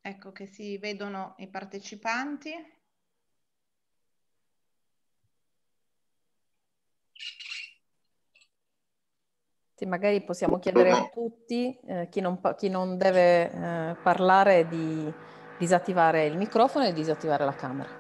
Ecco che si vedono i partecipanti. Sì, magari possiamo chiedere a tutti, chi non deve parlare, di disattivare il microfono e disattivare la camera.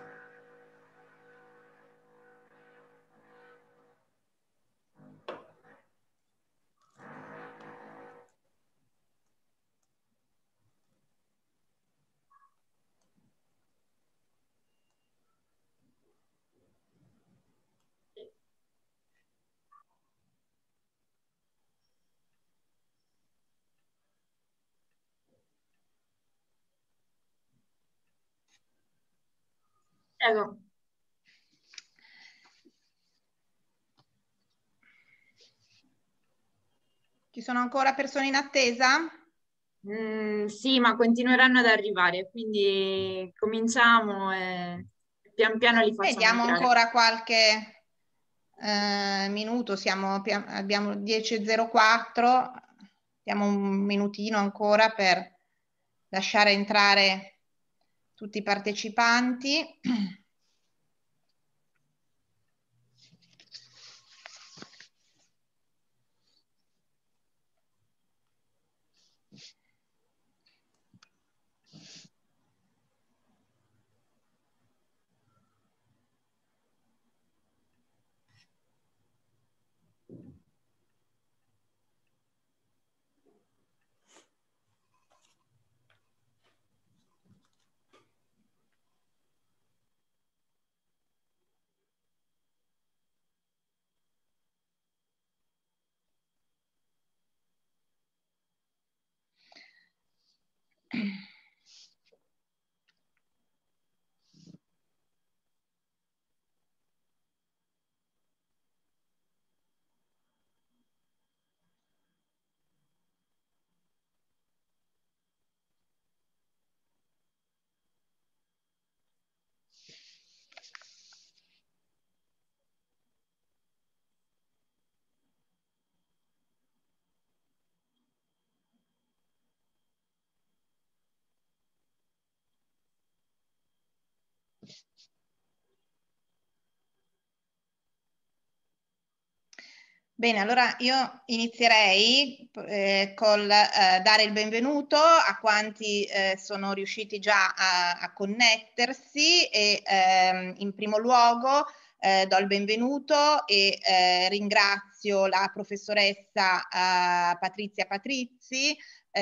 Prego. Ci sono ancora persone in attesa? Sì, ma continueranno ad arrivare, quindi cominciamo e pian piano li facciamo Vediamo entrare. ancora qualche minuto, abbiamo 10:04, diamo un minutino ancora per lasciare entrare tutti i partecipanti. Bene, allora io inizierei col dare il benvenuto a quanti sono riusciti già a connettersi e in primo luogo do il benvenuto e ringrazio la professoressa Patrizia Patrizzi,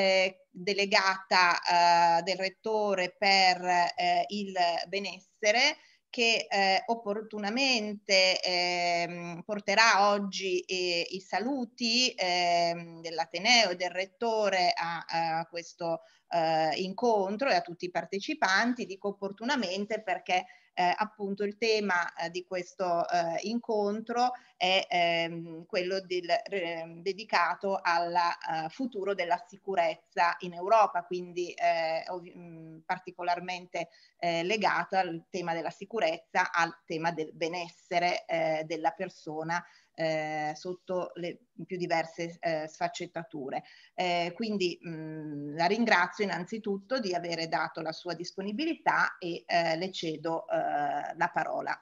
delegata del Rettore per il benessere, che opportunamente porterà oggi i saluti dell'Ateneo e del Rettore a questo incontro e a tutti i partecipanti. Dico opportunamente perché appunto il tema di questo incontro è quello dedicato al futuro della sicurezza in Europa, quindi particolarmente legato al tema della sicurezza, al tema del benessere della persona sotto le più diverse sfaccettature. Quindi la ringrazio innanzitutto di avere dato la sua disponibilità e le cedo la parola.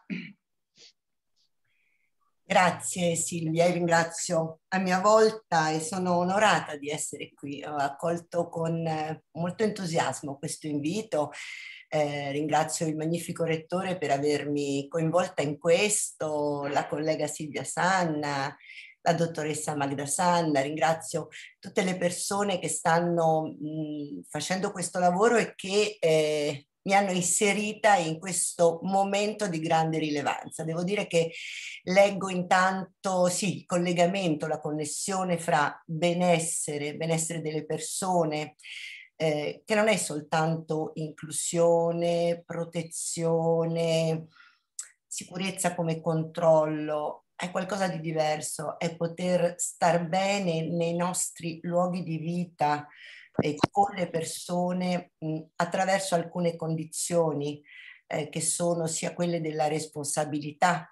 Grazie Silvia, io ringrazio a mia volta e sono onorata di essere qui. Ho accolto con molto entusiasmo questo invito. Ringrazio il magnifico Rettore per avermi coinvolta in questo, la collega Silvia Sanna, la dottoressa Magda Sanna. Ringrazio tutte le persone che stanno facendo questo lavoro e che mi hanno inserita in questo momento di grande rilevanza. Devo dire che leggo intanto, sì, il collegamento, la connessione fra benessere delle persone, che non è soltanto inclusione, protezione, sicurezza come controllo, è qualcosa di diverso, è poter star bene nei nostri luoghi di vita, con le persone attraverso alcune condizioni che sono sia quelle della responsabilità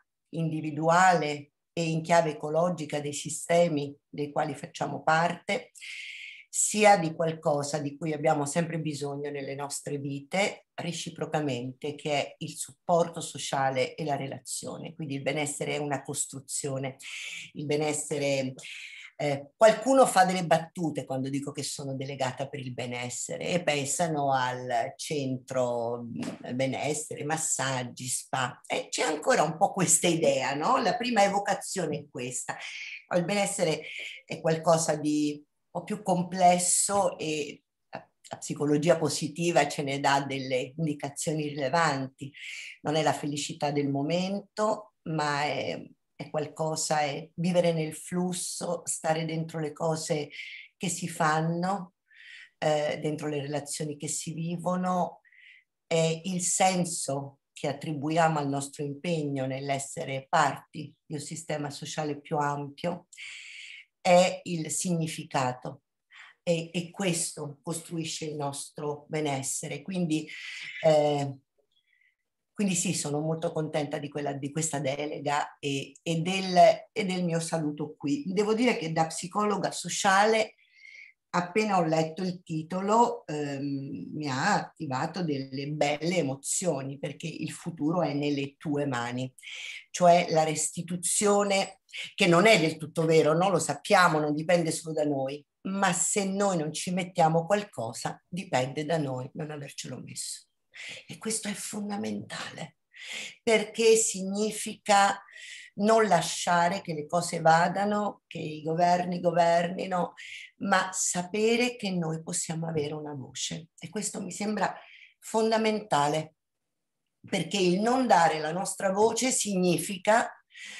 individuale e in chiave ecologica dei sistemi dei quali facciamo parte, sia di qualcosa di cui abbiamo sempre bisogno nelle nostre vite, reciprocamente, che è il supporto sociale e la relazione. Quindi il benessere è una costruzione, il benessere... qualcuno fa delle battute quando dico che sono delegata per il benessere e pensano al centro benessere, massaggi, spa. C'è ancora un po' questa idea, no? La prima evocazione è questa. Il benessere è qualcosa di un po' più complesso e la psicologia positiva ce ne dà delle indicazioni rilevanti. Non è la felicità del momento, ma è qualcosa, è vivere nel flusso, stare dentro le cose che si fanno, dentro le relazioni che si vivono, è il senso che attribuiamo al nostro impegno nell'essere parti di un sistema sociale più ampio, è il significato. E questo costruisce il nostro benessere. Quindi sì, sono molto contenta di questa delega e del mio saluto qui. Devo dire che da psicologa sociale, appena ho letto il titolo, mi ha attivato delle belle emozioni, perché il futuro è nelle tue mani, cioè la restituzione, che non è del tutto vero, no? Lo sappiamo, non dipende solo da noi, ma se noi non ci mettiamo qualcosa, dipende da noi non avercelo messo. E questo è fondamentale, perché significa non lasciare che le cose vadano, che i governi governino, ma sapere che noi possiamo avere una voce. E questo mi sembra fondamentale, perché il non dare la nostra voce significa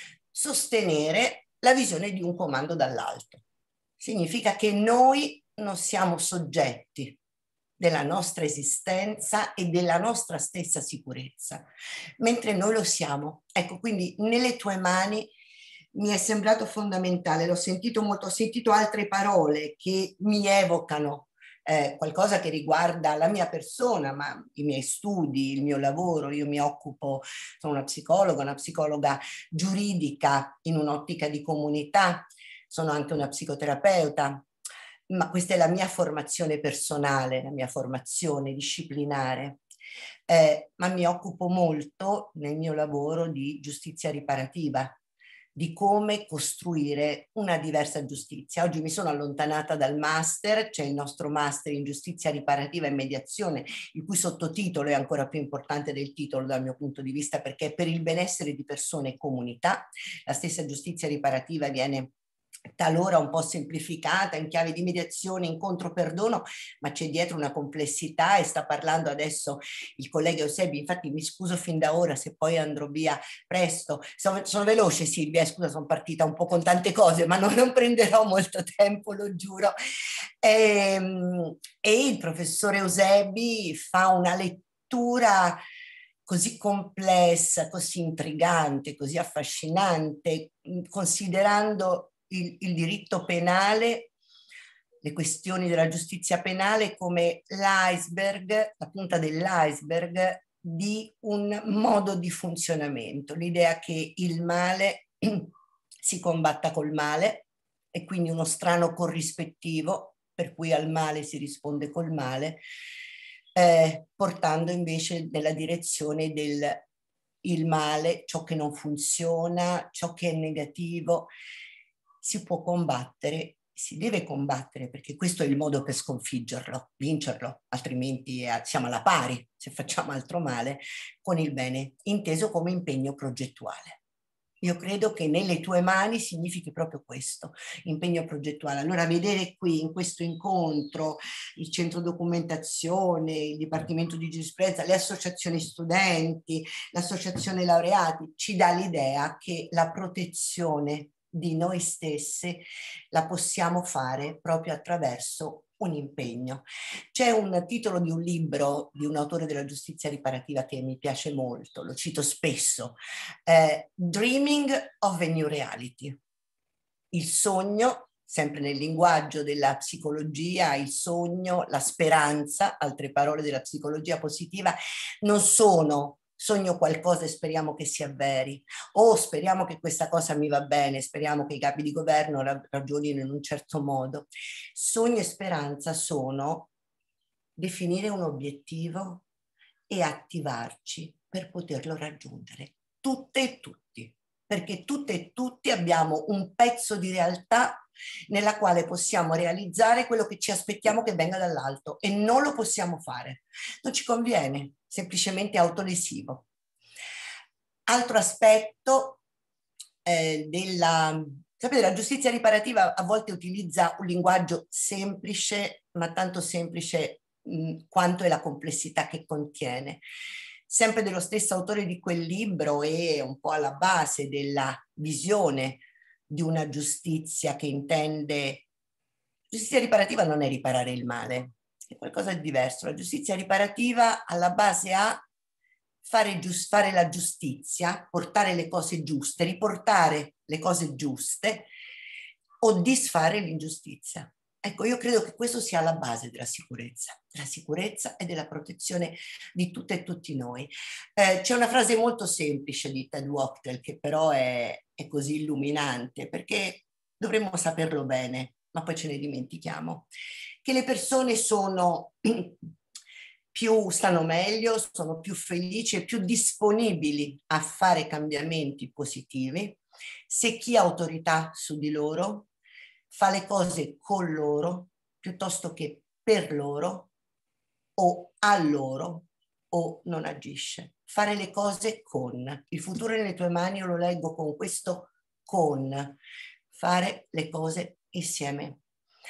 sostenere la visione di un comando dall'alto. Significa che noi non siamo soggetti della nostra esistenza e della nostra stessa sicurezza, mentre noi lo siamo. Ecco, quindi nelle tue mani mi è sembrato fondamentale, l'ho sentito molto, ho sentito altre parole che mi evocano qualcosa che riguarda la mia persona, ma i miei studi, il mio lavoro. Io mi occupo, sono una psicologa giuridica in un'ottica di comunità, sono anche una psicoterapeuta, ma questa è la mia formazione personale, la mia formazione disciplinare, ma mi occupo molto nel mio lavoro di giustizia riparativa, di come costruire una diversa giustizia. Oggi mi sono allontanata dal master, c'è il nostro master in giustizia riparativa e mediazione, il cui sottotitolo è ancora più importante del titolo dal mio punto di vista, perché è per il benessere di persone e comunità. La stessa giustizia riparativa viene talora un po' semplificata in chiave di mediazione, incontro, perdono, ma c'è dietro una complessità, e sta parlando adesso il collega Eusebi. Infatti mi scuso fin da ora se poi andrò via presto. Sono veloce, Silvia, scusa, sono partita un po' con tante cose, ma non prenderò molto tempo, lo giuro. E il professore Eusebi fa una lettura così complessa, così intrigante, così affascinante, considerando il diritto penale, le questioni della giustizia penale come l'iceberg, la punta dell'iceberg di un modo di funzionamento, l'idea che il male si combatta col male, e quindi uno strano corrispettivo per cui al male si risponde col male, portando invece nella direzione del il male, ciò che non funziona, ciò che è negativo, si può combattere, si deve combattere, perché questo è il modo per sconfiggerlo, vincerlo, altrimenti siamo alla pari, se facciamo altro male, con il bene, inteso come impegno progettuale. Io credo che nelle tue mani significhi proprio questo, impegno progettuale. Allora vedere qui in questo incontro il centro documentazione, il Dipartimento di Giurisprudenza, le associazioni studenti, l'associazione laureati, ci dà l'idea che la protezione di noi stesse la possiamo fare proprio attraverso un impegno. C'è un titolo di un libro di un autore della giustizia riparativa che mi piace molto, lo cito spesso, Dreaming of a New Reality. Il sogno, sempre nel linguaggio della psicologia, il sogno, la speranza, altre parole della psicologia positiva, non sono sogno qualcosa e speriamo che si avveri, o speriamo che questa cosa mi va bene, speriamo che i capi di governo ragionino in un certo modo. Sogno e speranza sono definire un obiettivo e attivarci per poterlo raggiungere, tutte e tutti, perché tutte e tutti abbiamo un pezzo di realtà nella quale possiamo realizzare quello che ci aspettiamo che venga dall'alto e non lo possiamo fare. Non ci conviene, semplicemente autolesivo. Altro aspetto sapete, la giustizia riparativa a volte utilizza un linguaggio semplice, ma tanto semplice quanto è la complessità che contiene. Sempre dello stesso autore di quel libro e un po' alla base della visione di una giustizia che intende... Giustizia riparativa non è riparare il male, è qualcosa di diverso. La giustizia riparativa alla base ha fare la giustizia, portare le cose giuste, riportare le cose giuste o disfare l'ingiustizia. Ecco, io credo che questo sia la base della sicurezza e della protezione di tutte e tutti noi. C'è una frase molto semplice di Ted Wachtell che però è così illuminante, perché dovremmo saperlo bene, ma poi ce ne dimentichiamo, che le persone stanno meglio, sono più felici e più disponibili a fare cambiamenti positivi se chi ha autorità su di loro fa le cose con loro piuttosto che per loro o a loro o non agisce. Fare le cose con. Il futuro è nelle tue mani, io lo leggo con questo con. Fare le cose insieme.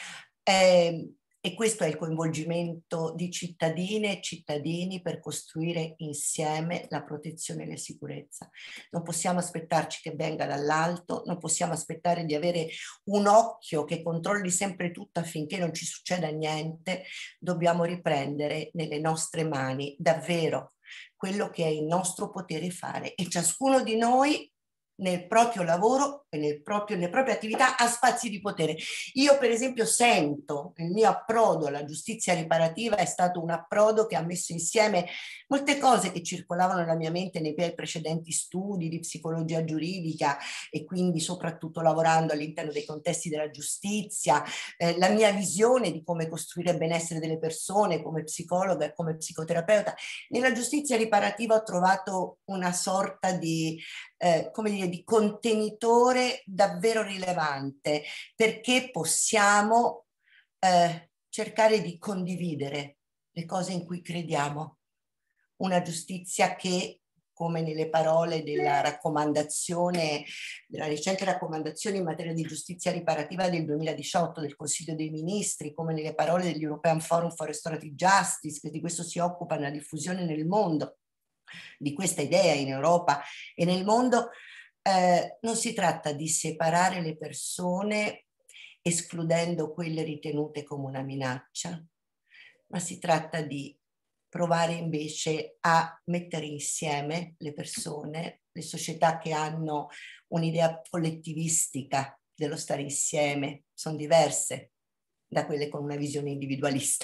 E questo è il coinvolgimento di cittadine e cittadini per costruire insieme la protezione e la sicurezza. Non possiamo aspettarci che venga dall'alto, non possiamo aspettare di avere un occhio che controlli sempre tutto affinché non ci succeda niente. Dobbiamo riprendere nelle nostre mani davvero quello che è il nostro potere fare e ciascuno di noi nel proprio lavoro e nelle proprie attività ha spazi di potere. Io per esempio sento il mio approdo alla giustizia riparativa è stato un approdo che ha messo insieme molte cose che circolavano nella mia mente nei miei precedenti studi di psicologia giuridica e quindi soprattutto lavorando all'interno dei contesti della giustizia, la mia visione di come costruire il benessere delle persone come psicologa e come psicoterapeuta. Nella giustizia riparativa ho trovato una sorta di come dire, di contenitore davvero rilevante, perché possiamo cercare di condividere le cose in cui crediamo. Una giustizia che, come nelle parole della raccomandazione, della recente raccomandazione in materia di giustizia riparativa del 2018 del Consiglio dei Ministri, come nelle parole dell'European Forum for Restorative Justice, che di questo si occupa nella diffusione nel mondo, di questa idea in Europa e nel mondo, non si tratta di separare le persone escludendo quelle ritenute come una minaccia, ma si tratta di provare invece a mettere insieme le persone, le società che hanno un'idea collettivistica dello stare insieme, sono diverse da quelle con una visione individualista.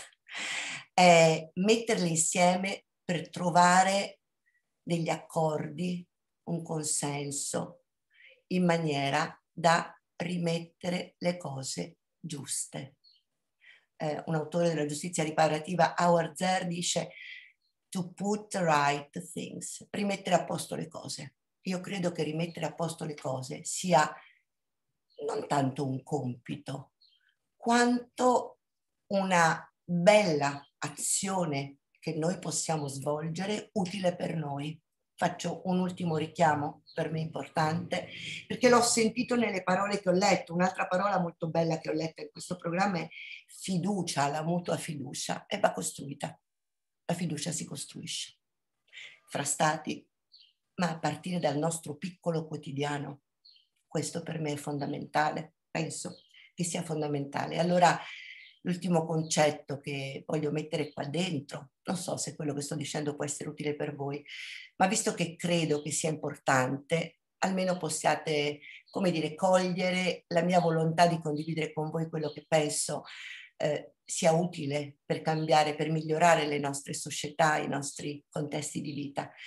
Metterle insieme per trovare degli accordi, un consenso, in maniera da rimettere le cose giuste. Un autore della giustizia riparativa, Howard Zer, dice to put right things, rimettere a posto le cose. Io credo che rimettere a posto le cose sia non tanto un compito, quanto una bella azione che noi possiamo svolgere utile per noi. Faccio un ultimo richiamo per me importante, perché l'ho sentito nelle parole che ho letto. Un'altra parola molto bella che ho letto in questo programma è fiducia, la mutua fiducia, e va costruita. La fiducia si costruisce fra stati, ma a partire dal nostro piccolo quotidiano. Questo per me è fondamentale, penso che sia fondamentale. Allora, l'ultimo concetto che voglio mettere qua dentro, non so se quello che sto dicendo può essere utile per voi, ma visto che credo che sia importante, almeno possiate, come dire, cogliere la mia volontà di condividere con voi quello che penso sia utile per cambiare, per migliorare le nostre società, i nostri contesti di vita.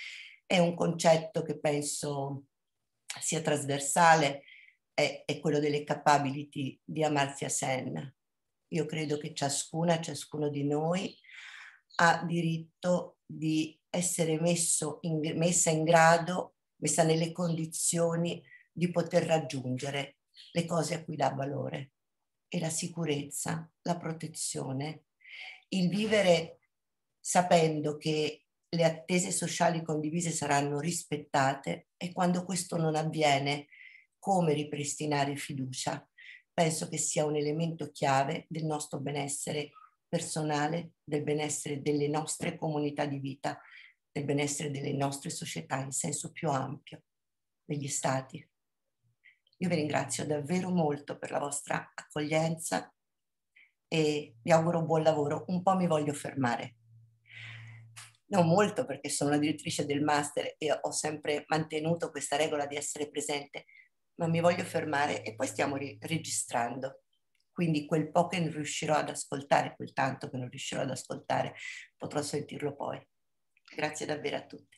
è un concetto che penso sia trasversale, è quello delle capability di Amartya Sen. Io credo che ciascuno di noi ha diritto di essere messa in grado, messa nelle condizioni di poter raggiungere le cose a cui dà valore. E la sicurezza, la protezione, il vivere sapendo che le attese sociali condivise saranno rispettate, e quando questo non avviene, come ripristinare fiducia? Penso che sia un elemento chiave del nostro benessere personale, del benessere delle nostre comunità di vita, del benessere delle nostre società in senso più ampio, degli stati. Io vi ringrazio davvero molto per la vostra accoglienza e vi auguro buon lavoro. Un po' mi voglio fermare. Non molto, perché sono la direttrice del master e ho sempre mantenuto questa regola di essere presente, ma mi voglio fermare e poi stiamo registrando. Quindi quel po' che non riuscirò ad ascoltare, quel tanto che non riuscirò ad ascoltare, potrò sentirlo poi. Grazie davvero a tutti.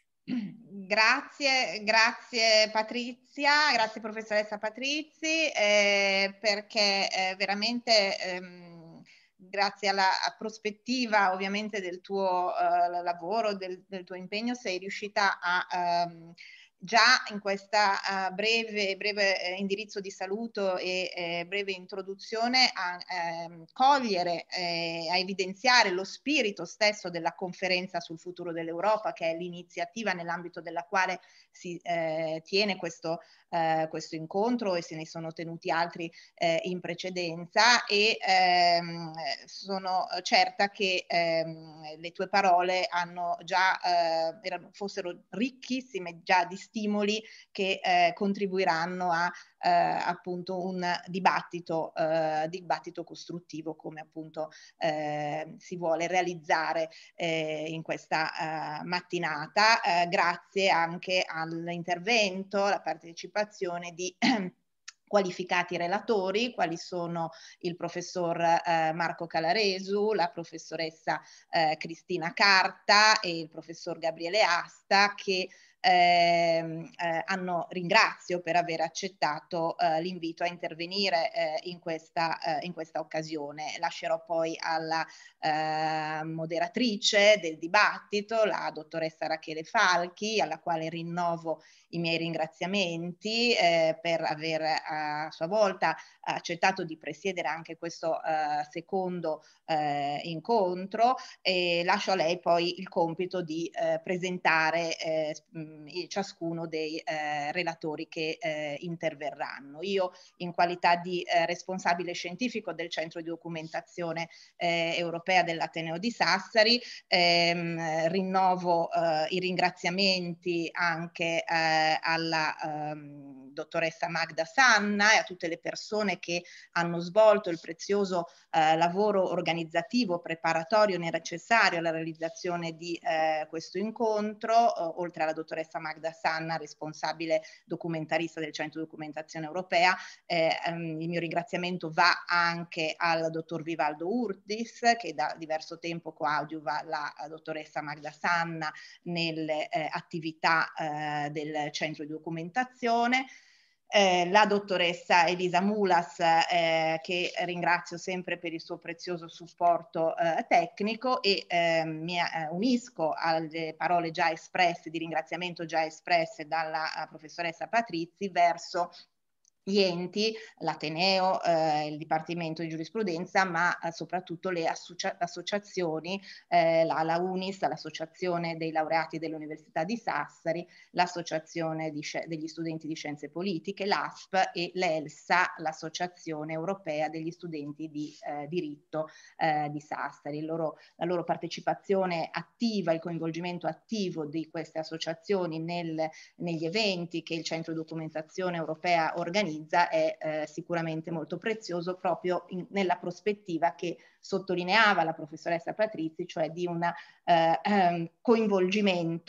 Grazie Patrizia, grazie professoressa Patrizi, perché veramente grazie alla prospettiva ovviamente del tuo lavoro, del tuo impegno, sei riuscita a già in questa breve indirizzo di saluto e breve introduzione a cogliere, a evidenziare lo spirito stesso della conferenza sul futuro dell'Europa, che è l'iniziativa nell'ambito della quale si tiene questo incontro, e se ne sono tenuti altri in precedenza, e sono certa che le tue parole hanno già, fossero ricchissime già di stimoli che contribuiranno a appunto un dibattito costruttivo, come appunto si vuole realizzare in questa mattinata, grazie anche all'intervento, alla partecipazione di qualificati relatori, quali sono il professor Marco Calaresu, la professoressa Cristina Carta e il professor Gabriele Asta, che ringrazio per aver accettato l'invito a intervenire in questa occasione. Lascerò poi alla moderatrice del dibattito, la dottoressa Rachele Falchi, alla quale rinnovo i miei ringraziamenti per aver a sua volta accettato di presiedere anche questo secondo incontro, e lascio a lei poi il compito di presentare ciascuno dei relatori che interverranno. Io, in qualità di responsabile scientifico del Centro di Documentazione Europea dell'Ateneo di Sassari, rinnovo i ringraziamenti anche alla dottoressa Magda Sanna e a tutte le persone che hanno svolto il prezioso lavoro organizzativo preparatorio necessario alla realizzazione di questo incontro, oltre alla dottoressa Magda Sanna, responsabile documentarista del Centro di Documentazione Europea. Il mio ringraziamento va anche al dottor Vivaldo Urtis, che da diverso tempo coadiuva la dottoressa Magda Sanna nelle attività del Centro di Documentazione. La dottoressa Elisa Mulas, che ringrazio sempre per il suo prezioso supporto tecnico, e mi unisco alle parole già espresse, di ringraziamento già espresse dalla professoressa Patrizi verso gli enti, l'Ateneo, il Dipartimento di Giurisprudenza, ma soprattutto le associazioni, la UNIS, l'Associazione dei Laureati dell'Università di Sassari, l'Associazione degli Studenti di Scienze Politiche, l'ASP, e l'ELSA, l'Associazione Europea degli Studenti di Diritto di Sassari. La loro partecipazione attiva, il coinvolgimento attivo di queste associazioni negli eventi che il Centro di Documentazione Europea organizza è sicuramente molto prezioso, proprio nella prospettiva che sottolineava la professoressa Patrizi, cioè di un coinvolgimento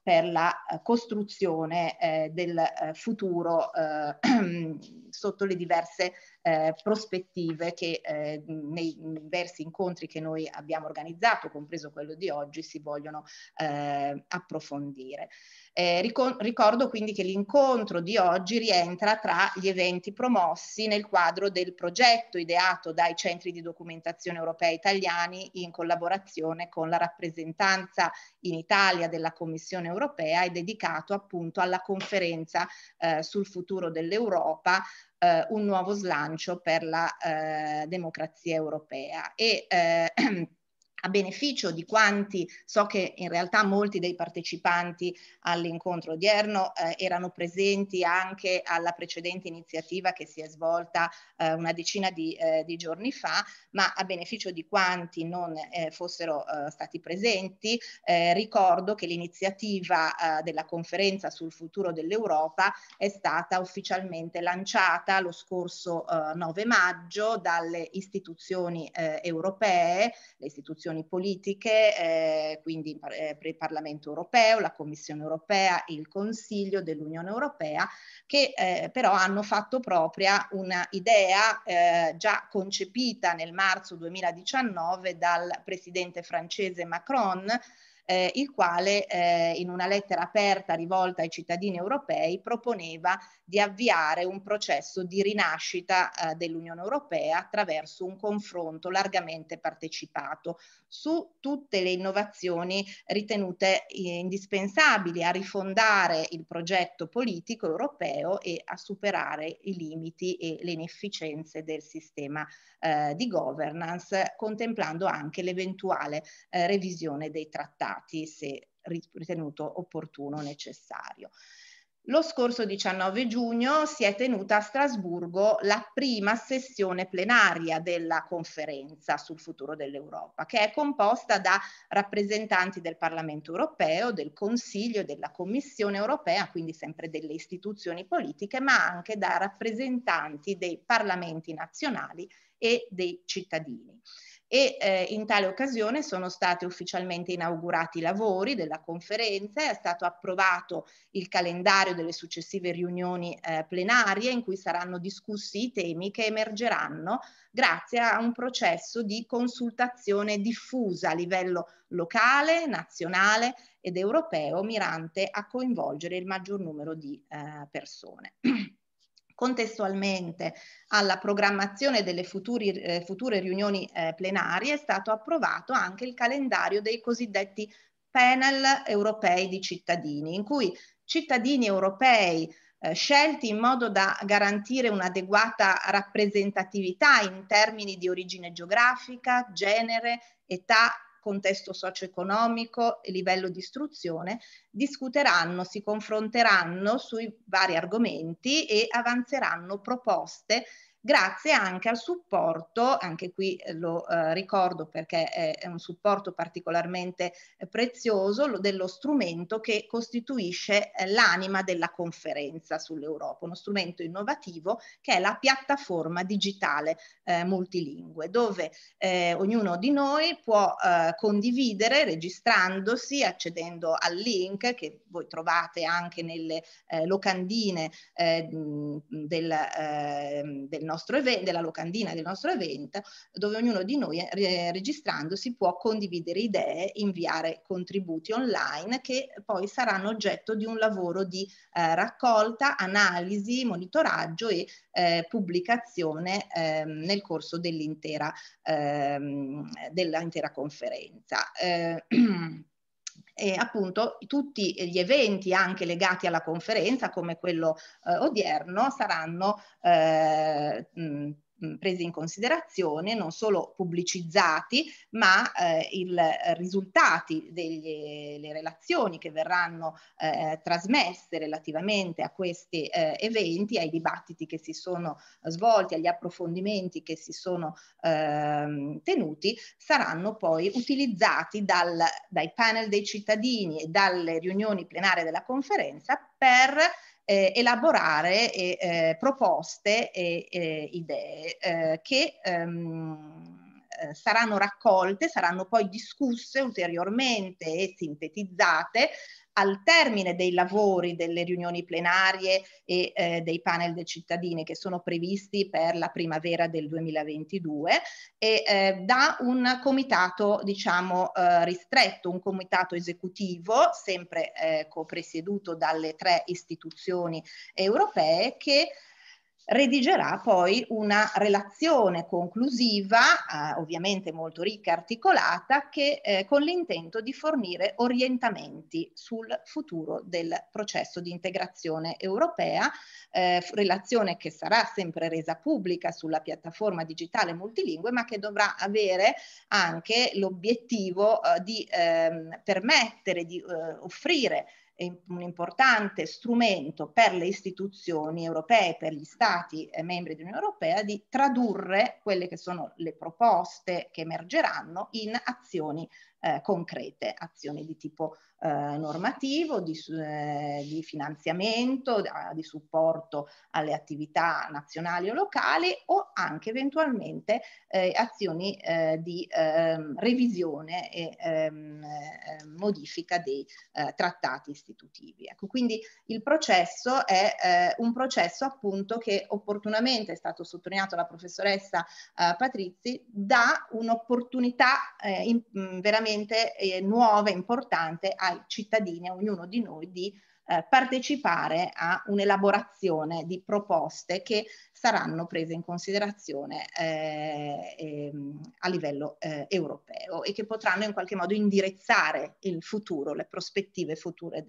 per la costruzione del futuro sotto le diverse prospettive che nei diversi incontri che noi abbiamo organizzato, compreso quello di oggi, si vogliono approfondire. Ricordo quindi che l'incontro di oggi rientra tra gli eventi promossi nel quadro del progetto ideato dai centri di documentazione europei italiani in collaborazione con la rappresentanza in Italia della Commissione europea e dedicato appunto alla conferenza sul futuro dell'Europa, un nuovo slancio per la democrazia europea. E a beneficio di quanti, so che in realtà molti dei partecipanti all'incontro odierno erano presenti anche alla precedente iniziativa che si è svolta una decina di giorni fa, ma a beneficio di quanti non fossero stati presenti, ricordo che l'iniziativa della conferenza sul futuro dell'Europa è stata ufficialmente lanciata lo scorso 9 maggio dalle istituzioni europee, le istituzioni politiche, quindi il Parlamento europeo, la Commissione europea, il Consiglio dell'Unione Europea, che però hanno fatto propria una idea già concepita nel marzo 2019 dal presidente francese Macron, il quale in una lettera aperta rivolta ai cittadini europei proponeva di avviare un processo di rinascita dell'Unione Europea attraverso un confronto largamente partecipato su tutte le innovazioni ritenute indispensabili a rifondare il progetto politico europeo e a superare i limiti e le inefficienze del sistema di governance, contemplando anche l'eventuale revisione dei trattati se ritenuto opportuno o necessario. Lo scorso 19 giugno si è tenuta a Strasburgo la prima sessione plenaria della conferenza sul futuro dell'Europa, che è composta da rappresentanti del Parlamento europeo, del Consiglio e della Commissione europea, quindi sempre delle istituzioni politiche, ma anche da rappresentanti dei parlamenti nazionali e dei cittadini. E in tale occasione sono stati ufficialmente inaugurati i lavori della conferenza, è stato approvato il calendario delle successive riunioni plenarie in cui saranno discussi i temi che emergeranno grazie a un processo di consultazione diffusa a livello locale, nazionale ed europeo, mirante a coinvolgere il maggior numero di persone. Contestualmente alla programmazione delle future riunioni plenarie è stato approvato anche il calendario dei cosiddetti panel europei di cittadini, in cui cittadini europei scelti in modo da garantire un'adeguata rappresentatività in termini di origine geografica, genere, età, contesto socio-economico e livello di istruzione, discuteranno, si confronteranno sui vari argomenti e avanzeranno proposte grazie anche al supporto, anche qui lo ricordo perché è un supporto particolarmente prezioso, dello strumento che costituisce l'anima della conferenza sull'Europa, uno strumento innovativo che è la piattaforma digitale multilingue, dove ognuno di noi può condividere registrandosi, accedendo al link che voi trovate anche nelle locandine del nostro evento, della locandina del nostro evento, dove ognuno di noi registrandosi può condividere idee, inviare contributi online che poi saranno oggetto di un lavoro di raccolta, analisi, monitoraggio e pubblicazione nel corso dell'intera conferenza. E appunto tutti gli eventi anche legati alla conferenza come quello odierno saranno presi in considerazione, non solo pubblicizzati, ma i risultati delle relazioni che verranno trasmesse relativamente a questi eventi, ai dibattiti che si sono svolti, agli approfondimenti che si sono tenuti, saranno poi utilizzati dai panel dei cittadini e dalle riunioni plenarie della conferenza per elaborare proposte e idee che saranno raccolte, saranno poi discusse ulteriormente e sintetizzate al termine dei lavori, delle riunioni plenarie e dei panel dei cittadini che sono previsti per la primavera del 2022 e da un comitato, diciamo, ristretto, un comitato esecutivo, sempre copresieduto dalle 3 istituzioni europee, che redigerà poi una relazione conclusiva, ovviamente molto ricca e articolata, che con l'intento di fornire orientamenti sul futuro del processo di integrazione europea, relazione che sarà sempre resa pubblica sulla piattaforma digitale multilingue, ma che dovrà avere anche l'obiettivo di permettere di offrire un importante strumento per le istituzioni europee, per gli stati membri dell'Unione Europea, di tradurre quelle che sono le proposte che emergeranno in azioni concrete, azioni di tipo normativo, di finanziamento, di supporto alle attività nazionali o locali, o anche eventualmente azioni di revisione e modifica dei trattati istitutivi. Ecco, quindi il processo è un processo appunto che opportunamente, è stato sottolineato dalla professoressa Patrizi, dà un'opportunità veramente nuova, importante ai cittadini, a ognuno di noi, di partecipare a un'elaborazione di proposte che saranno prese in considerazione a livello europeo e che potranno in qualche modo indirizzare il futuro, le prospettive future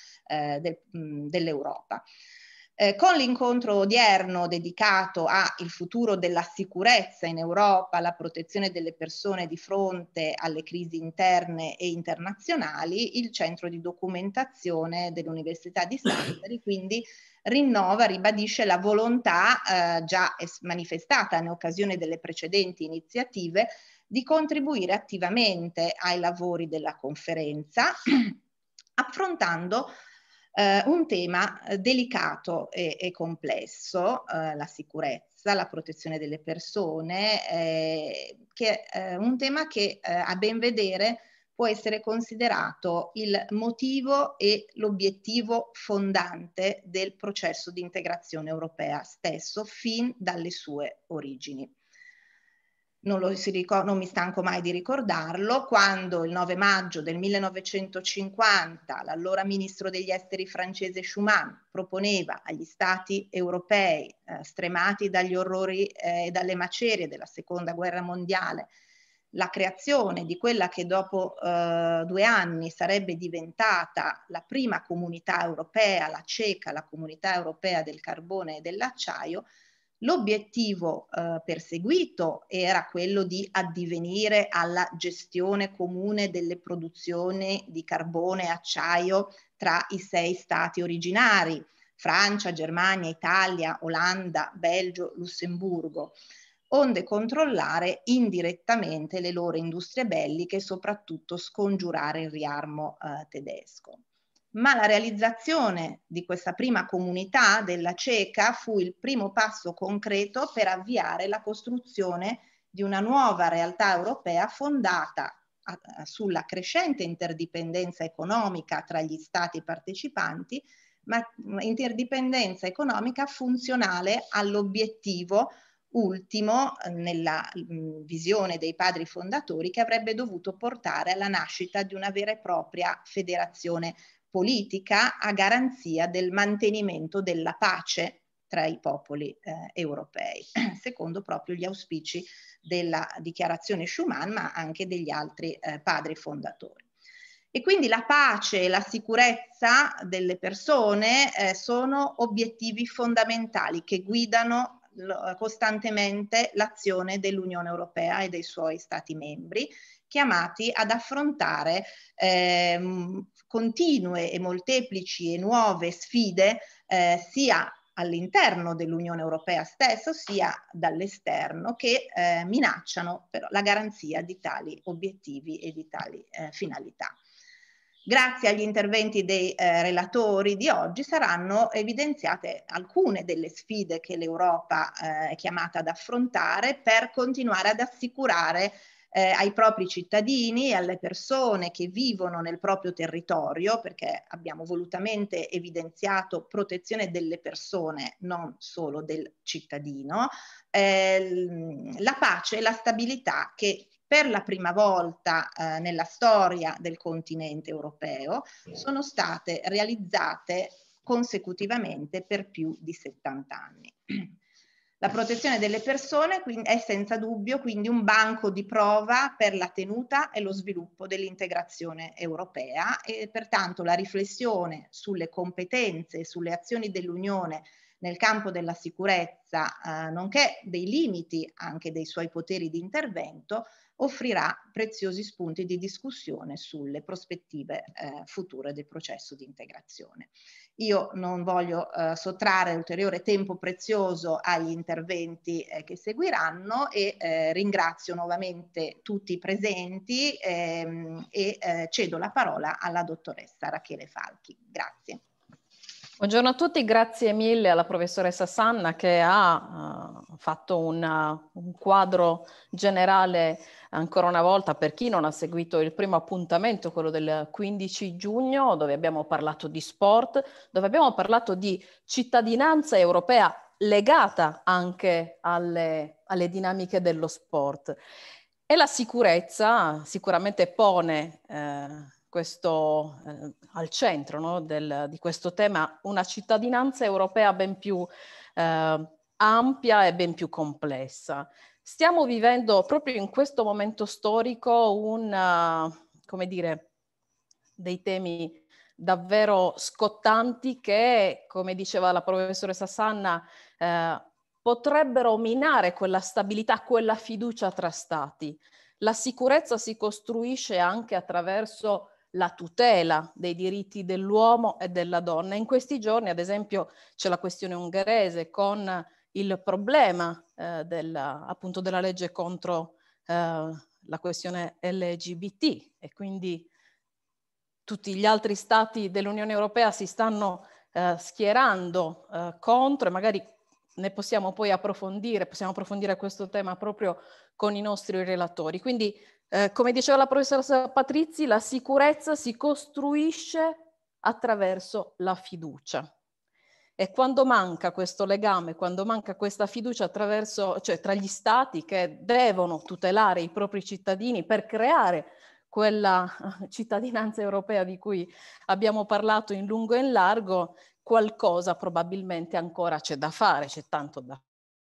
dell'Europa. Con l'incontro odierno dedicato al futuro della sicurezza in Europa, alla protezione delle persone di fronte alle crisi interne e internazionali, il centro di documentazione dell'Università di Sassari quindi ribadisce la volontà già manifestata in occasione delle precedenti iniziative di contribuire attivamente ai lavori della conferenza, affrontando un tema delicato e complesso, la sicurezza, la protezione delle persone, che è un tema che a ben vedere può essere considerato il motivo e l'obiettivo fondante del processo di integrazione europea stesso, fin dalle sue origini. Non mi stanco mai di ricordarlo, quando il 9 maggio del 1950 l'allora ministro degli esteri francese Schuman proponeva agli stati europei stremati dagli orrori e dalle macerie della seconda guerra mondiale la creazione di quella che dopo 2 anni sarebbe diventata la prima comunità europea, la CECA, la comunità europea del carbone e dell'acciaio. L'obiettivo perseguito era quello di addivenire alla gestione comune delle produzioni di carbone e acciaio tra i 6 stati originari, Francia, Germania, Italia, Olanda, Belgio, Lussemburgo, onde controllare indirettamente le loro industrie belliche e soprattutto scongiurare il riarmo tedesco. Ma la realizzazione di questa prima comunità della CECA fu il primo passo concreto per avviare la costruzione di una nuova realtà europea fondata sulla crescente interdipendenza economica tra gli stati partecipanti, ma interdipendenza economica funzionale all'obiettivo ultimo nella visione dei padri fondatori, che avrebbe dovuto portare alla nascita di una vera e propria federazione politica a garanzia del mantenimento della pace tra i popoli europei, secondo proprio gli auspici della dichiarazione Schuman, ma anche degli altri padri fondatori. E quindi la pace e la sicurezza delle persone sono obiettivi fondamentali che guidano costantemente l'azione dell'Unione Europea e dei suoi Stati membri, chiamati ad affrontare continue e molteplici e nuove sfide sia all'interno dell'Unione Europea stesso sia dall'esterno, che minacciano però la garanzia di tali obiettivi e di tali finalità. Grazie agli interventi dei relatori di oggi saranno evidenziate alcune delle sfide che l'Europa è chiamata ad affrontare per continuare ad assicurare ai propri cittadini e alle persone che vivono nel proprio territorio, perché abbiamo volutamente evidenziato protezione delle persone, non solo del cittadino, la pace e la stabilità che per la prima volta nella storia del continente europeo sono state realizzate consecutivamente per più di 70 anni. La protezione delle persone è senza dubbio quindi un banco di prova per la tenuta e lo sviluppo dell'integrazione europea e pertanto la riflessione sulle competenze e sulle azioni dell'Unione nel campo della sicurezza, nonché dei limiti anche dei suoi poteri di intervento, offrirà preziosi spunti di discussione sulle prospettive future del processo di integrazione. Io non voglio sottrarre ulteriore tempo prezioso agli interventi che seguiranno e ringrazio nuovamente tutti i presenti e cedo la parola alla dottoressa Rachele Falchi. Grazie. Buongiorno a tutti, grazie mille alla professoressa Sanna che ha fatto un quadro generale ancora una volta per chi non ha seguito il primo appuntamento, quello del 15 giugno, dove abbiamo parlato di sport, dove abbiamo parlato di cittadinanza europea legata anche alle dinamiche dello sport. E la sicurezza sicuramente pone questo al centro, no, di questo tema una cittadinanza europea ben più ampia e ben più complessa. Stiamo vivendo proprio in questo momento storico come dire, dei temi davvero scottanti che, come diceva la professoressa Sanna, potrebbero minare quella stabilità, quella fiducia tra stati. La sicurezza si costruisce anche attraverso la tutela dei diritti dell'uomo e della donna. In questi giorni, ad esempio, c'è la questione ungherese con il problema appunto della legge contro la questione LGBT e quindi tutti gli altri stati dell'Unione Europea si stanno schierando contro e magari ne possiamo poi approfondire questo tema proprio con i nostri relatori. Quindi come diceva la professoressa Patrizzi, la sicurezza si costruisce attraverso la fiducia. E quando manca questo legame, quando manca questa fiducia tra gli stati che devono tutelare i propri cittadini per creare quella cittadinanza europea di cui abbiamo parlato in lungo e in largo, qualcosa probabilmente ancora c'è da fare, c'è tanto da fare.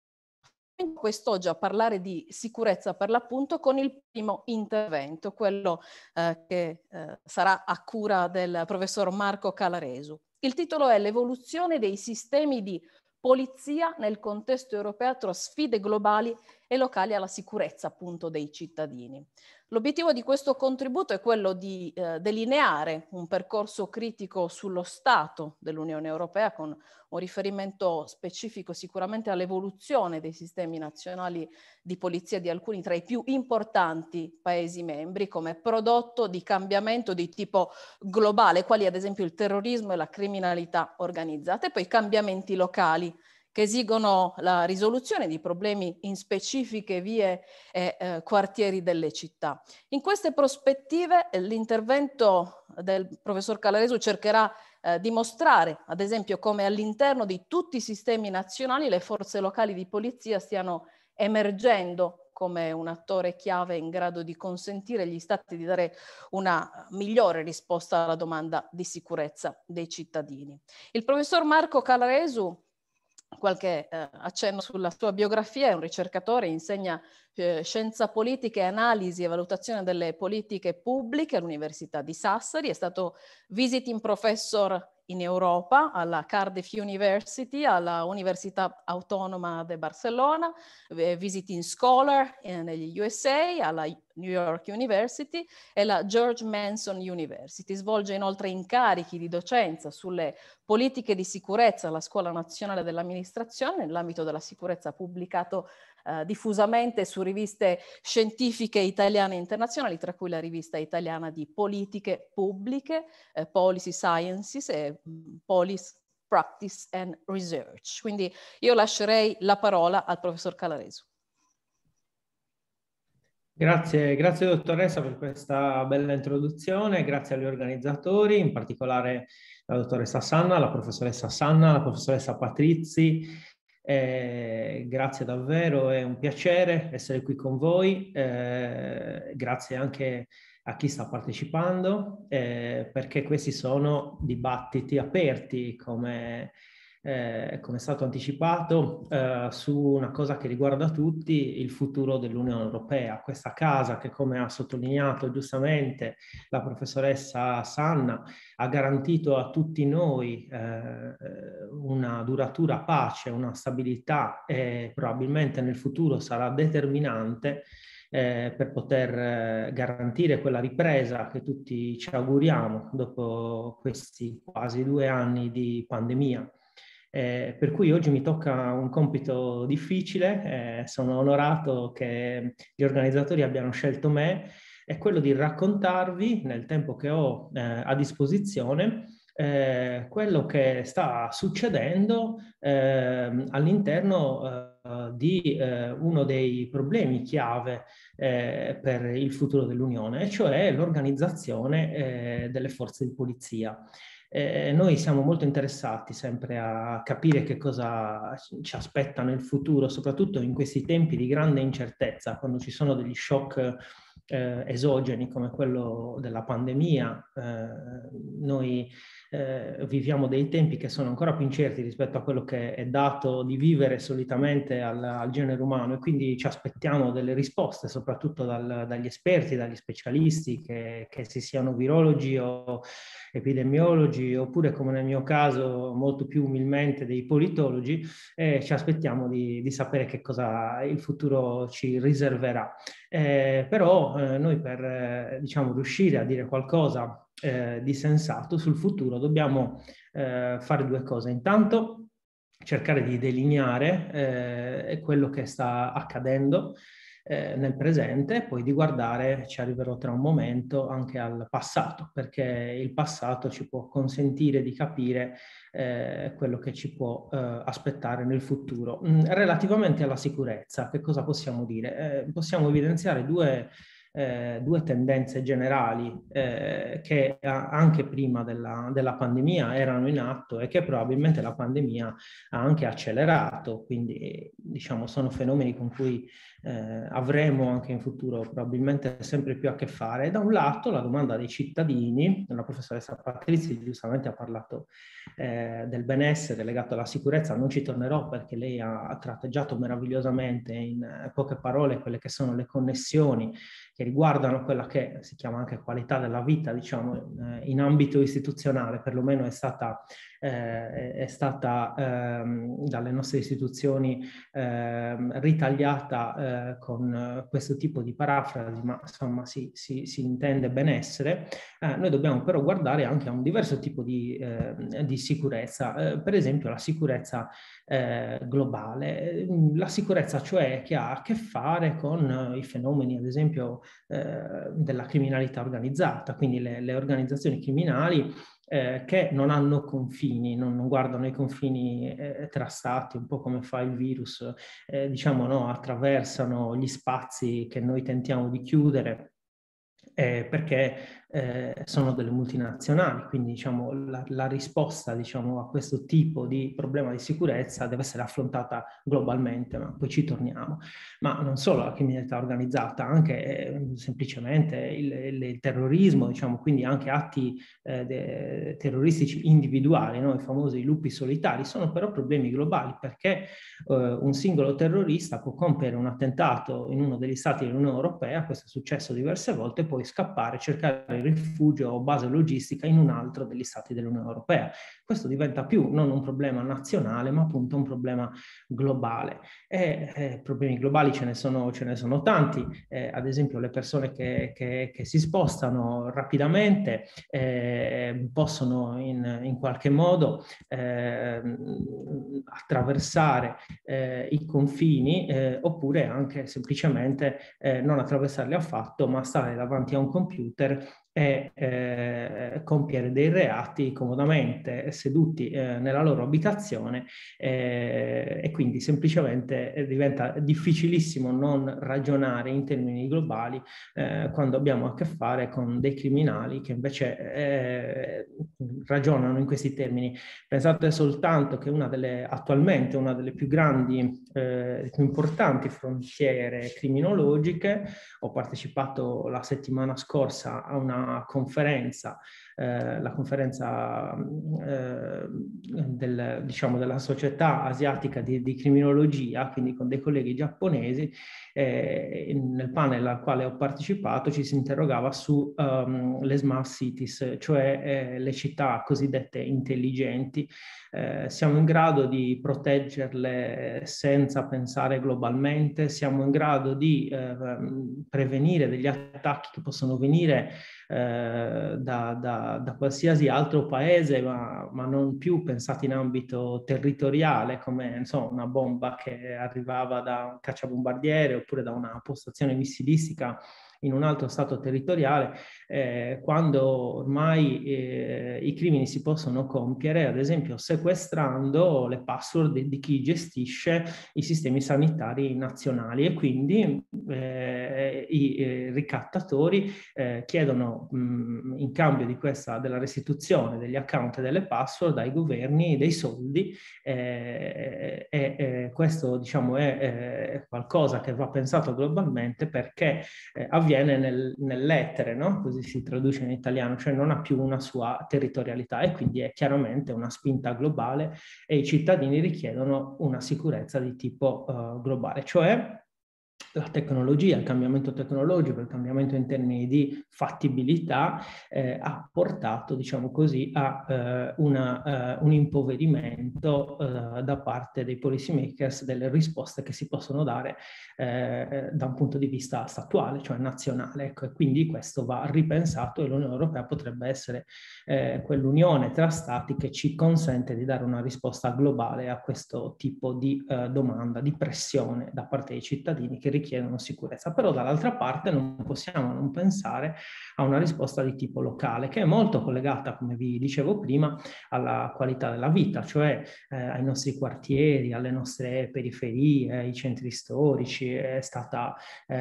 Quest'oggi a parlare di sicurezza per l'appunto con il primo intervento, quello che sarà a cura del professor Marco Calaresu. Il titolo è L'evoluzione dei sistemi di polizia nel contesto europeo tra sfide globali e locali alla sicurezza appunto dei cittadini. L'obiettivo di questo contributo è quello di delineare un percorso critico sullo stato dell'Unione Europea con un riferimento specifico sicuramente all'evoluzione dei sistemi nazionali di polizia di alcuni tra i più importanti Paesi membri come prodotto di cambiamento di tipo globale, quali ad esempio il terrorismo e la criminalità organizzata, e poi cambiamenti locali che esigono la risoluzione di problemi in specifiche vie e quartieri delle città. In queste prospettive l'intervento del professor Calaresu cercherà di mostrare, ad esempio, come all'interno di tutti i sistemi nazionali le forze locali di polizia stiano emergendo come un attore chiave in grado di consentire agli stati di dare una migliore risposta alla domanda di sicurezza dei cittadini. Il professor Marco Calaresu, qualche accenno sulla sua biografia, è un ricercatore, insegna scienza politica e analisi e valutazione delle politiche pubbliche all'Università di Sassari, è stato visiting professor in Europa alla Cardiff University, alla Università Autonoma di Barcellona, visiting scholar negli USA, alla New York University e la George Mason University. Svolge inoltre incarichi di docenza sulle politiche di sicurezza alla Scuola Nazionale dell'Amministrazione nell'ambito della sicurezza. Ha pubblicato diffusamente su riviste scientifiche italiane e internazionali, tra cui la rivista italiana di politiche pubbliche, Policy Sciences e Policy Practice and Research. Quindi io lascerei la parola al professor Calaresu. Grazie dottoressa per questa bella introduzione, grazie agli organizzatori, in particolare la dottoressa Sanna, la professoressa Sanna, la professoressa Patrizzi. Grazie davvero, è un piacere essere qui con voi. Grazie anche a chi sta partecipando, perché questi sono dibattiti aperti, come è stato anticipato, su una cosa che riguarda tutti, il futuro dell'Unione Europea. Questa casa che, come ha sottolineato giustamente la professoressa Sanna, ha garantito a tutti noi una duratura pace, una stabilità, e probabilmente nel futuro sarà determinante per poter garantire quella ripresa che tutti ci auguriamo dopo questi quasi 2 anni di pandemia. Per cui oggi mi tocca un compito difficile, sono onorato che gli organizzatori abbiano scelto me, è quello di raccontarvi, nel tempo che ho a disposizione, quello che sta succedendo all'interno di uno dei problemi chiave per il futuro dell'Unione, e cioè l'organizzazione delle forze di polizia. Noi siamo molto interessati sempre a capire che cosa ci aspetta nel futuro, soprattutto in questi tempi di grande incertezza, quando ci sono degli shock esogeni come quello della pandemia. Noi viviamo dei tempi che sono ancora più incerti rispetto a quello che è dato di vivere solitamente al genere umano, e quindi ci aspettiamo delle risposte, soprattutto dagli esperti, dagli specialisti, che si siano virologi o epidemiologi, oppure, come nel mio caso, molto più umilmente, dei politologi, e ci aspettiamo di sapere che cosa il futuro ci riserverà. Però noi per diciamo, riuscire a dire qualcosa di sensato sul futuro dobbiamo fare 2 cose. Intanto cercare di delineare quello che sta accadendo nel presente, e poi di guardare, ci arriverò tra un momento, anche al passato, perché il passato ci può consentire di capire quello che ci può aspettare nel futuro. Relativamente alla sicurezza, che cosa possiamo dire? Possiamo evidenziare due tendenze generali che anche prima della pandemia erano in atto, e che probabilmente la pandemia ha anche accelerato. Quindi diciamo sono fenomeni con cui avremo anche in futuro probabilmente sempre più a che fare. Da un lato la domanda dei cittadini, la professoressa Patrizzi giustamente ha parlato del benessere legato alla sicurezza, non ci tornerò perché lei ha tratteggiato meravigliosamente in poche parole quelle che sono le connessioni che riguardano quella che si chiama anche qualità della vita, diciamo, in ambito istituzionale. Perlomeno è stata dalle nostre istituzioni ritagliata con questo tipo di parafrasi, ma insomma si intende benessere. Noi dobbiamo però guardare anche a un diverso tipo di sicurezza, per esempio la sicurezza globale, la sicurezza cioè che ha a che fare con i fenomeni, ad esempio, della criminalità organizzata, quindi le organizzazioni criminali che non hanno confini, non guardano i confini tra stati, un po' come fa il virus, diciamo, no, attraversano gli spazi che noi tentiamo di chiudere, perché sono delle multinazionali. Quindi diciamo la risposta, diciamo, a questo tipo di problema di sicurezza deve essere affrontata globalmente, ma poi ci torniamo. Ma non solo la criminalità organizzata, anche semplicemente il terrorismo, diciamo, quindi anche atti terroristici individuali, no? I famosi lupi solitari, sono però problemi globali, perché un singolo terrorista può compiere un attentato in uno degli stati dell'Unione Europea, questo è successo diverse volte, poi poi scappare, cercare rifugio o base logistica in un altro degli stati dell'Unione Europea. Questo diventa più non un problema nazionale, ma appunto un problema globale. Problemi globali ce ne sono tanti, ad esempio le persone che si spostano rapidamente possono in qualche modo attraversare i confini, oppure anche semplicemente non attraversarli affatto, ma stare davanti a un computer e compiere dei reati comodamente seduti nella loro abitazione, e quindi semplicemente diventa difficilissimo non ragionare in termini globali quando abbiamo a che fare con dei criminali che invece ragionano in questi termini. Pensate soltanto che attualmente una delle più grandi, più importanti frontiere criminologiche, ho partecipato la settimana scorsa a una conferenza, la conferenza della Società Asiatica di Criminologia, quindi con dei colleghi giapponesi. Nel panel al quale ho partecipato ci si interrogava su le smart cities, cioè le città cosiddette intelligenti. Siamo in grado di proteggerle senza pensare globalmente? Siamo in grado di prevenire degli attacchi che possono venire da qualsiasi altro paese, ma non più pensati in ambito territoriale, come insomma, una bomba che arrivava da un cacciabombardiere oppure da una postazione missilistica in un altro stato territoriale, quando ormai i crimini si possono compiere, ad esempio sequestrando le password di chi gestisce i sistemi sanitari nazionali, e quindi i ricattatori chiedono in cambio della restituzione degli account e delle password ai governi dei soldi, e questo diciamo è qualcosa che va pensato globalmente, perché avviene nell'etere, no? Così si traduce in italiano, cioè non ha più una sua territorialità, e quindi è chiaramente una spinta globale, e i cittadini richiedono una sicurezza di tipo globale, cioè la tecnologia, il cambiamento tecnologico, il cambiamento in termini di fattibilità ha portato, diciamo così, a un impoverimento da parte dei policy makers delle risposte che si possono dare da un punto di vista statuale, cioè nazionale. Ecco, e quindi questo va ripensato, e l'Unione Europea potrebbe essere quell'unione tra stati che ci consente di dare una risposta globale a questo tipo di domanda, di pressione da parte dei cittadini che richiedono sicurezza. Però dall'altra parte non possiamo non pensare a una risposta di tipo locale, che è molto collegata, come vi dicevo prima, alla qualità della vita, cioè ai nostri quartieri, alle nostre periferie, ai centri storici. È stata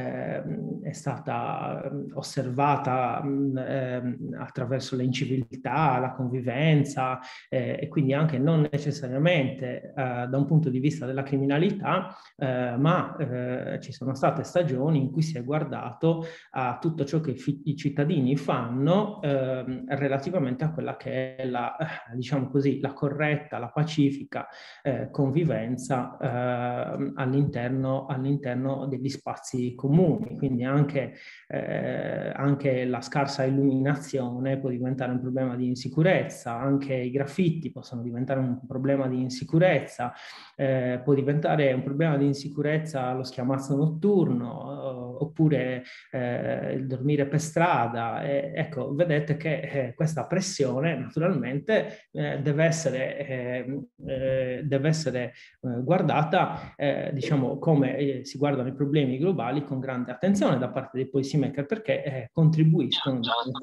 osservata attraverso le inciviltà, la convivenza, e quindi anche non necessariamente da un punto di vista della criminalità, ma ci sono state stagioni in cui si è guardato a tutto ciò che i cittadini fanno relativamente a quella che è diciamo così, la corretta, la pacifica convivenza all'interno degli spazi comuni. Quindi anche la scarsa illuminazione può diventare un problema di insicurezza, anche i graffiti possono diventare un problema di insicurezza, può diventare un problema di insicurezza lo schiamazzo notturno, oppure il dormire per strada. Ecco, vedete che questa pressione naturalmente deve essere guardata, diciamo, come si guardano i problemi globali, con grande attenzione da parte dei policy maker, perché contribuiscono.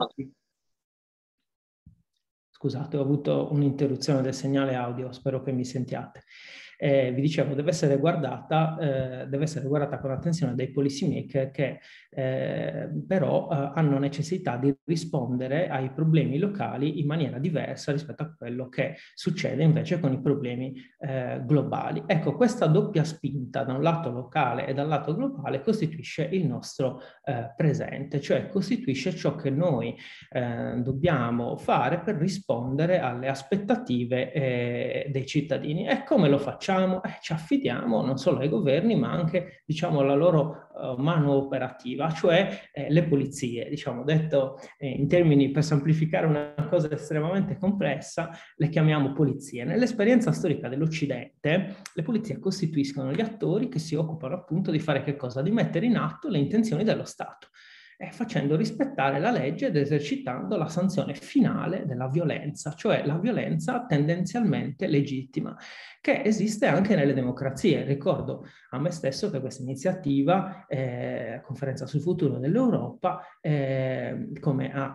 Scusate, ho avuto un'interruzione del segnale audio, spero che mi sentiate. Vi dicevo, deve essere guardata con attenzione dai policy maker, che però hanno necessità di rispondere ai problemi locali in maniera diversa rispetto a quello che succede invece con i problemi globali. Ecco, questa doppia spinta da un lato locale e dal lato globale costituisce il nostro presente, cioè costituisce ciò che noi dobbiamo fare per rispondere alle aspettative dei cittadini. E come lo facciamo? facciamo? Ci affidiamo non solo ai governi, ma anche, diciamo, alla loro mano operativa, cioè le polizie. Diciamo, detto in termini, per semplificare una cosa estremamente complessa, le chiamiamo polizie. Nell'esperienza storica dell'Occidente, le polizie costituiscono gli attori che si occupano appunto di fare che cosa? Di mettere in atto le intenzioni dello Stato, facendo rispettare la legge ed esercitando la sanzione finale della violenza, cioè la violenza tendenzialmente legittima, che esiste anche nelle democrazie. Ricordo a me stesso che questa iniziativa, Conferenza sul futuro dell'Europa, come ha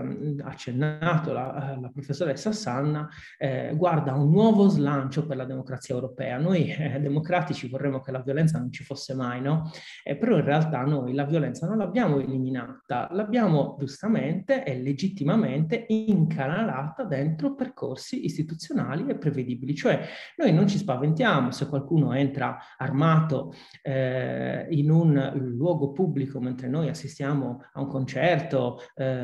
accennato la professoressa Sanna, guarda un nuovo slancio per la democrazia europea. Noi democratici vorremmo che la violenza non ci fosse mai, no? Però in realtà noi la violenza non l'abbiamo eliminata, l'abbiamo giustamente e legittimamente incanalata dentro percorsi istituzionali e prevedibili. Cioè noi non ci spaventiamo se qualcuno entra armato in un luogo pubblico mentre noi assistiamo a un concerto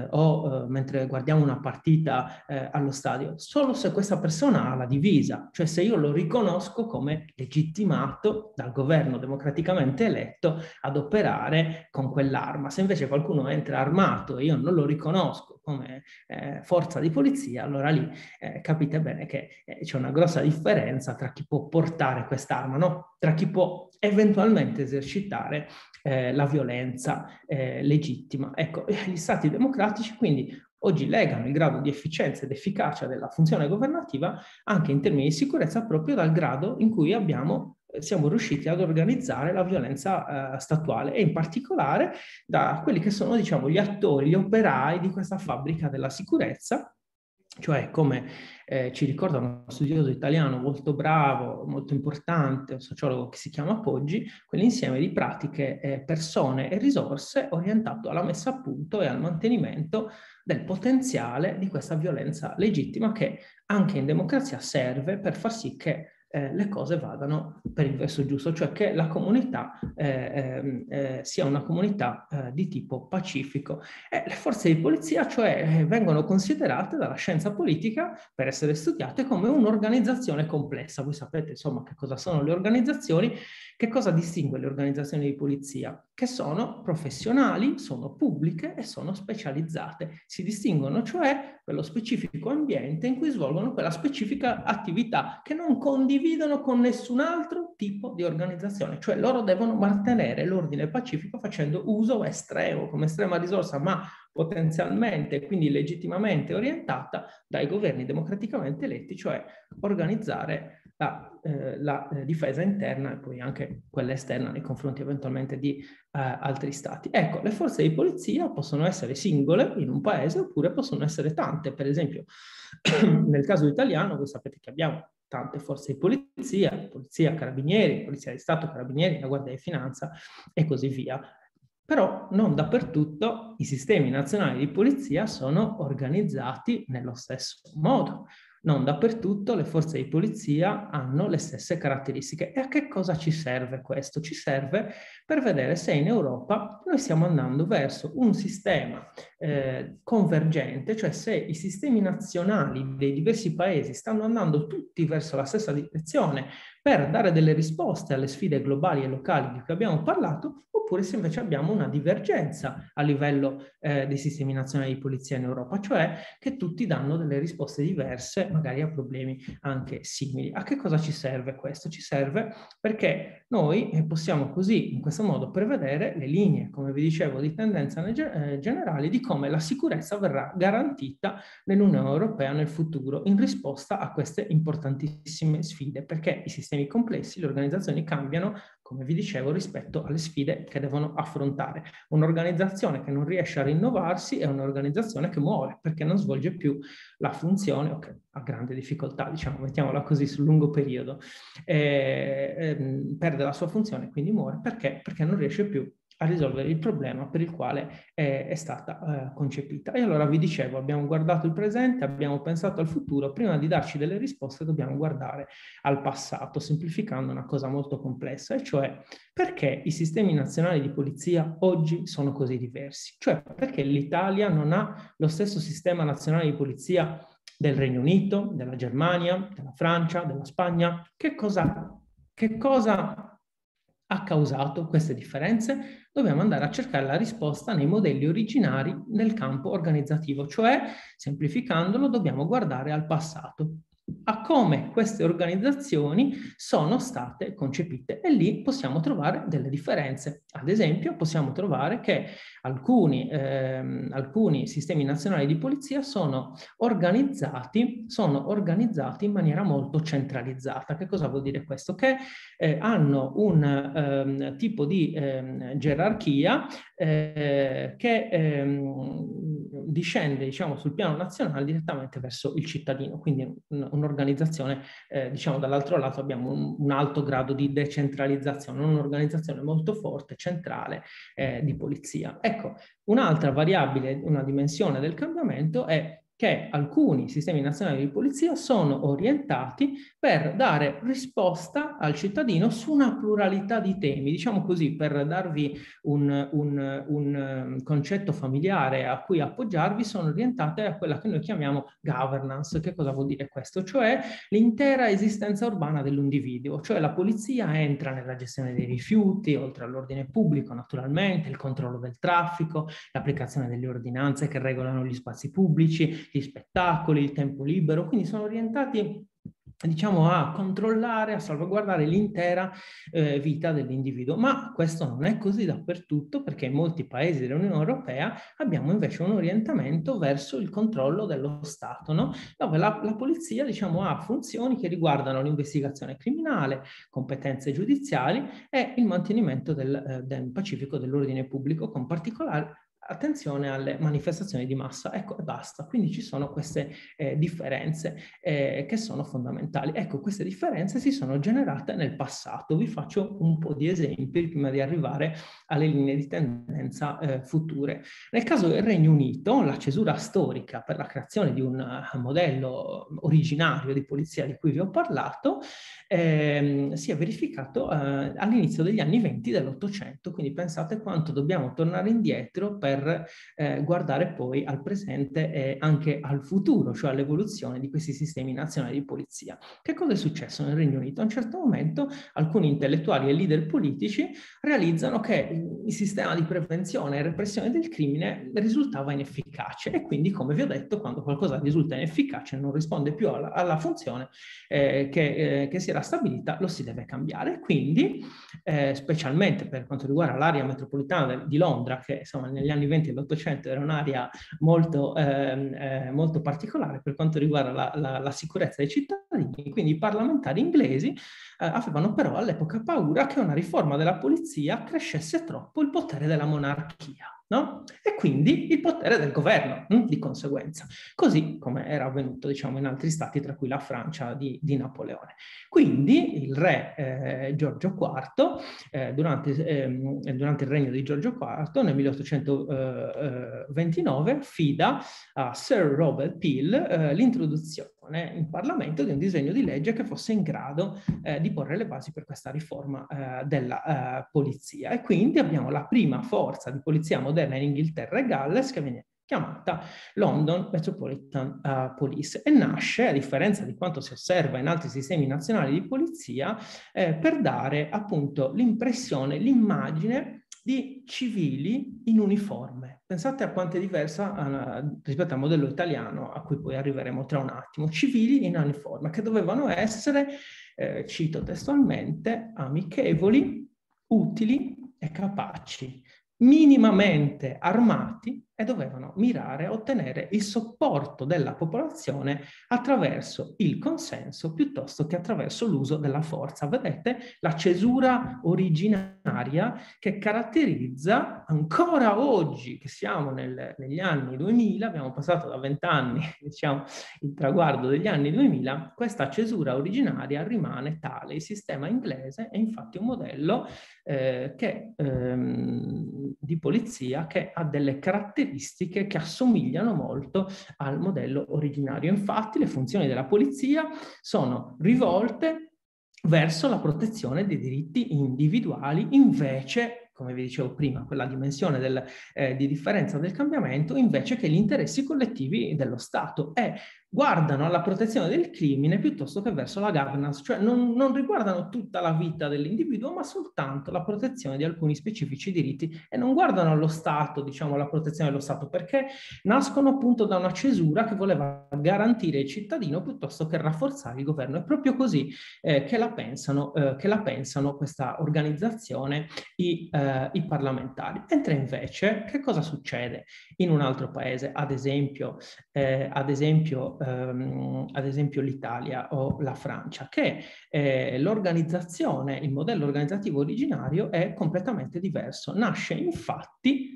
o mentre guardiamo una partita allo stadio, solo se questa persona ha la divisa, cioè se io lo riconosco come legittimato dal governo democraticamente eletto ad operare con quell'arma. Se invece qualcuno entra armato e io non lo riconosco come forza di polizia, allora lì capite bene che c'è una grossa differenza tra chi può portare quest'arma, no? Tra chi può eventualmente esercitare la violenza legittima. Ecco, gli stati democratici quindi oggi legano il grado di efficienza ed efficacia della funzione governativa anche in termini di sicurezza proprio dal grado in cui siamo riusciti ad organizzare la violenza statuale, e in particolare da quelli che sono, diciamo, gli attori, gli operai di questa fabbrica della sicurezza, cioè come ci ricorda uno studioso italiano molto bravo, molto importante, un sociologo che si chiama Poggi, quell'insieme di pratiche, persone e risorse orientato alla messa a punto e al mantenimento del potenziale di questa violenza legittima che anche in democrazia serve per far sì che le cose vadano per il verso giusto, cioè che la comunità sia una comunità di tipo pacifico. Le forze di polizia, cioè, vengono considerate dalla scienza politica per essere studiate come un'organizzazione complessa. Voi sapete, insomma, che cosa sono le organizzazioni, che cosa distingue le organizzazioni di polizia? Che sono professionali, sono pubbliche e sono specializzate. Si distinguono, cioè, per lo specifico ambiente in cui svolgono quella specifica attività, che non condividono con nessun altro tipo di organizzazione, cioè loro devono mantenere l'ordine pacifico facendo uso estremo, come estrema risorsa, ma potenzialmente, quindi legittimamente orientata dai governi democraticamente eletti, cioè organizzare la difesa interna e poi anche quella esterna nei confronti eventualmente di altri stati. Ecco, le forze di polizia possono essere singole in un paese oppure possono essere tante. Per esempio, nel caso italiano, voi sapete che abbiamo tante forze di polizia, carabinieri, polizia di Stato, carabinieri, la Guardia di Finanza e così via. Però non dappertutto i sistemi nazionali di polizia sono organizzati nello stesso modo. Non dappertutto le forze di polizia hanno le stesse caratteristiche. E a che cosa ci serve questo? Ci serve per vedere se in Europa noi stiamo andando verso un sistema convergente, cioè se i sistemi nazionali dei diversi paesi stanno andando tutti verso la stessa direzione per dare delle risposte alle sfide globali e locali di cui abbiamo parlato, oppure se invece abbiamo una divergenza a livello dei sistemi nazionali di polizia in Europa, cioè che tutti danno delle risposte diverse magari a problemi anche simili. A che cosa ci serve questo? Ci serve perché noi possiamo così, in questo modo, prevedere le linee, come vi dicevo, di tendenza generali di come la sicurezza verrà garantita nell'Unione Europea nel futuro in risposta a queste importantissime sfide, perché i sistemi complessi, le organizzazioni cambiano, come vi dicevo, rispetto alle sfide che devono affrontare. Un'organizzazione che non riesce a rinnovarsi è un'organizzazione che muore, perché non svolge più la funzione, a grande difficoltà, diciamo, mettiamola così, sul lungo periodo, perde la sua funzione, quindi muore. Perché? Perché non riesce più a risolvere il problema per il quale è stata concepita. E allora vi dicevo, abbiamo guardato il presente, abbiamo pensato al futuro, prima di darci delle risposte dobbiamo guardare al passato, semplificando una cosa molto complessa, e cioè perché i sistemi nazionali di polizia oggi sono così diversi, cioè perché l'Italia non ha lo stesso sistema nazionale di polizia del Regno Unito, della Germania, della Francia, della Spagna. Che cosa Che cosa ha causato queste differenze? Dobbiamo andare a cercare la risposta nei modelli originari nel campo organizzativo, cioè, semplificandolo, dobbiamo guardare al passato, a come queste organizzazioni sono state concepite, e lì possiamo trovare delle differenze. Ad esempio, possiamo trovare che alcuni sistemi nazionali di polizia sono organizzati in maniera molto centralizzata. Che cosa vuol dire questo? Che hanno un tipo di gerarchia che discende, diciamo, sul piano nazionale direttamente verso il cittadino, quindi un'organizzazione, diciamo, dall'altro lato abbiamo un alto grado di decentralizzazione, un'organizzazione molto forte, centrale di polizia. Ecco, un'altra variabile, una dimensione del cambiamento è che alcuni sistemi nazionali di polizia sono orientati per dare risposta al cittadino su una pluralità di temi, diciamo così, per darvi un concetto familiare a cui appoggiarvi, sono orientate a quella che noi chiamiamo governance. Che cosa vuol dire questo? Cioè l'intera esistenza urbana dell'individuo, cioè la polizia entra nella gestione dei rifiuti, oltre all'ordine pubblico naturalmente, il controllo del traffico, l'applicazione delle ordinanze che regolano gli spazi pubblici, gli spettacoli, il tempo libero, quindi sono orientati, diciamo, a controllare, a salvaguardare l'intera vita dell'individuo. Ma questo non è così dappertutto, perché in molti paesi dell'Unione Europea abbiamo invece un orientamento verso il controllo dello Stato, no? Dove la polizia, diciamo, ha funzioni che riguardano l'investigazione criminale, competenze giudiziali e il mantenimento del pacifico dell'ordine pubblico, con particolare attenzione alle manifestazioni di massa. Ecco, e basta. Quindi ci sono queste differenze che sono fondamentali. Ecco, queste differenze si sono generate nel passato. Vi faccio un po' di esempi prima di arrivare alle linee di tendenza future. Nel caso del Regno Unito, la cesura storica per la creazione di un modello originario di polizia di cui vi ho parlato si è verificato all'inizio degli anni 20 dell'Ottocento. Quindi pensate quanto dobbiamo tornare indietro per guardare poi al presente e anche al futuro, cioè all'evoluzione di questi sistemi nazionali di polizia. Che cosa è successo nel Regno Unito? A un certo momento alcuni intellettuali e leader politici realizzano che il sistema di prevenzione e repressione del crimine risultava inefficace, e quindi, come vi ho detto, quando qualcosa risulta inefficace, non risponde più alla funzione che si era stabilita, lo si deve cambiare. Quindi, specialmente per quanto riguarda l'area metropolitana di Londra, che insomma negli anni 20 dell'Ottocento era un'area molto particolare per quanto riguarda la sicurezza dei cittadini, quindi i parlamentari inglesi avevano però all'epoca paura che una riforma della polizia crescesse troppo il potere della monarchia, no? E quindi il potere del governo, di conseguenza, così come era avvenuto, diciamo, in altri stati, tra cui la Francia di Napoleone. Quindi il re Giorgio IV, durante il regno di Giorgio IV, nel 1829, affida a Sir Robert Peel l'introduzione in Parlamento di un disegno di legge che fosse in grado di porre le basi per questa riforma della polizia. E quindi abbiamo la prima forza di polizia moderna in Inghilterra e Galles, che viene chiamata London Metropolitan Police, e nasce, a differenza di quanto si osserva in altri sistemi nazionali di polizia, per dare appunto l'impressione, l'immagine di civili in uniforme. Pensate a quanto è diversa rispetto al modello italiano, a cui poi arriveremo tra un attimo. Civili in uniforme, che dovevano essere, cito testualmente, amichevoli, utili e capaci, minimamente armati, e dovevano mirare a ottenere il supporto della popolazione attraverso il consenso piuttosto che attraverso l'uso della forza. Vedete la cesura originaria che caratterizza ancora oggi, che siamo negli anni 2000, abbiamo passato da 20 anni, diciamo, il traguardo degli anni 2000, questa cesura originaria rimane tale. Il sistema inglese è infatti un modello di polizia che ha delle caratteristiche che assomigliano molto al modello originario. Infatti le funzioni della polizia sono rivolte verso la protezione dei diritti individuali, invece, come vi dicevo prima, quella dimensione di differenza del cambiamento, invece che gli interessi collettivi dello Stato. E guardano alla protezione del crimine piuttosto che verso la governance, cioè non riguardano tutta la vita dell'individuo, ma soltanto la protezione di alcuni specifici diritti, e non guardano allo Stato, diciamo, la protezione dello Stato, perché nascono appunto da una cesura che voleva garantire il cittadino piuttosto che rafforzare il governo. È proprio così che la pensano questa organizzazione i parlamentari. Mentre invece che cosa succede in un altro paese, ad esempio l'Italia o la Francia, che l'organizzazione, il modello organizzativo originario è completamente diverso. Nasce infatti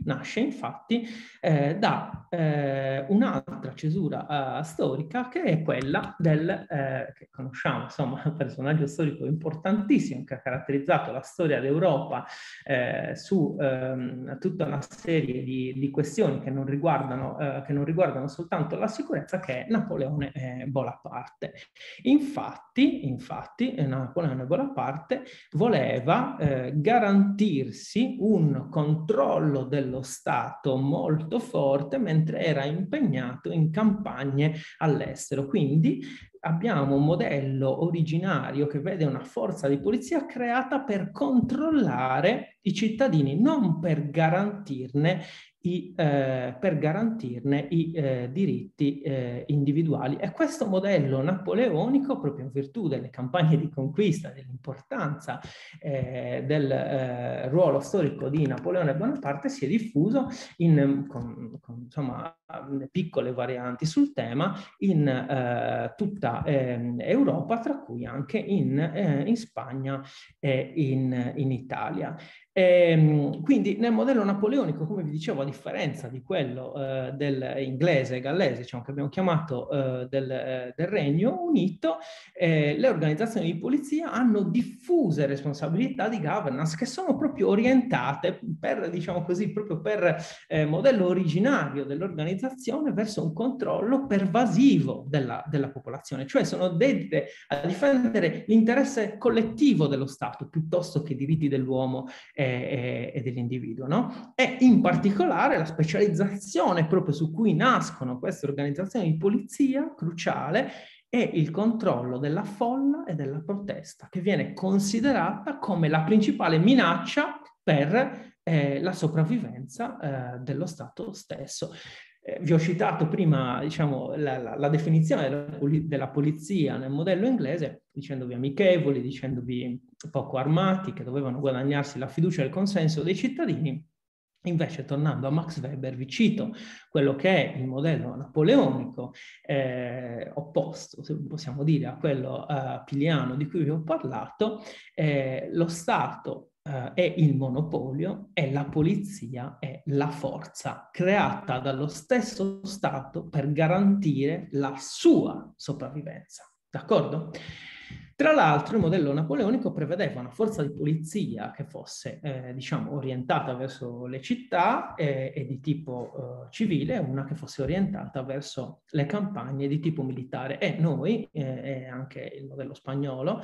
da un'altra cesura storica, che è quella che conosciamo, insomma, un personaggio storico importantissimo che ha caratterizzato la storia d'Europa su tutta una serie di questioni che non riguardano soltanto la sicurezza, che è Napoleone Bonaparte. Infatti Napoleone Bonaparte voleva garantirsi un controllo dello Stato molto forte mentre era impegnato in campagne all'estero. Quindi abbiamo un modello originario che vede una forza di polizia creata per controllare i cittadini, non per garantirne i diritti individuali. E questo modello napoleonico, proprio in virtù delle campagne di conquista, dell'importanza del ruolo storico di Napoleone Bonaparte, si è diffuso con insomma, piccole varianti sul tema in tutta Europa, tra cui anche in Spagna e in Italia. Quindi nel modello napoleonico, come vi dicevo, a differenza di quello dell'inglese gallese, diciamo, che abbiamo chiamato del Regno Unito, le organizzazioni di polizia hanno diffuse responsabilità di governance che sono proprio orientate per, diciamo così, proprio per modello originario dell'organizzazione verso un controllo pervasivo della popolazione, cioè sono dedite a difendere l'interesse collettivo dello Stato piuttosto che i diritti dell'uomo e dell'individuo, no? E in particolare la specializzazione proprio su cui nascono queste organizzazioni di polizia, cruciale, è il controllo della folla e della protesta, che viene considerata come la principale minaccia per la sopravvivenza dello Stato stesso. Vi ho citato prima, diciamo, la definizione della polizia nel modello inglese, dicendovi amichevoli, dicendovi poco armati, che dovevano guadagnarsi la fiducia e il consenso dei cittadini. Invece, tornando a Max Weber, vi cito quello che è il modello napoleonico, opposto, se possiamo dire, a quello piliano di cui vi ho parlato. Lo Stato è il monopolio e la polizia è la forza creata dallo stesso Stato per garantire la sua sopravvivenza. D'accordo? Tra l'altro il modello napoleonico prevedeva una forza di polizia che fosse diciamo orientata verso le città e di tipo civile, e una che fosse orientata verso le campagne di tipo militare. E noi, e anche il modello spagnolo,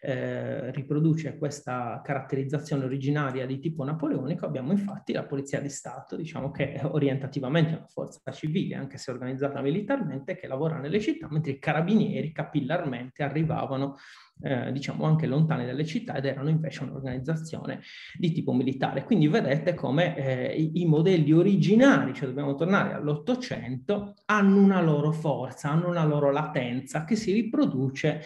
riproduce questa caratterizzazione originaria di tipo napoleonico. Abbiamo infatti la polizia di Stato, diciamo, che è orientativamente una forza civile, anche se organizzata militarmente, che lavora nelle città, mentre i carabinieri capillarmente arrivavano diciamo anche lontani dalle città ed erano invece un'organizzazione di tipo militare. Quindi vedete come i modelli originari, cioè dobbiamo tornare all'Ottocento, hanno una loro forza, hanno una loro latenza che si riproduce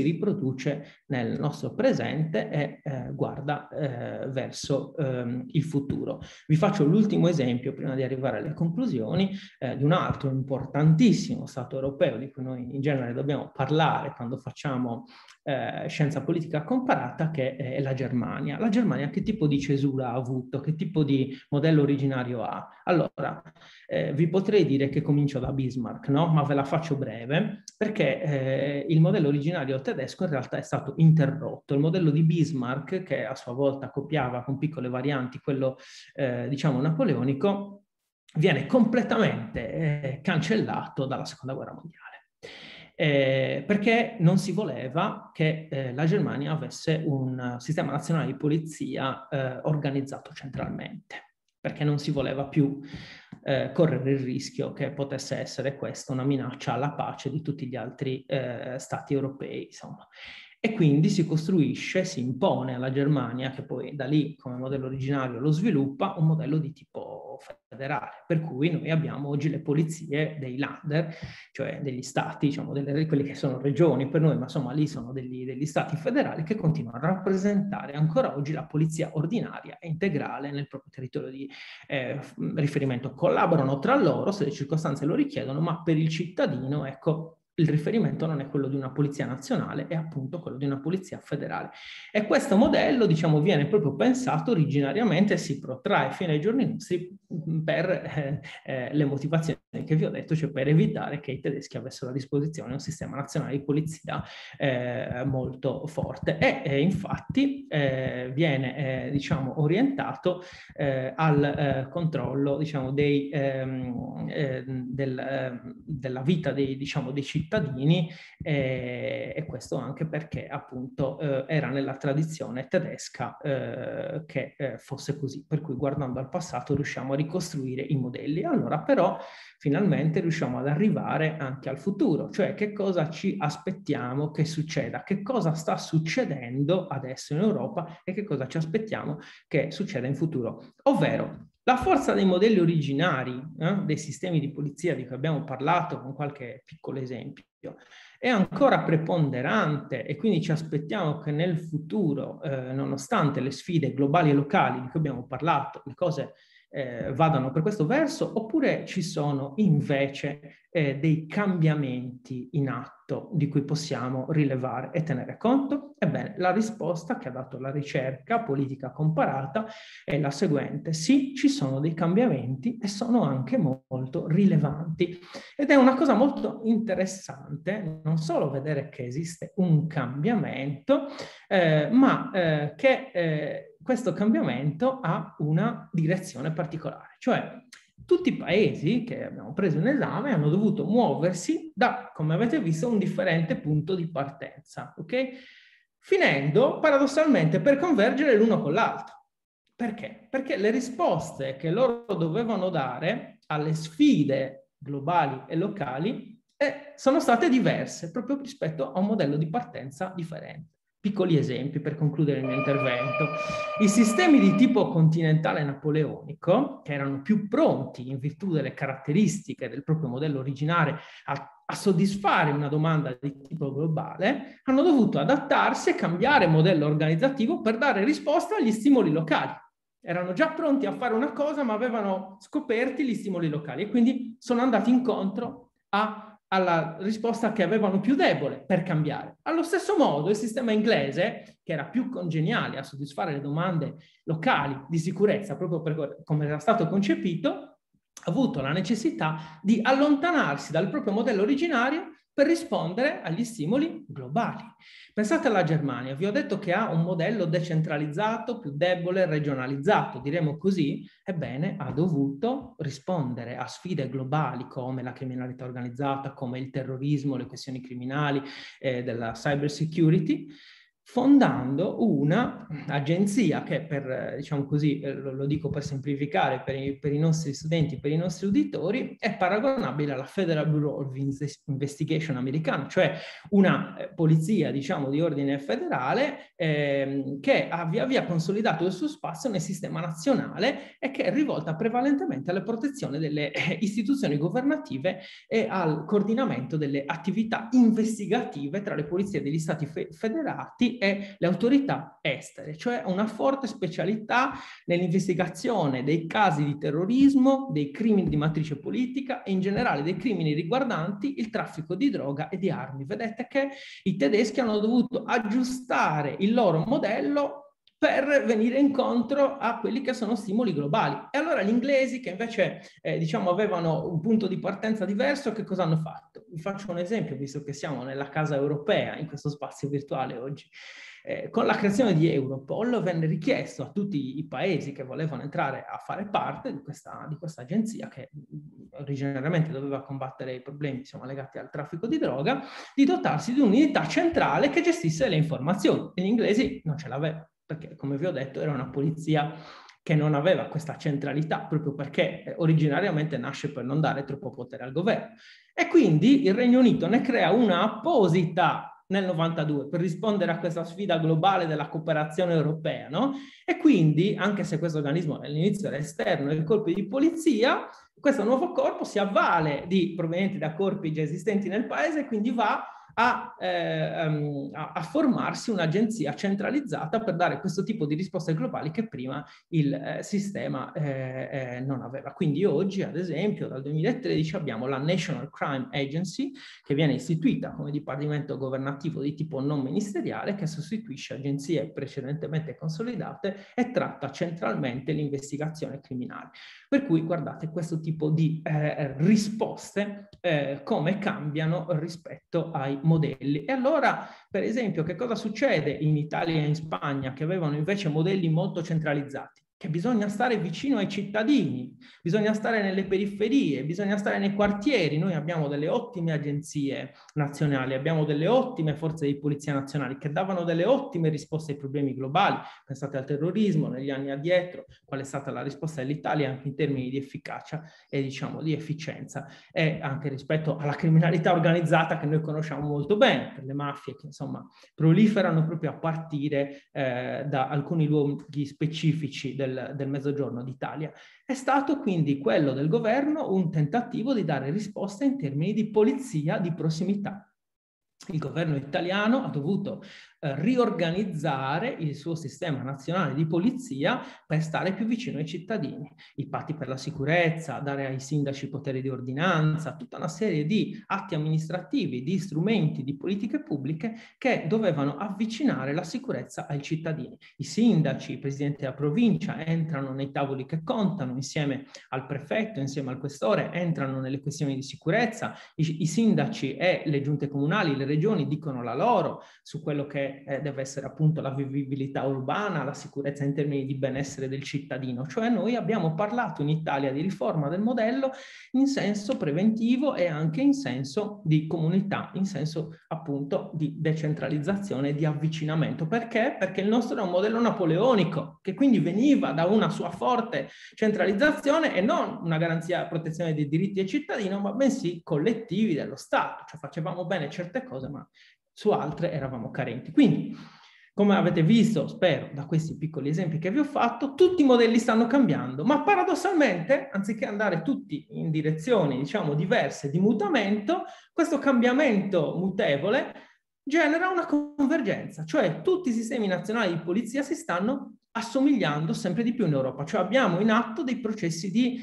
nel nostro presente e guarda verso il futuro. Vi faccio l'ultimo esempio prima di arrivare alle conclusioni di un altro importantissimo Stato europeo di cui noi in genere dobbiamo parlare quando facciamo scienza politica comparata, che è la Germania. La Germania che tipo di cesura ha avuto? Che tipo di modello originario ha? Allora, vi potrei dire che comincio da Bismarck, no? Ma ve la faccio breve, perché il modello originario tedesco in realtà è stato interrotto. Il modello di Bismarck, che a sua volta copiava con piccole varianti quello, diciamo, napoleonico, viene completamente cancellato dalla Seconda Guerra Mondiale. Perché non si voleva che la Germania avesse un sistema nazionale di polizia organizzato centralmente. perché non si voleva più correre il rischio che potesse essere questa una minaccia alla pace di tutti gli altri stati europei, insomma. E quindi si costruisce, si impone alla Germania, che poi da lì come modello originario lo sviluppa, un modello di tipo federale, per cui noi abbiamo oggi le polizie dei Länder, cioè degli stati, diciamo, quelli che sono regioni per noi, ma insomma lì sono degli stati federali che continuano a rappresentare ancora oggi la polizia ordinaria e integrale nel proprio territorio di riferimento. Collaborano tra loro se le circostanze lo richiedono, ma per il cittadino, ecco, il riferimento non è quello di una polizia nazionale, è appunto quello di una polizia federale. E questo modello, diciamo, viene proprio pensato originariamente e si protrae fino ai giorni nostri per le motivazioni che vi ho detto, cioè per evitare che i tedeschi avessero a disposizione un sistema nazionale di polizia molto forte. E infatti viene, diciamo, orientato al controllo, diciamo, della vita dei cittadini, e questo anche perché appunto era nella tradizione tedesca che fosse così, per cui guardando al passato riusciamo a ricostruire i modelli. Allora però finalmente riusciamo ad arrivare anche al futuro, cioè che cosa ci aspettiamo che succeda, che cosa sta succedendo adesso in Europa e che cosa ci aspettiamo che succeda in futuro, ovvero la forza dei modelli originari, dei sistemi di polizia di cui abbiamo parlato con qualche piccolo esempio, è ancora preponderante, e quindi ci aspettiamo che nel futuro, nonostante le sfide globali e locali di cui abbiamo parlato, le cose vadano per questo verso, oppure ci sono invece dei cambiamenti in atto di cui possiamo rilevare e tenere conto? Ebbene, la risposta che ha dato la ricerca politica comparata è la seguente: sì, ci sono dei cambiamenti e sono anche molto rilevanti. Ed è una cosa molto interessante non solo vedere che esiste un cambiamento, ma che questo cambiamento ha una direzione particolare, cioè tutti i paesi che abbiamo preso in esame hanno dovuto muoversi da, come avete visto, un differente punto di partenza, ok? Finendo paradossalmente per convergere l'uno con l'altro. Perché? Perché le risposte che loro dovevano dare alle sfide globali e locali sono state diverse proprio rispetto a un modello di partenza differente. Piccoli esempi per concludere il mio intervento. I sistemi di tipo continentale napoleonico, che erano più pronti in virtù delle caratteristiche del proprio modello originale a soddisfare una domanda di tipo globale, hanno dovuto adattarsi e cambiare modello organizzativo per dare risposta agli stimoli locali. Erano già pronti a fare una cosa, ma avevano scoperti gli stimoli locali e quindi sono andati incontro alla risposta che avevano più debole per cambiare. Allo stesso modo il sistema inglese, che era più congeniale a soddisfare le domande locali di sicurezza, proprio per come era stato concepito, ha avuto la necessità di allontanarsi dal proprio modello originario per rispondere agli stimoli globali. Pensate alla Germania, vi ho detto che ha un modello decentralizzato, più debole, regionalizzato, diremo così. Ebbene, ha dovuto rispondere a sfide globali come la criminalità organizzata, come il terrorismo, le questioni criminali, della cyber security, fondando una agenzia che diciamo così, lo dico per semplificare per i nostri studenti, per i nostri uditori, è paragonabile alla Federal Bureau of Investigation americana, cioè una polizia, diciamo, di ordine federale che ha via via consolidato il suo spazio nel sistema nazionale e che è rivolta prevalentemente alla protezione delle istituzioni governative e al coordinamento delle attività investigative tra le polizie degli stati federati e le autorità estere, cioè una forte specialità nell'investigazione dei casi di terrorismo, dei crimini di matrice politica e in generale dei crimini riguardanti il traffico di droga e di armi. Vedete che i tedeschi hanno dovuto aggiustare il loro modello per venire incontro a quelli che sono stimoli globali. E allora gli inglesi, che invece diciamo avevano un punto di partenza diverso, che cosa hanno fatto? Vi faccio un esempio, visto che siamo nella casa europea, in questo spazio virtuale oggi. Con la creazione di Europol venne richiesto a tutti i paesi che volevano entrare a fare parte di questa agenzia, che originariamente doveva combattere i problemi, insomma, legati al traffico di droga, di dotarsi di un'unità centrale che gestisse le informazioni. E gli inglesi non ce l'avevano, perché, come vi ho detto, era una polizia che non aveva questa centralità, proprio perché originariamente nasce per non dare troppo potere al governo. E quindi il Regno Unito ne crea una apposita nel 92 per rispondere a questa sfida globale della cooperazione europea, no? E quindi, anche se questo organismo all'inizio era esterno ai corpi di polizia, questo nuovo corpo si avvale di provenienti da corpi già esistenti nel paese e quindi va a formarsi un'agenzia centralizzata per dare questo tipo di risposte globali che prima il sistema non aveva. Quindi oggi, ad esempio, dal 2013 abbiamo la National Crime Agency, che viene istituita come dipartimento governativo di tipo non ministeriale, che sostituisce agenzie precedentemente consolidate e tratta centralmente l'investigazione criminale. Per cui, guardate, questo tipo di risposte come cambiano rispetto ai modelli. E allora, per esempio, che cosa succede in Italia e in Spagna, che avevano invece modelli molto centralizzati? Che bisogna stare vicino ai cittadini, bisogna stare nelle periferie, bisogna stare nei quartieri. Noi abbiamo delle ottime agenzie nazionali, abbiamo delle ottime forze di polizia nazionali che davano delle ottime risposte ai problemi globali. Pensate al terrorismo negli anni addietro, qual è stata la risposta dell'Italia anche in termini di efficacia e diciamo di efficienza, e anche rispetto alla criminalità organizzata che noi conosciamo molto bene, per le mafie che insomma proliferano proprio a partire da alcuni luoghi specifici del Mezzogiorno d'Italia. È stato quindi quello del governo un tentativo di dare risposte in termini di polizia di prossimità. Il governo italiano ha dovuto riorganizzare il suo sistema nazionale di polizia per stare più vicino ai cittadini. I patti per la sicurezza, dare ai sindaci poteri di ordinanza, tutta una serie di atti amministrativi, di strumenti, di politiche pubbliche che dovevano avvicinare la sicurezza ai cittadini. I sindaci, i presidenti della provincia entrano nei tavoli che contano insieme al prefetto, insieme al questore, entrano nelle questioni di sicurezza. I sindaci e le giunte comunali, le regioni dicono la loro su quello che deve essere appunto la vivibilità urbana, la sicurezza in termini di benessere del cittadino. Cioè noi abbiamo parlato in Italia di riforma del modello in senso preventivo e anche in senso di comunità, in senso appunto di decentralizzazione e di avvicinamento. Perché? Perché il nostro è un modello napoleonico che quindi veniva da una sua forte centralizzazione e non una garanzia a protezione dei diritti del cittadino, ma bensì collettivi dello Stato. Cioè facevamo bene certe cose, ma su altre eravamo carenti. Quindi, come avete visto, spero, da questi piccoli esempi che vi ho fatto, tutti i modelli stanno cambiando, ma paradossalmente, anziché andare tutti in direzioni, diciamo, diverse di mutamento, questo cambiamento mutevole genera una convergenza, cioè tutti i sistemi nazionali di polizia si stanno assomigliando sempre di più in Europa, cioè abbiamo in atto dei processi di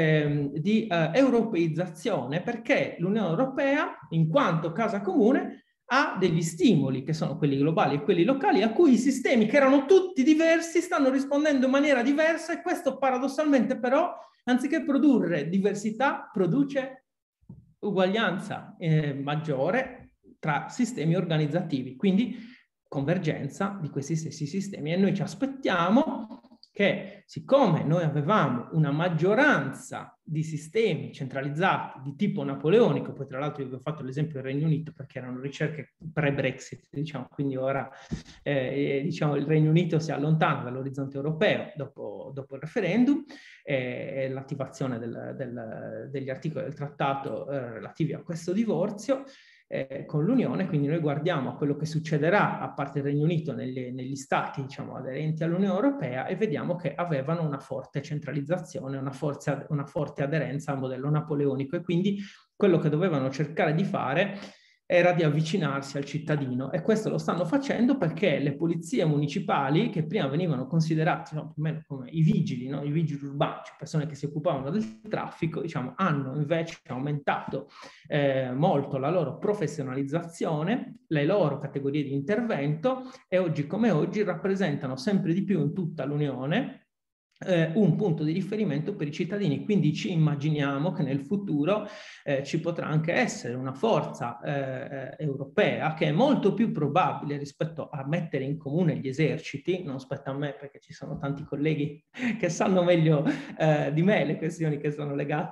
europeizzazione, perché l'Unione Europea, in quanto casa comune, ha degli stimoli che sono quelli globali e quelli locali a cui i sistemi che erano tutti diversi stanno rispondendo in maniera diversa, e questo paradossalmente però, anziché produrre diversità, produce uguaglianza maggiore tra sistemi organizzativi, quindi convergenza di questi stessi sistemi. E noi ci aspettiamo che, siccome noi avevamo una maggioranza di sistemi centralizzati di tipo napoleonico, poi tra l'altro io vi ho fatto l'esempio del Regno Unito perché erano ricerche pre-Brexit, diciamo, quindi ora diciamo, il Regno Unito si allontana dall'orizzonte europeo dopo il referendum e l'attivazione degli articoli del trattato relativi a questo divorzio con l'Unione. Quindi noi guardiamo a quello che succederà, a parte il Regno Unito, negli stati, diciamo, aderenti all'Unione Europea, e vediamo che avevano una forte centralizzazione, una forte aderenza al modello napoleonico, e quindi quello che dovevano cercare di fare era di avvicinarsi al cittadino, e questo lo stanno facendo perché le polizie municipali, che prima venivano considerate più o meno come i vigili, no? I vigili urbani, cioè persone che si occupavano del traffico, diciamo, hanno invece aumentato molto la loro professionalizzazione, le loro categorie di intervento, e oggi come oggi rappresentano sempre di più in tutta l'Unione un punto di riferimento per i cittadini. Quindi ci immaginiamo che nel futuro ci potrà anche essere una forza europea che è molto più probabile rispetto a mettere in comune gli eserciti. Non spetta a me, perché ci sono tanti colleghi che sanno meglio di me le questioni che sono legate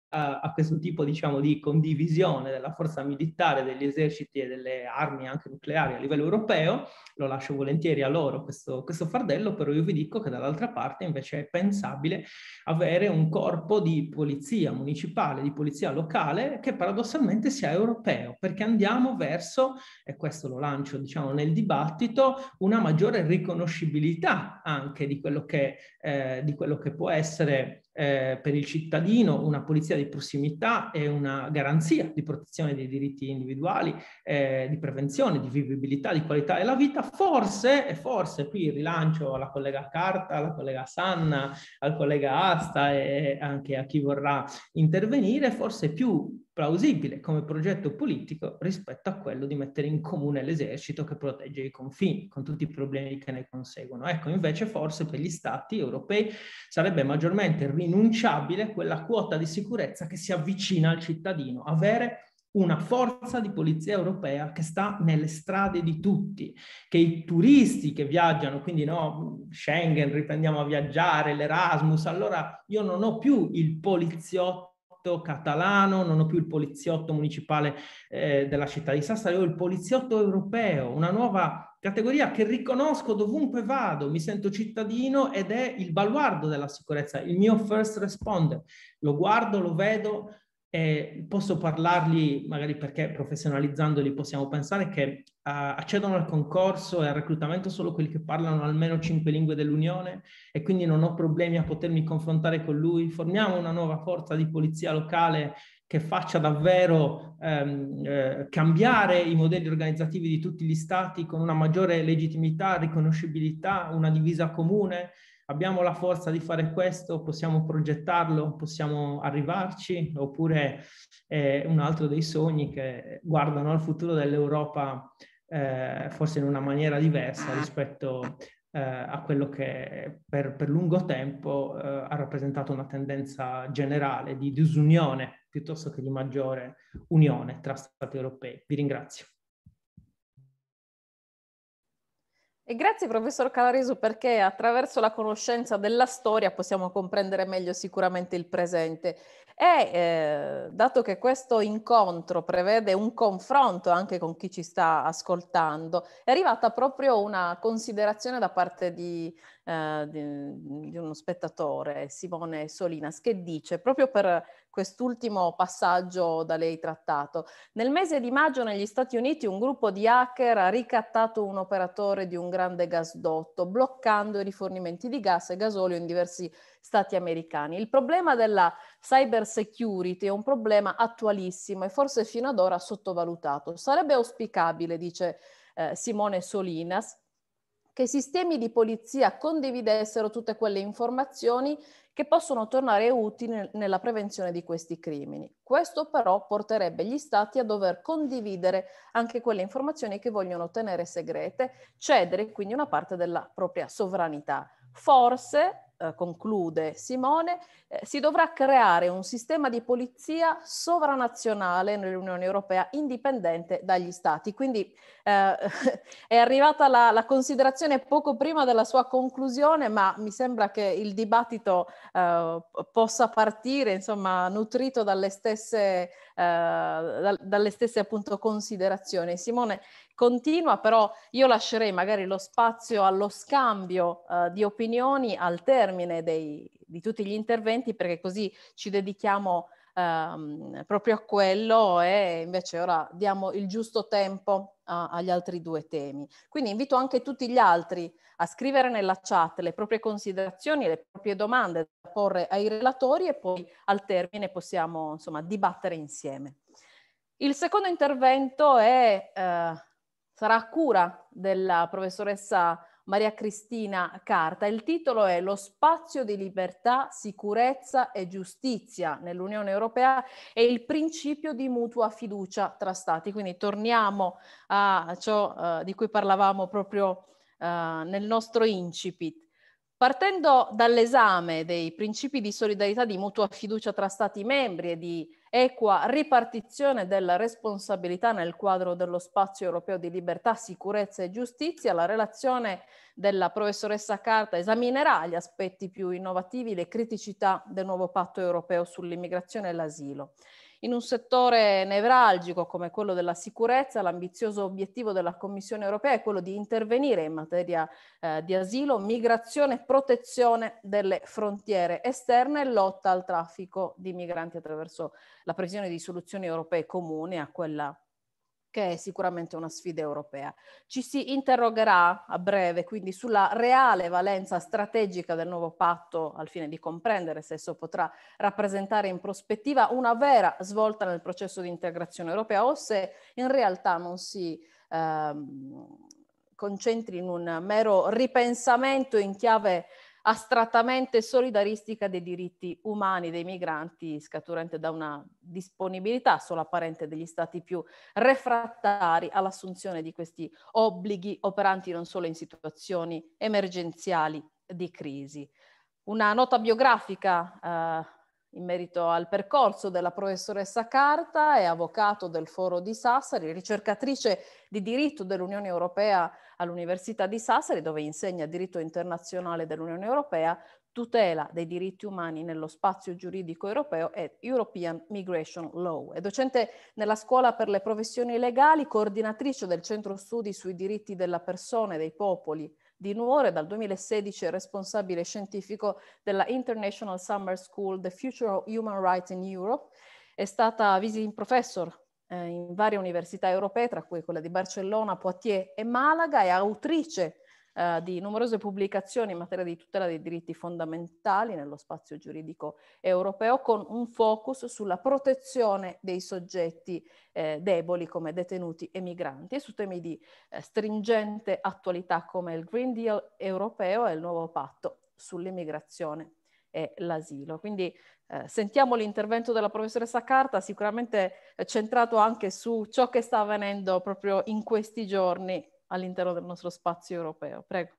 a questo tipo, diciamo, di condivisione della forza militare, degli eserciti e delle armi anche nucleari a livello europeo. Lo lascio volentieri a loro questo fardello, però io vi dico che dall'altra parte invece è pensabile avere un corpo di polizia municipale, di polizia locale, che paradossalmente sia europeo, perché andiamo verso, e questo lo lancio, diciamo, nel dibattito, una maggiore riconoscibilità anche di quello che può essere per il cittadino una polizia di prossimità e una garanzia di protezione dei diritti individuali, di prevenzione, di vivibilità, di qualità della vita. Forse qui rilancio alla collega Carta, alla collega Sanna, al collega Asta e anche a chi vorrà intervenire, forse è più plausibile come progetto politico rispetto a quello di mettere in comune l'esercito che protegge i confini, con tutti i problemi che ne conseguono. Ecco, invece forse per gli stati europei sarebbe maggiormente rinunciabile quella quota di sicurezza che si avvicina al cittadino, avere una forza di polizia europea che sta nelle strade di tutti, che i turisti che viaggiano, quindi no, Schengen, riprendiamo a viaggiare, l'Erasmus, allora io non ho più il poliziotto catalano, non ho più il poliziotto municipale della città di Sassari, ho il poliziotto europeo, una nuova categoria che riconosco dovunque vado, mi sento cittadino ed è il baluardo della sicurezza, il mio first responder. Lo guardo, lo vedo, posso parlargli, magari perché professionalizzandoli possiamo pensare che accedono al concorso e al reclutamento solo quelli che parlano almeno 5 lingue dell'Unione e quindi non ho problemi a potermi confrontare con lui. Formiamo una nuova forza di polizia locale che faccia davvero cambiare i modelli organizzativi di tutti gli stati con una maggiore legittimità, riconoscibilità, una divisa comune. Abbiamo la forza di fare questo, possiamo progettarlo, possiamo arrivarci, oppure un altro dei sogni che guardano al futuro dell'Europa forse in una maniera diversa rispetto a quello che per lungo tempo ha rappresentato una tendenza generale di disunione piuttosto che di maggiore unione tra Stati europei. Vi ringrazio. E grazie professor Calaresu, perché attraverso la conoscenza della storia possiamo comprendere meglio sicuramente il presente. E dato che questo incontro prevede un confronto anche con chi ci sta ascoltando, è arrivata proprio una considerazione da parte di uno spettatore, Simone Solinas, che dice, proprio per quest'ultimo passaggio da lei trattato: nel mese di maggio negli Stati Uniti un gruppo di hacker ha ricattato un operatore di un grande gasdotto, bloccando i rifornimenti di gas e gasolio in diversi stati americani. Il problema della cyber security è un problema attualissimo e forse fino ad ora sottovalutato. Sarebbe auspicabile, dice Simone Solinas, che i sistemi di polizia condividessero tutte quelle informazioni che possono tornare utili nella prevenzione di questi crimini. Questo però porterebbe gli stati a dover condividere anche quelle informazioni che vogliono tenere segrete, cedere quindi una parte della propria sovranità. Forse, conclude Simone, si dovrà creare un sistema di polizia sovranazionale nell'Unione Europea indipendente dagli stati. Quindi è arrivata la considerazione poco prima della sua conclusione, ma mi sembra che il dibattito possa partire, insomma, nutrito dalle stesse appunto considerazioni. Simone continua, però io lascerei magari lo spazio allo scambio di opinioni al termine di tutti gli interventi, perché così ci dedichiamo proprio a quello e invece ora diamo il giusto tempo agli altri due temi. Quindi invito anche tutti gli altri a scrivere nella chat le proprie considerazioni, le proprie domande da porre ai relatori e poi al termine possiamo insomma dibattere insieme. Il secondo intervento sarà a cura della professoressa Maria Cristina Carta. Il titolo è Lo spazio di libertà, sicurezza e giustizia nell'Unione Europea e il principio di mutua fiducia tra Stati. Quindi torniamo a ciò di cui parlavamo proprio nel nostro incipit. Partendo dall'esame dei principi di solidarietà, di mutua fiducia tra Stati membri e di equa ripartizione della responsabilità nel quadro dello spazio europeo di libertà, sicurezza e giustizia. La relazione della professoressa Carta esaminerà gli aspetti più innovativi, le criticità del nuovo patto europeo sull'immigrazione e l'asilo. In un settore nevralgico come quello della sicurezza, l'ambizioso obiettivo della Commissione europea è quello di intervenire in materia di asilo, migrazione e protezione delle frontiere esterne e lotta al traffico di migranti attraverso la previsione di soluzioni europee comuni a quella che è sicuramente una sfida europea. Ci si interrogerà a breve quindi sulla reale valenza strategica del nuovo patto al fine di comprendere se esso potrà rappresentare in prospettiva una vera svolta nel processo di integrazione europea o se in realtà non si concentri in un mero ripensamento in chiave astrattamente solidaristica dei diritti umani dei migranti, scaturente da una disponibilità solo apparente degli stati più refrattari all'assunzione di questi obblighi, operanti non solo in situazioni emergenziali di crisi. Una nota biografica in merito al percorso della professoressa Carta: è avvocato del Foro di Sassari, ricercatrice di diritto dell'Unione Europea all'Università di Sassari, dove insegna diritto internazionale dell'Unione Europea, tutela dei diritti umani nello spazio giuridico europeo e European Migration Law. È docente nella Scuola per le professioni legali, coordinatrice del Centro Studi sui diritti della persona e dei popoli di Nuoro, dal 2016 è responsabile scientifico della International Summer School The Future of Human Rights in Europe. È stata visiting professor in varie università europee, tra cui quella di Barcellona, Poitiers e Malaga. È autrice di numerose pubblicazioni in materia di tutela dei diritti fondamentali nello spazio giuridico europeo, con un focus sulla protezione dei soggetti deboli come detenuti e migranti, e su temi di stringente attualità come il Green Deal europeo e il nuovo patto sull'immigrazione e l'asilo. Quindi sentiamo l'intervento della professoressa Carta, sicuramente centrato anche su ciò che sta avvenendo proprio in questi giorni all'interno del nostro spazio europeo. Prego.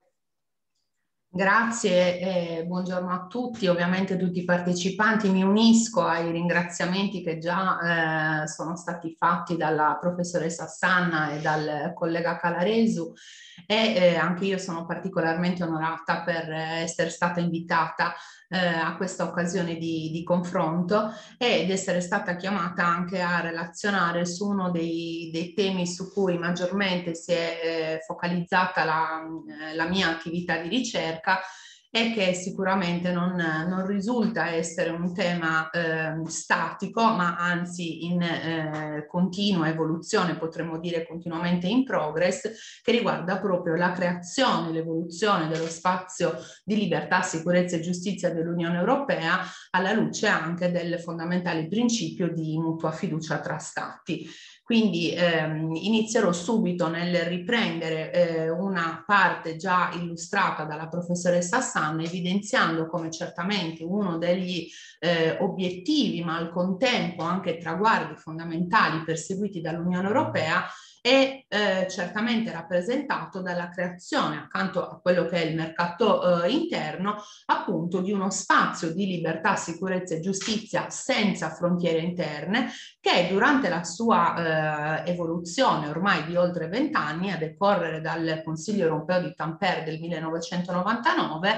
Grazie e buongiorno a tutti, ovviamente tutti i partecipanti. Mi unisco ai ringraziamenti che già sono stati fatti dalla professoressa Sanna e dal collega Calaresu, e anche io sono particolarmente onorata per essere stata invitata a questa occasione di confronto ed essere stata chiamata anche a relazionare su uno dei temi su cui maggiormente si è focalizzata la mia attività di ricerca, e che sicuramente non risulta essere un tema statico, ma anzi in continua evoluzione, potremmo dire continuamente in progress, che riguarda proprio la creazione, l'evoluzione dello spazio di libertà, sicurezza e giustizia dell'Unione Europea, alla luce anche del fondamentale principio di mutua fiducia tra Stati. Quindi inizierò subito nel riprendere una parte già illustrata dalla professoressa Sanna, evidenziando come certamente uno degli obiettivi, ma al contempo anche traguardi fondamentali perseguiti dall'Unione Europea, è certamente rappresentato dalla creazione, accanto a quello che è il mercato interno, appunto di uno spazio di libertà, sicurezza e giustizia senza frontiere interne, che durante la sua evoluzione ormai di oltre 20 anni, a decorrere dal Consiglio europeo di Tampere del 1999,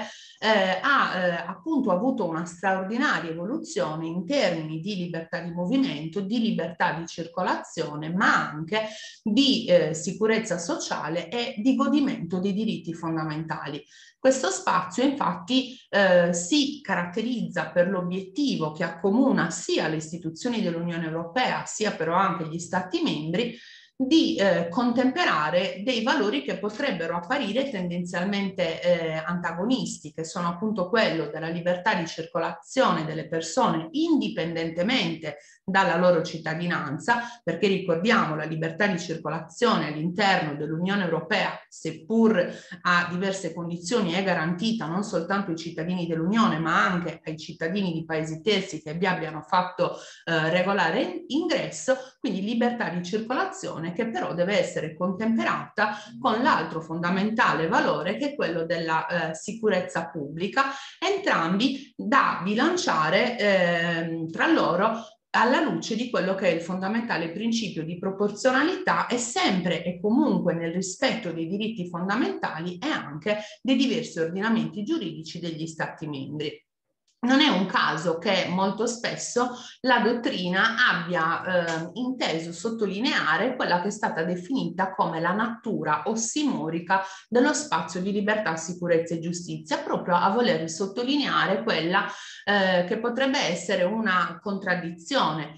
ha appunto avuto una straordinaria evoluzione in termini di libertà di movimento, di libertà di circolazione, ma anche di sicurezza sociale e di godimento dei diritti fondamentali. Questo spazio infatti si caratterizza per l'obiettivo che accomuna sia le istituzioni dell'Unione Europea sia però anche gli Stati membri di contemperare dei valori che potrebbero apparire tendenzialmente antagonisti, che sono appunto quello della libertà di circolazione delle persone indipendentemente dalla loro cittadinanza, perché ricordiamo la libertà di circolazione all'interno dell'Unione Europea, seppur a diverse condizioni, è garantita non soltanto ai cittadini dell'Unione ma anche ai cittadini di paesi terzi che vi abbiano fatto regolare ingresso, quindi libertà di circolazione che però deve essere contemperata con l'altro fondamentale valore che è quello della sicurezza pubblica, entrambi da bilanciare tra loro alla luce di quello che è il fondamentale principio di proporzionalità e sempre e comunque nel rispetto dei diritti fondamentali e anche dei diversi ordinamenti giuridici degli Stati membri. Non è un caso che molto spesso la dottrina abbia inteso sottolineare quella che è stata definita come la natura ossimorica dello spazio di libertà, sicurezza e giustizia, proprio a voler sottolineare quella che potrebbe essere una contraddizione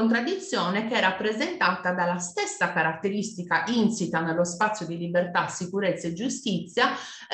che è rappresentata dalla stessa caratteristica insita nello spazio di libertà, sicurezza e giustizia,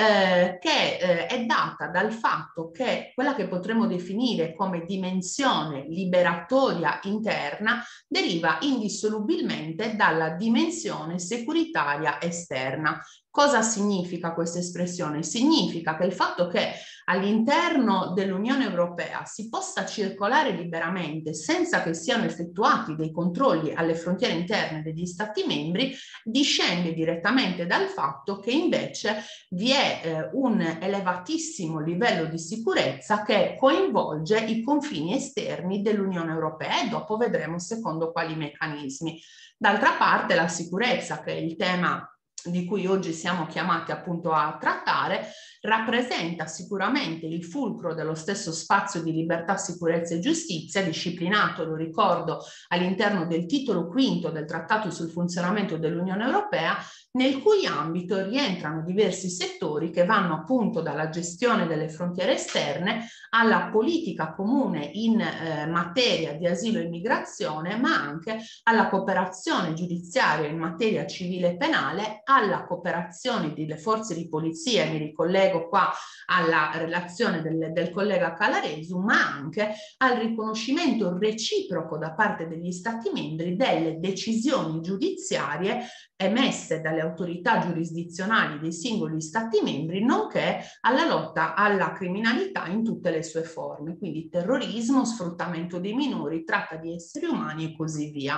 che è data dal fatto che quella che potremmo definire come dimensione liberatoria interna deriva indissolubilmente dalla dimensione securitaria esterna. Cosa significa questa espressione? Significa che il fatto che all'interno dell'Unione Europea si possa circolare liberamente senza che siano effettuati dei controlli alle frontiere interne degli Stati membri discende direttamente dal fatto che invece vi è un elevatissimo livello di sicurezza che coinvolge i confini esterni dell'Unione Europea e dopo vedremo secondo quali meccanismi. D'altra parte la sicurezza, che è il tema di cui oggi siamo chiamati appunto a trattare, rappresenta sicuramente il fulcro dello stesso spazio di libertà, sicurezza e giustizia, disciplinato, lo ricordo, all'interno del titolo quinto del Trattato sul funzionamento dell'Unione Europea, nel cui ambito rientrano diversi settori che vanno appunto dalla gestione delle frontiere esterne alla politica comune in materia di asilo e immigrazione, ma anche alla cooperazione giudiziaria in materia civile e penale, alla cooperazione delle forze di polizia, mi ricollego qua alla relazione del collega Calaresu, ma anche al riconoscimento reciproco da parte degli Stati membri delle decisioni giudiziarie emesse dalle autorità giurisdizionali dei singoli Stati membri, nonché alla lotta alla criminalità in tutte le sue forme, quindi terrorismo, sfruttamento dei minori, tratta di esseri umani e così via.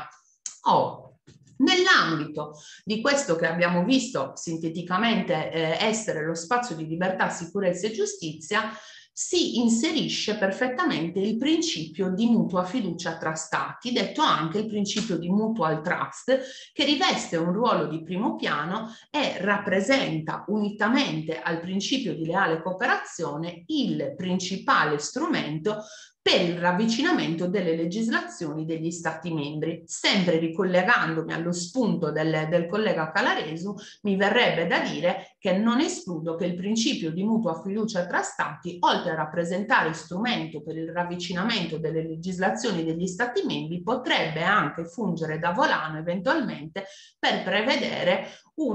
Nell'ambito di questo che abbiamo visto sinteticamente essere lo spazio di libertà, sicurezza e giustizia, si inserisce perfettamente il principio di mutua fiducia tra stati, detto anche il principio di mutual trust, che riveste un ruolo di primo piano e rappresenta, unitamente al principio di leale cooperazione, il principale strumento per il ravvicinamento delle legislazioni degli Stati membri. Sempre ricollegandomi allo spunto del collega Calaresu, mi verrebbe da dire che non escludo che il principio di mutua fiducia tra Stati, oltre a rappresentare strumento per il ravvicinamento delle legislazioni degli Stati membri, potrebbe anche fungere da volano eventualmente per prevedere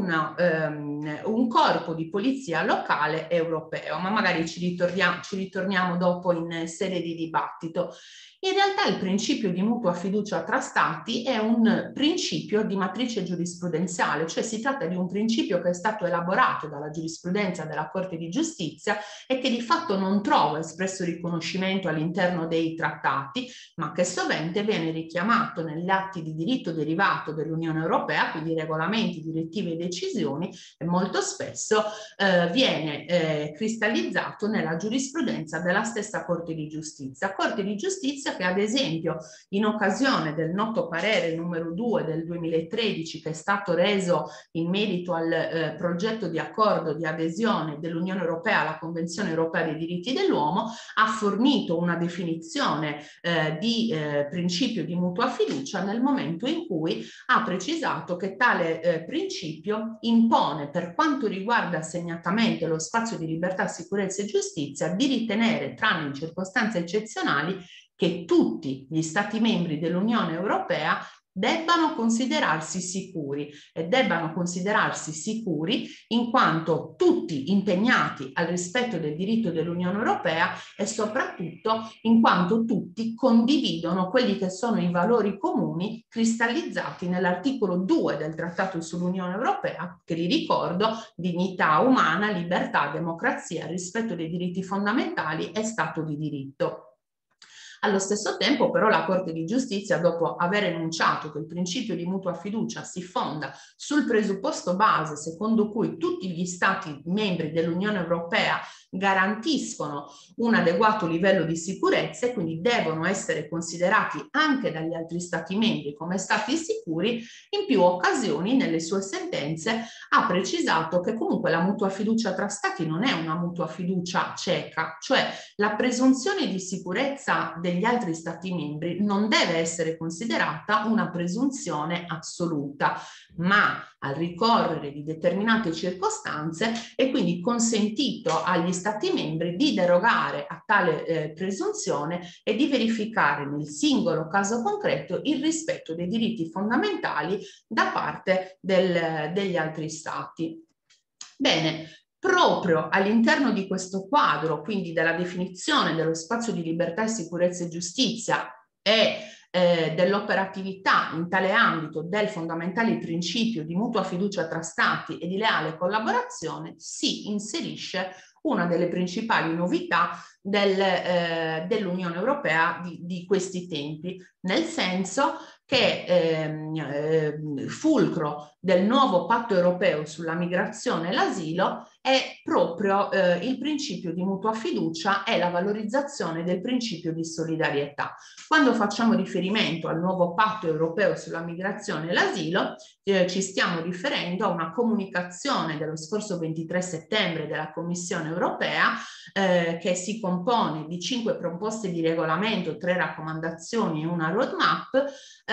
un corpo di polizia locale europeo, ma magari ci ritorniamo dopo in sede di dibattito. In realtà il principio di mutua fiducia tra stati è un principio di matrice giurisprudenziale, cioè si tratta di un principio che è stato elaborato dalla giurisprudenza della Corte di Giustizia e che di fatto non trova espresso riconoscimento all'interno dei trattati, ma che sovente viene richiamato negli atti di diritto derivato dell'Unione Europea, quindi regolamenti, direttive e decisioni, e molto spesso viene cristallizzato nella giurisprudenza della stessa Corte di Giustizia. Corte di Giustizia che ad esempio in occasione del noto parere numero 2 del 2013 che è stato reso in merito al progetto di accordo di adesione dell'Unione Europea alla Convenzione Europea dei diritti dell'uomo, ha fornito una definizione di principio di mutua fiducia nel momento in cui ha precisato che tale principio impone, per quanto riguarda segnatamente lo spazio di libertà, sicurezza e giustizia, di ritenere, tranne in circostanze eccezionali, che tutti gli Stati membri dell'Unione Europea debbano considerarsi sicuri e debbano considerarsi sicuri in quanto tutti impegnati al rispetto del diritto dell'Unione Europea e soprattutto in quanto tutti condividono quelli che sono i valori comuni cristallizzati nell'articolo 2 del Trattato sull'Unione Europea, che li ricordo: dignità umana, libertà, democrazia, rispetto dei diritti fondamentali e Stato di diritto. Allo stesso tempo però la Corte di Giustizia, dopo aver enunciato che il principio di mutua fiducia si fonda sul presupposto base secondo cui tutti gli Stati membri dell'Unione Europea garantiscono un adeguato livello di sicurezza e quindi devono essere considerati anche dagli altri Stati membri come Stati sicuri, in più occasioni nelle sue sentenze ha precisato che comunque la mutua fiducia tra Stati non è una mutua fiducia cieca, cioè la presunzione di sicurezza degli altri Stati membri non deve essere considerata una presunzione assoluta, ma al ricorrere di determinate circostanze è quindi consentito agli Stati membri di derogare a tale presunzione e di verificare nel singolo caso concreto il rispetto dei diritti fondamentali da parte degli altri Stati. Bene, proprio all'interno di questo quadro, quindi della definizione dello spazio di libertà e sicurezza e giustizia e dell'operatività in tale ambito del fondamentale principio di mutua fiducia tra Stati e di leale collaborazione, si inserisce una delle principali novità dell'Unione Europea di questi tempi, nel senso che fulcro del nuovo patto europeo sulla migrazione e l'asilo è proprio il principio di mutua fiducia e la valorizzazione del principio di solidarietà. Quando facciamo riferimento al nuovo patto europeo sulla migrazione e l'asilo, ci stiamo riferendo a una comunicazione dello scorso 23 settembre della Commissione europea che si compone di 5 proposte di regolamento, 3 raccomandazioni e una roadmap,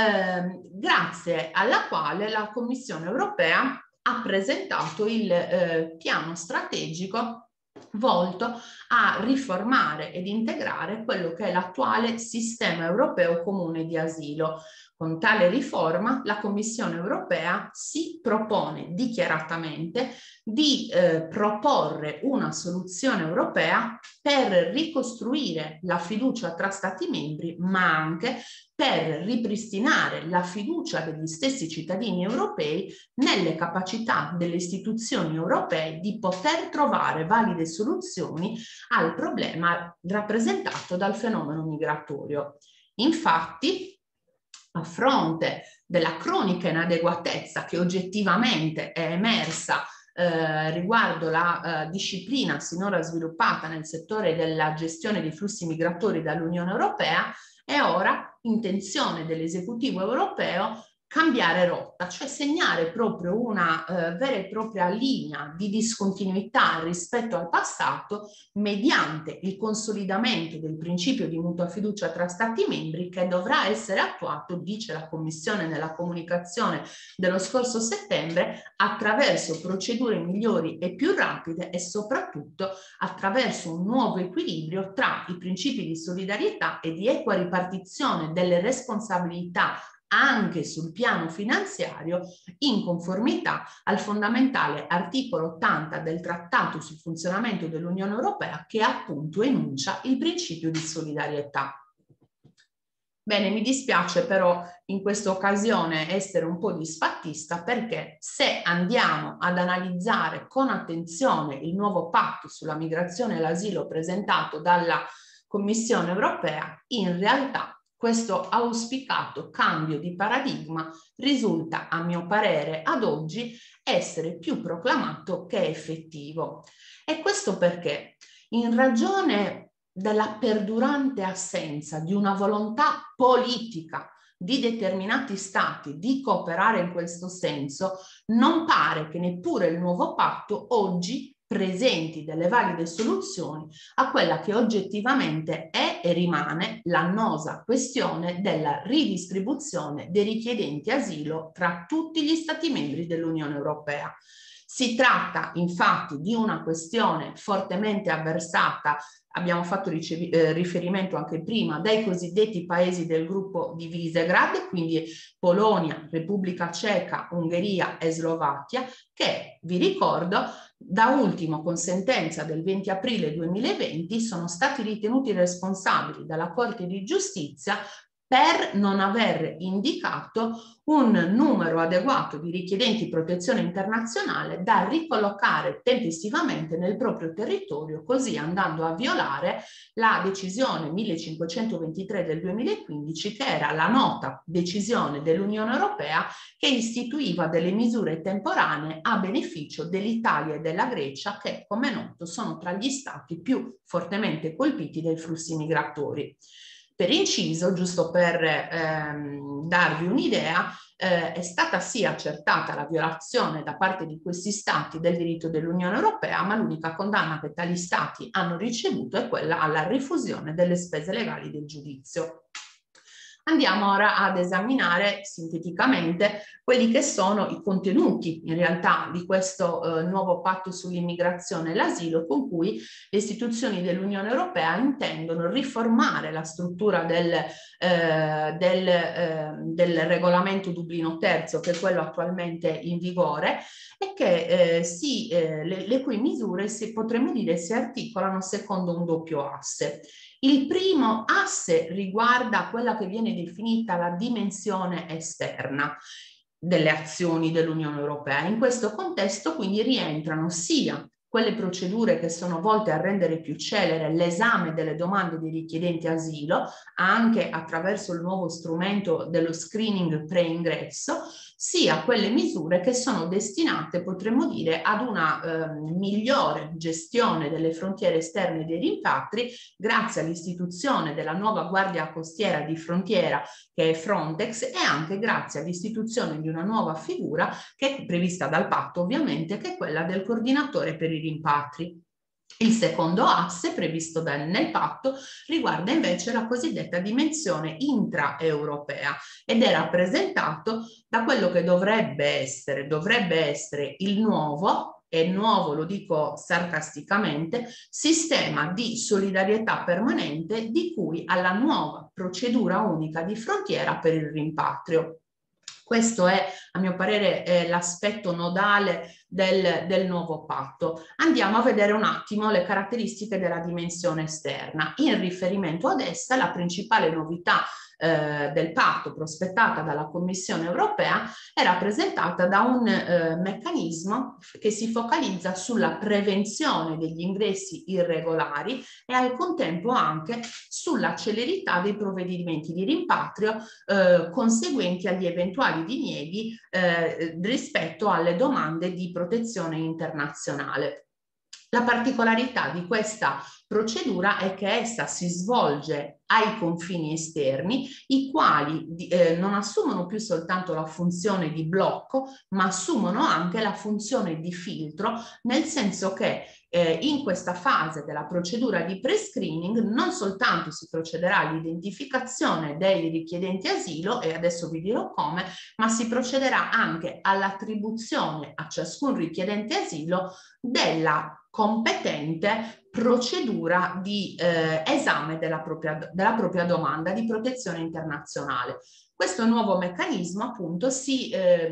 grazie alla quale la Commissione europea ha presentato il piano strategico volto a riformare ed integrare quello che è l'attuale sistema europeo comune di asilo. Con tale riforma la Commissione europea si propone dichiaratamente di proporre una soluzione europea per ricostruire la fiducia tra Stati membri, ma anche per ripristinare la fiducia degli stessi cittadini europei nelle capacità delle istituzioni europee di poter trovare valide soluzioni al problema rappresentato dal fenomeno migratorio. Infatti, a fronte della cronica inadeguatezza che oggettivamente è emersa riguardo la disciplina sinora sviluppata nel settore della gestione dei flussi migratori dall'Unione Europea, è ora intenzione dell'esecutivo europeo cambiare rotta, cioè segnare proprio una vera e propria linea di discontinuità rispetto al passato mediante il consolidamento del principio di mutua fiducia tra Stati membri che dovrà essere attuato, dice la Commissione nella comunicazione dello scorso settembre, attraverso procedure migliori e più rapide e soprattutto attraverso un nuovo equilibrio tra i principi di solidarietà e di equa ripartizione delle responsabilità anche sul piano finanziario, in conformità al fondamentale articolo 80 del Trattato sul funzionamento dell'Unione Europea, che appunto enuncia il principio di solidarietà. Bene, mi dispiace però in questa occasione essere un po' disfattista, perché se andiamo ad analizzare con attenzione il nuovo patto sulla migrazione e l'asilo presentato dalla Commissione europea, in realtà questo auspicato cambio di paradigma risulta, a mio parere, ad oggi essere più proclamato che effettivo. E questo perché, in ragione della perdurante assenza di una volontà politica di determinati stati di cooperare in questo senso, non pare che neppure il nuovo patto oggi presenti delle valide soluzioni a quella che oggettivamente è e rimane l'annosa questione della ridistribuzione dei richiedenti asilo tra tutti gli Stati membri dell'Unione Europea. Si tratta infatti di una questione fortemente avversata, abbiamo fatto riferimento anche prima, dai cosiddetti paesi del gruppo di Visegrad, quindi Polonia, Repubblica Ceca, Ungheria e Slovacchia, che, vi ricordo, da ultimo con sentenza del 20 aprile 2020 sono stati ritenuti responsabili dalla Corte di Giustizia per non aver indicato un numero adeguato di richiedenti protezione internazionale da ricollocare tempestivamente nel proprio territorio, così andando a violare la decisione 1523 del 2015, che era la nota decisione dell'Unione Europea che istituiva delle misure temporanee a beneficio dell'Italia e della Grecia, che, come è noto, sono tra gli stati più fortemente colpiti dai flussi migratori. Per inciso, giusto per darvi un'idea, è stata sì accertata la violazione da parte di questi stati del diritto dell'Unione Europea, ma l'unica condanna che tali stati hanno ricevuto è quella alla rifusione delle spese legali del giudizio. Andiamo ora ad esaminare sinteticamente quelli che sono i contenuti in realtà di questo nuovo patto sull'immigrazione e l'asilo, con cui le istituzioni dell'Unione Europea intendono riformare la struttura del regolamento Dublino III, che è quello attualmente in vigore, e che le cui misure potremmo dire si articolano secondo un doppio asse. Il primo asse riguarda quella che viene definita la dimensione esterna delle azioni dell'Unione Europea. In questo contesto quindi rientrano sia quelle procedure che sono volte a rendere più celere l'esame delle domande dei richiedenti asilo, anche attraverso il nuovo strumento dello screening pre-ingresso, sia quelle misure che sono destinate, potremmo dire, ad una migliore gestione delle frontiere esterne dei rimpatri, grazie all'istituzione della nuova Guardia Costiera di Frontiera, che è Frontex, e anche grazie all'istituzione di una nuova figura che è prevista dal patto, ovviamente, che è quella del coordinatore per i rimpatri. Il secondo asse previsto nel patto riguarda invece la cosiddetta dimensione intraeuropea ed è rappresentato da quello che dovrebbe essere il nuovo, e nuovo lo dico sarcasticamente, sistema di solidarietà permanente di cui alla nuova procedura unica di frontiera per il rimpatrio. Questo è, a mio parere, l'aspetto nodale del nuovo patto. Andiamo a vedere un attimo le caratteristiche della dimensione esterna. In riferimento ad essa, la principale novità del patto prospettata dalla Commissione europea è rappresentata da un meccanismo che si focalizza sulla prevenzione degli ingressi irregolari e al contempo anche sulla celerità dei provvedimenti di rimpatrio conseguenti agli eventuali dinieghi rispetto alle domande di protezione internazionale. La particolarità di questa procedura è che essa si svolge ai confini esterni, i quali non assumono più soltanto la funzione di blocco, ma assumono anche la funzione di filtro, nel senso che in questa fase della procedura di pre-screening non soltanto si procederà all'identificazione dei richiedenti asilo, e adesso vi dirò come, ma si procederà anche all'attribuzione a ciascun richiedente asilo della competente procedura di esame della propria domanda di protezione internazionale. Questo nuovo meccanismo appunto si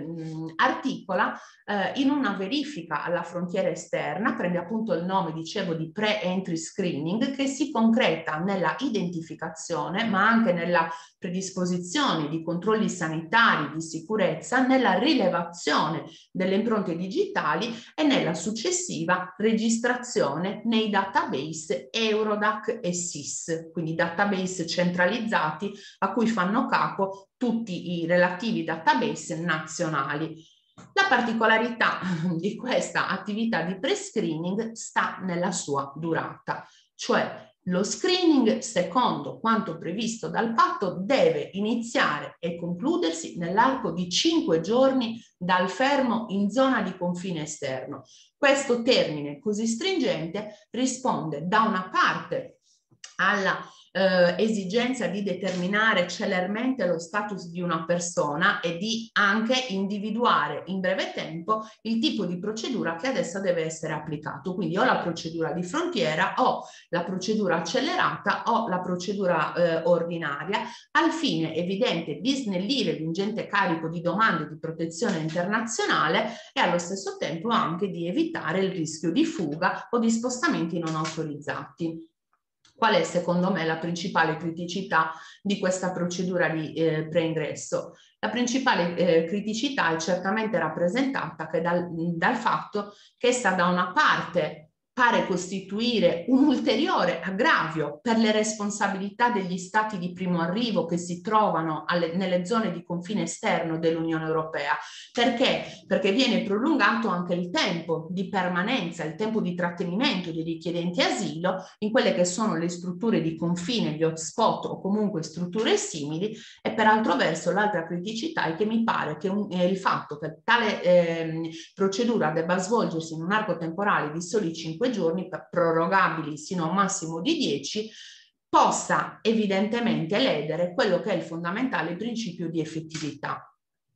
articola in una verifica alla frontiera esterna, prende appunto il nome, dicevo, di pre-entry screening, che si concreta nella identificazione ma anche nella predisposizione di controlli sanitari di sicurezza, nella rilevazione delle impronte digitali e nella successiva registrazione nei database Eurodac e SIS, quindi database centralizzati a cui fanno capo tutti i relativi database nazionali. La particolarità di questa attività di pre-screening sta nella sua durata, cioè lo screening, secondo quanto previsto dal patto, deve iniziare e concludersi nell'arco di 5 giorni dal fermo in zona di confine esterno. Questo termine così stringente risponde da una parte alla esigenza di determinare celermente lo status di una persona e di anche individuare in breve tempo il tipo di procedura che adesso deve essere applicato. Quindi o la procedura di frontiera o la procedura accelerata o la procedura ordinaria, al fine evidente di snellire l'ingente carico di domande di protezione internazionale e allo stesso tempo anche di evitare il rischio di fuga o di spostamenti non autorizzati. Qual è secondo me la principale criticità di questa procedura di preingresso? La principale criticità è certamente rappresentata dal fatto che essa da una parte pare costituire un ulteriore aggravio per le responsabilità degli stati di primo arrivo che si trovano nelle zone di confine esterno dell'Unione Europea. Perché? Perché viene prolungato anche il tempo di permanenza, il tempo di trattenimento dei richiedenti asilo in quelle che sono le strutture di confine, gli hotspot o comunque strutture simili, e per altro verso l'altra criticità è che mi pare che il fatto che tale procedura debba svolgersi in un arco temporale di soli 5 giorni, prorogabili sino a un massimo di 10, possa evidentemente ledere quello che è il fondamentale principio di effettività.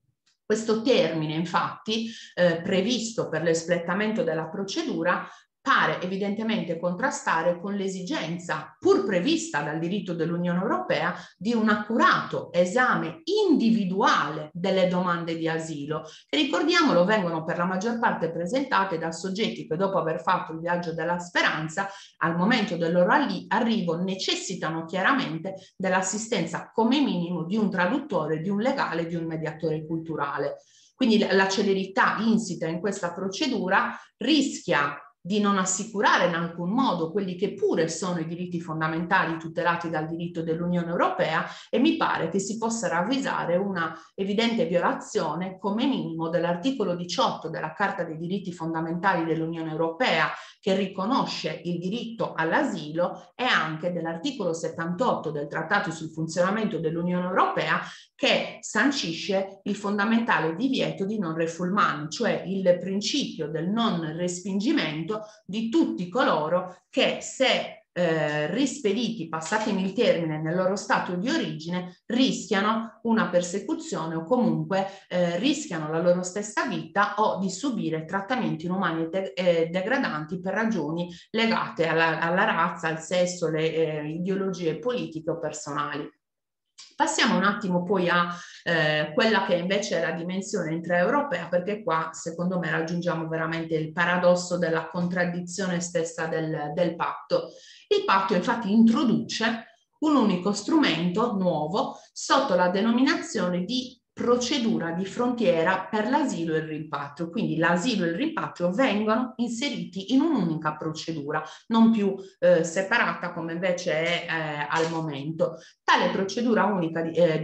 Questo termine, infatti, previsto per l'espletamento della procedura, pare evidentemente contrastare con l'esigenza, pur prevista dal diritto dell'Unione Europea, di un accurato esame individuale delle domande di asilo, che, ricordiamolo, vengono per la maggior parte presentate da soggetti che, dopo aver fatto il viaggio della speranza, al momento del loro arrivo necessitano chiaramente dell'assistenza come minimo di un traduttore, di un legale, di un mediatore culturale. Quindi la celerità insita in questa procedura rischia di non assicurare in alcun modo quelli che pure sono i diritti fondamentali tutelati dal diritto dell'Unione Europea, e mi pare che si possa ravvisare una evidente violazione come minimo dell'articolo 18 della Carta dei diritti fondamentali dell'Unione Europea, che riconosce il diritto all'asilo, e anche dell'articolo 78 del Trattato sul funzionamento dell'Unione Europea, che sancisce il fondamentale divieto di non refoulement, cioè il principio del non respingimento di tutti coloro che, se rispediti, passatemi il termine, nel loro stato di origine, rischiano una persecuzione o comunque rischiano la loro stessa vita o di subire trattamenti inumani e degradanti per ragioni legate alla razza, al sesso, le ideologie politiche o personali. Passiamo un attimo poi a quella che invece è la dimensione intraeuropea, perché qua secondo me raggiungiamo veramente il paradosso della contraddizione stessa del patto. Il patto infatti introduce un unico strumento nuovo sotto la denominazione di procedura di frontiera per l'asilo e il rimpatrio. Quindi l'asilo e il rimpatrio vengono inseriti in un'unica procedura, non più separata come invece è al momento. Tale procedura unica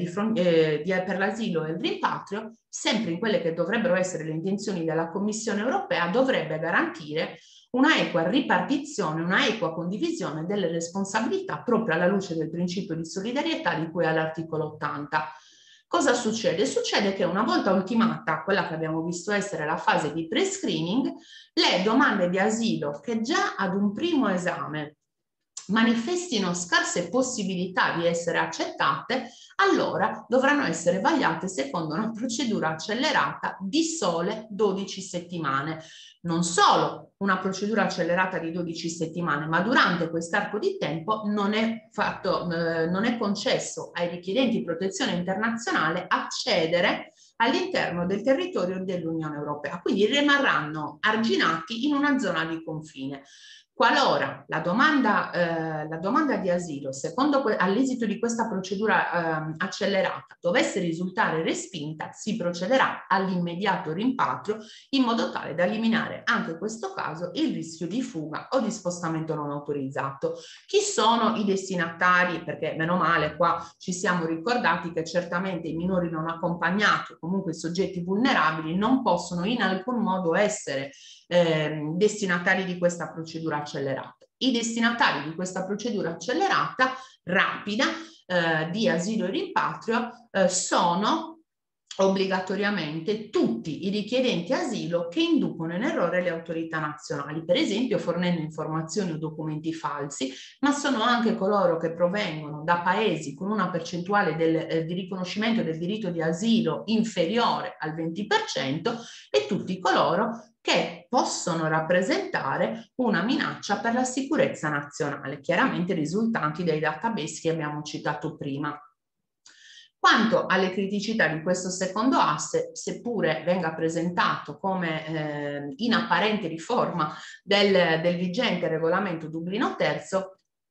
per l'asilo e il rimpatrio, sempre in quelle che dovrebbero essere le intenzioni della Commissione europea, dovrebbe garantire una equa ripartizione, una equa condivisione delle responsabilità, proprio alla luce del principio di solidarietà di cui all'articolo 80. Cosa succede? Succede che, una volta ultimata quella che abbiamo visto essere la fase di pre-screening, le domande di asilo che già ad un primo esame manifestino scarse possibilità di essere accettate, allora dovranno essere vagliate secondo una procedura accelerata di sole 12 settimane. Non solo una procedura accelerata di 12 settimane, ma durante quest'arco di tempo non è concesso ai richiedenti protezione internazionale accedere all'interno del territorio dell'Unione Europea, quindi rimarranno arginati in una zona di confine. Qualora la domanda di asilo, all'esito di questa procedura accelerata, dovesse risultare respinta, si procederà all'immediato rimpatrio, in modo tale da eliminare anche in questo caso il rischio di fuga o di spostamento non autorizzato. Chi sono i destinatari? Perché meno male qua ci siamo ricordati che certamente i minori non accompagnati o comunque i soggetti vulnerabili non possono in alcun modo essere destinatari di questa procedura accelerata. I destinatari di questa procedura accelerata rapida di asilo e rimpatrio sono obbligatoriamente tutti i richiedenti asilo che inducono in errore le autorità nazionali, per esempio fornendo informazioni o documenti falsi, ma sono anche coloro che provengono da paesi con una percentuale di riconoscimento del diritto di asilo inferiore al 20% e tutti coloro che possono rappresentare una minaccia per la sicurezza nazionale, chiaramente risultanti dai database che abbiamo citato prima. Quanto alle criticità di questo secondo asse, seppure venga presentato come in apparente riforma del vigente regolamento Dublino III,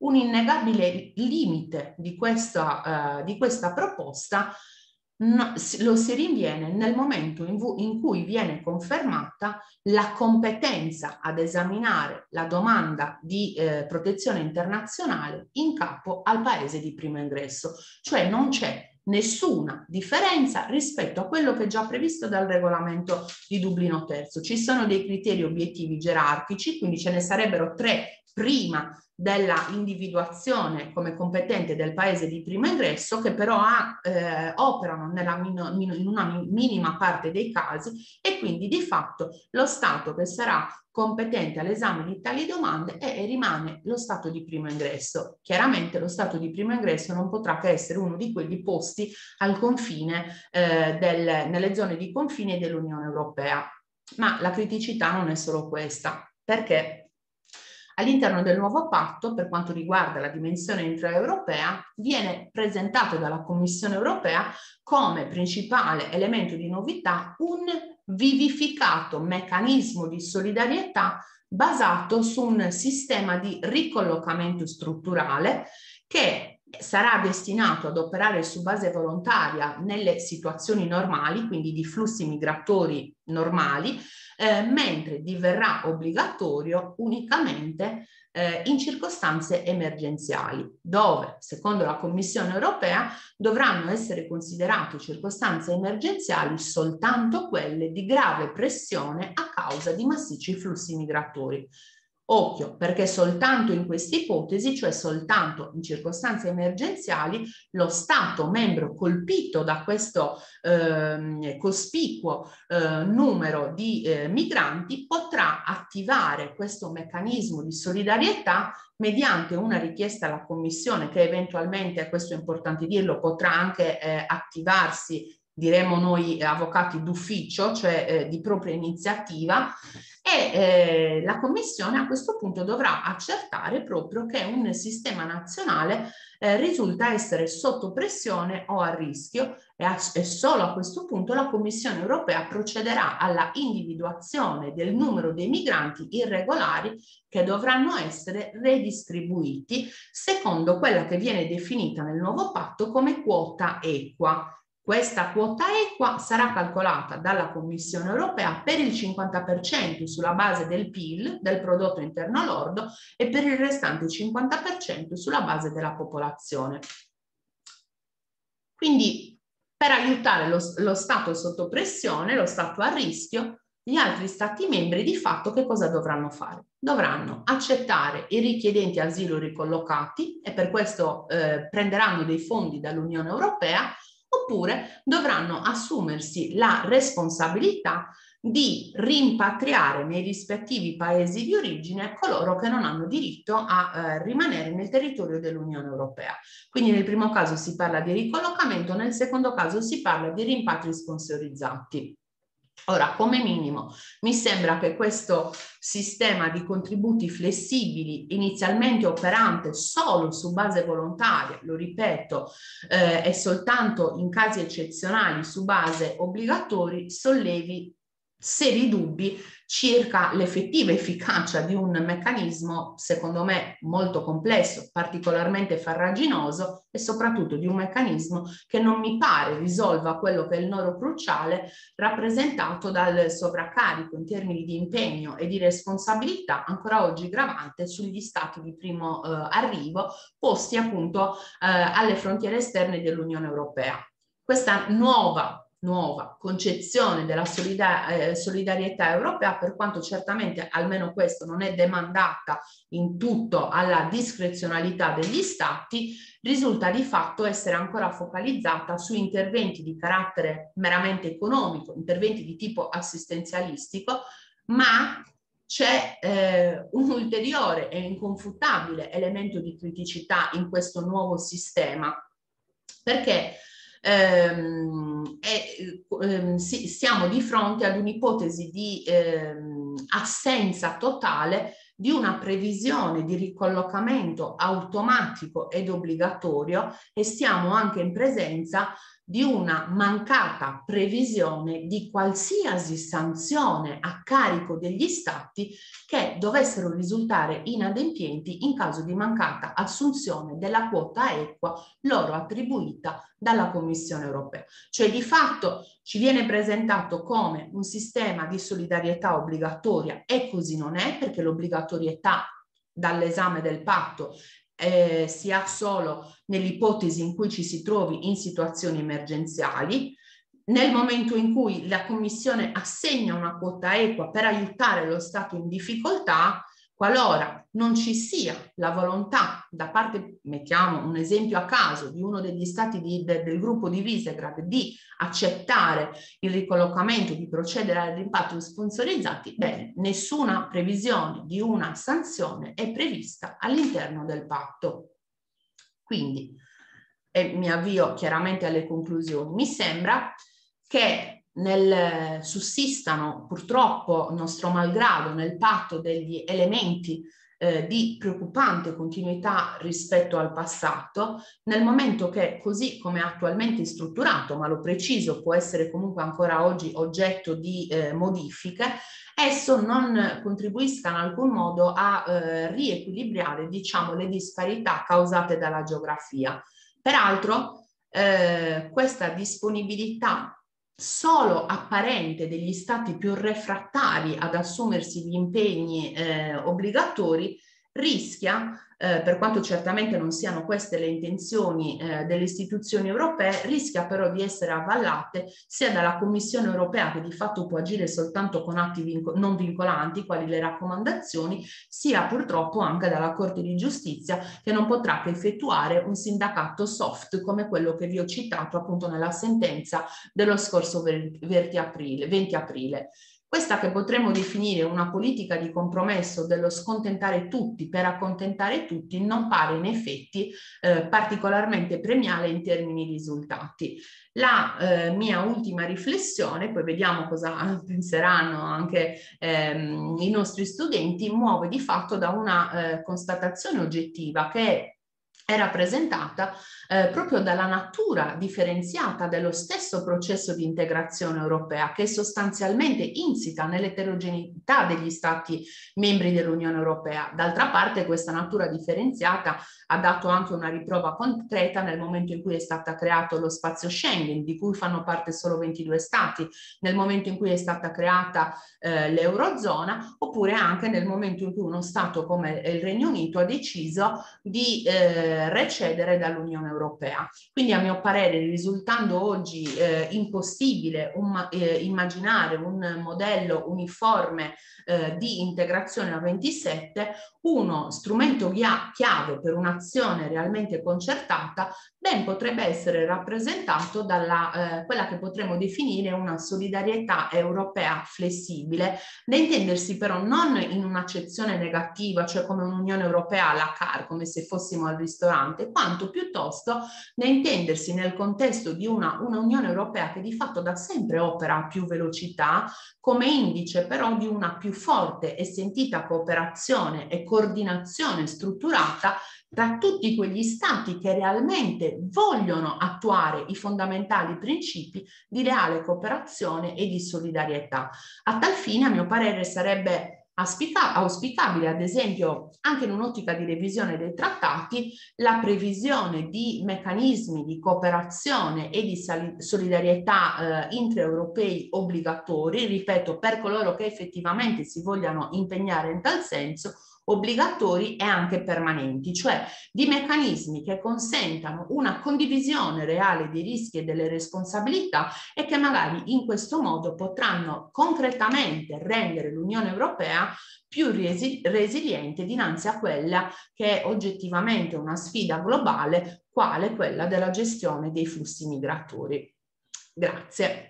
un innegabile limite di questa proposta lo si rinviene nel momento in cui viene confermata la competenza ad esaminare la domanda di protezione internazionale in capo al paese di primo ingresso, cioè non c'è nessuna differenza rispetto a quello che è già previsto dal regolamento di Dublino III. Ci sono dei criteri obiettivi gerarchici, quindi ce ne sarebbero 3 prima della individuazione come competente del paese di primo ingresso, che però operano in una minima parte dei casi, e quindi di fatto lo Stato che sarà competente all'esame di tali domande rimane lo Stato di primo ingresso. Chiaramente lo Stato di primo ingresso non potrà che essere uno di quelli posti al confine, nelle zone di confine dell'Unione Europea. Ma la criticità non è solo questa, perché all'interno del nuovo patto, per quanto riguarda la dimensione intraeuropea, viene presentato dalla Commissione europea come principale elemento di novità un vivificato meccanismo di solidarietà basato su un sistema di ricollocamento strutturale che sarà destinato ad operare su base volontaria nelle situazioni normali, quindi di flussi migratori normali, mentre diverrà obbligatorio unicamente in circostanze emergenziali, dove, secondo la Commissione europea, dovranno essere considerate circostanze emergenziali soltanto quelle di grave pressione a causa di massicci flussi migratori. Occhio, perché soltanto in queste ipotesi, cioè soltanto in circostanze emergenziali, lo Stato membro colpito da questo cospicuo numero di migranti potrà attivare questo meccanismo di solidarietà mediante una richiesta alla Commissione, che eventualmente, questo è importante dirlo, potrà anche attivarsi, diremo noi avvocati d'ufficio, cioè di propria iniziativa, e la Commissione a questo punto dovrà accertare proprio che un sistema nazionale risulta essere sotto pressione o a rischio, e solo a questo punto la Commissione europea procederà alla individuazione del numero dei migranti irregolari che dovranno essere redistribuiti secondo quella che viene definita nel nuovo patto come quota equa. Questa quota equa sarà calcolata dalla Commissione europea per il 50% sulla base del PIL, del prodotto interno lordo, e per il restante 50% sulla base della popolazione. Quindi, per aiutare lo Stato sotto pressione, lo Stato a rischio, gli altri Stati membri di fatto che cosa dovranno fare? Dovranno accettare i richiedenti asilo ricollocati, e per questo prenderanno dei fondi dall'Unione Europea, oppure dovranno assumersi la responsabilità di rimpatriare nei rispettivi paesi di origine coloro che non hanno diritto a rimanere nel territorio dell'Unione Europea. Quindi nel primo caso si parla di ricollocamento, nel secondo caso si parla di rimpatri sponsorizzati. Ora, come minimo, mi sembra che questo sistema di contributi flessibili, inizialmente operante solo su base volontaria, lo ripeto, e soltanto in casi eccezionali su base obbligatori, sollevi seri dubbi circa l'effettiva efficacia di un meccanismo, secondo me, molto complesso, particolarmente farraginoso, e soprattutto di un meccanismo che non mi pare risolva quello che è il nodo cruciale rappresentato dal sovraccarico in termini di impegno e di responsabilità ancora oggi gravante sugli stati di primo arrivo, posti appunto alle frontiere esterne dell'Unione Europea. Questa nuova concezione della solidarietà europea, per quanto certamente almeno questo non è demandata in tutto alla discrezionalità degli Stati, risulta di fatto essere ancora focalizzata su interventi di carattere meramente economico, interventi di tipo assistenzialistico, ma c'è un ulteriore e inconfutabile elemento di criticità in questo nuovo sistema, perché siamo di fronte ad un'ipotesi di assenza totale di una previsione di ricollocamento automatico ed obbligatorio, e siamo anche in presenza di una mancata previsione di qualsiasi sanzione a carico degli Stati che dovessero risultare inadempienti in caso di mancata assunzione della quota equa loro attribuita dalla Commissione europea. Cioè di fatto ci viene presentato come un sistema di solidarietà obbligatoria e così non è, perché l'obbligatorietà dall'esame del patto si ha solo nell'ipotesi in cui ci si trovi in situazioni emergenziali. Nel momento in cui la Commissione assegna una quota equa per aiutare lo Stato in difficoltà, qualora non ci sia la volontà da parte, mettiamo un esempio a caso, di uno degli Stati del gruppo di Visegrad di accettare il ricollocamento, di procedere ai rimpatri sponsorizzati, bene, nessuna previsione di una sanzione è prevista all'interno del patto. Quindi, e mi avvio chiaramente alle conclusioni, mi sembra che sussistano purtroppo, nostro malgrado, nel patto degli elementi di preoccupante continuità rispetto al passato, nel momento che, così come è attualmente strutturato, ma lo preciso, può essere comunque ancora oggi oggetto di modifiche, esso non contribuisca in alcun modo a riequilibrare, diciamo, le disparità causate dalla geografia. Peraltro, questa disponibilità solo apparente degli stati più refrattari ad assumersi gli impegni obbligatori rischia, per quanto certamente non siano queste le intenzioni delle istituzioni europee, rischia però di essere avvallate sia dalla Commissione europea, che di fatto può agire soltanto con atti non vincolanti, quali le raccomandazioni, sia purtroppo anche dalla Corte di Giustizia, che non potrà che effettuare un sindacato soft come quello che vi ho citato appunto nella sentenza dello scorso 20 aprile. Questa che potremmo definire una politica di compromesso dello scontentare tutti per accontentare tutti non pare in effetti particolarmente premiale in termini di risultati. La mia ultima riflessione, poi vediamo cosa penseranno anche i nostri studenti, muove di fatto da una constatazione oggettiva che è rappresentata proprio dalla natura differenziata dello stesso processo di integrazione europea, che è sostanzialmente insita nell'eterogeneità degli Stati membri dell'Unione Europea. D'altra parte, questa natura differenziata ha dato anche una riprova concreta nel momento in cui è stato creato lo spazio Schengen, di cui fanno parte solo 22 Stati, nel momento in cui è stata creata l'Eurozona, oppure anche nel momento in cui uno Stato come il Regno Unito ha deciso di recedere dall'Unione Europea. Quindi a mio parere, risultando oggi impossibile immaginare un modello uniforme di integrazione a 27, uno strumento chiave per un'azione realmente concertata ben potrebbe essere rappresentato dalla quella che potremmo definire una solidarietà europea flessibile, da intendersi però non in un'accezione negativa, cioè come un'Unione Europea à la carte, come se fossimo al ristorante, quanto piuttosto da intendersi nel contesto di una Unione Europea che di fatto da sempre opera a più velocità, come indice però di una più forte e sentita cooperazione e coordinazione strutturata tra tutti quegli stati che realmente vogliono attuare i fondamentali principi di leale cooperazione e di solidarietà. A tal fine, a mio parere, sarebbe auspicabile, ad esempio, anche in un'ottica di revisione dei trattati, la previsione di meccanismi di cooperazione e di solidarietà intraeuropei obbligatori, ripeto, per coloro che effettivamente si vogliano impegnare in tal senso, obbligatori e anche permanenti, cioè di meccanismi che consentano una condivisione reale dei rischi e delle responsabilità e che magari in questo modo potranno concretamente rendere l'Unione Europea più resiliente dinanzi a quella che è oggettivamente una sfida globale, quale quella della gestione dei flussi migratori. Grazie.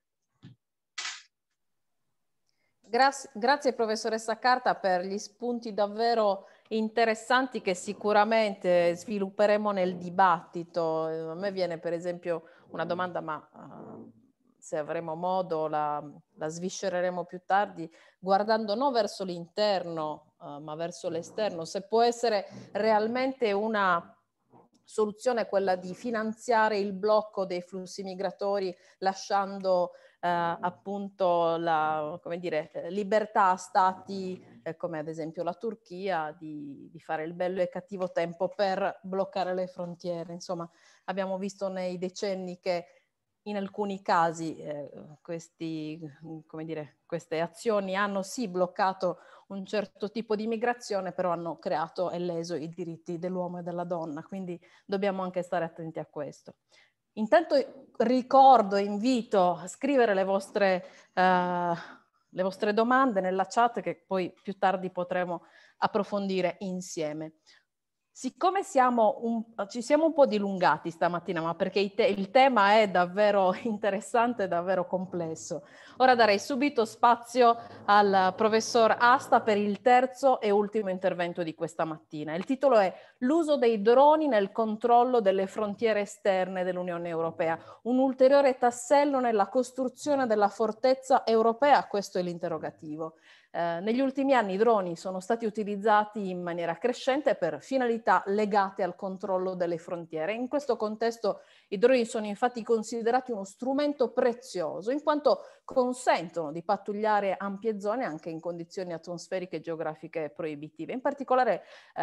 Grazie professoressa Carta per gli spunti davvero interessanti che sicuramente svilupperemo nel dibattito. A me viene per esempio una domanda, ma se avremo modo la sviscereremo più tardi, guardando non verso l'interno ma verso l'esterno, se può essere realmente una soluzione è quella di finanziare il blocco dei flussi migratori, lasciando appunto la, come dire, libertà a stati come ad esempio la Turchia di fare il bello e cattivo tempo per bloccare le frontiere. Insomma, abbiamo visto nei decenni che in alcuni casi come dire, queste azioni hanno sì bloccato un certo tipo di migrazione, però hanno creato e leso i diritti dell'uomo e della donna, quindi dobbiamo anche stare attenti a questo. Intanto ricordo e invito a scrivere le vostre domande nella chat, che poi più tardi potremo approfondire insieme. Siccome ci siamo un po' dilungati stamattina, ma perché il tema è davvero interessante e davvero complesso, ora darei subito spazio al professor Asta per il terzo e ultimo intervento di questa mattina. Il titolo è L'uso dei droni nel controllo delle frontiere esterne dell'Unione Europea, un ulteriore tassello nella costruzione della fortezza europea, questo è l'interrogativo. Negli ultimi anni i droni sono stati utilizzati in maniera crescente per finalità legate al controllo delle frontiere. In questo contesto i droni sono infatti considerati uno strumento prezioso, in quanto consentono di pattugliare ampie zone anche in condizioni atmosferiche e geografiche proibitive. In particolare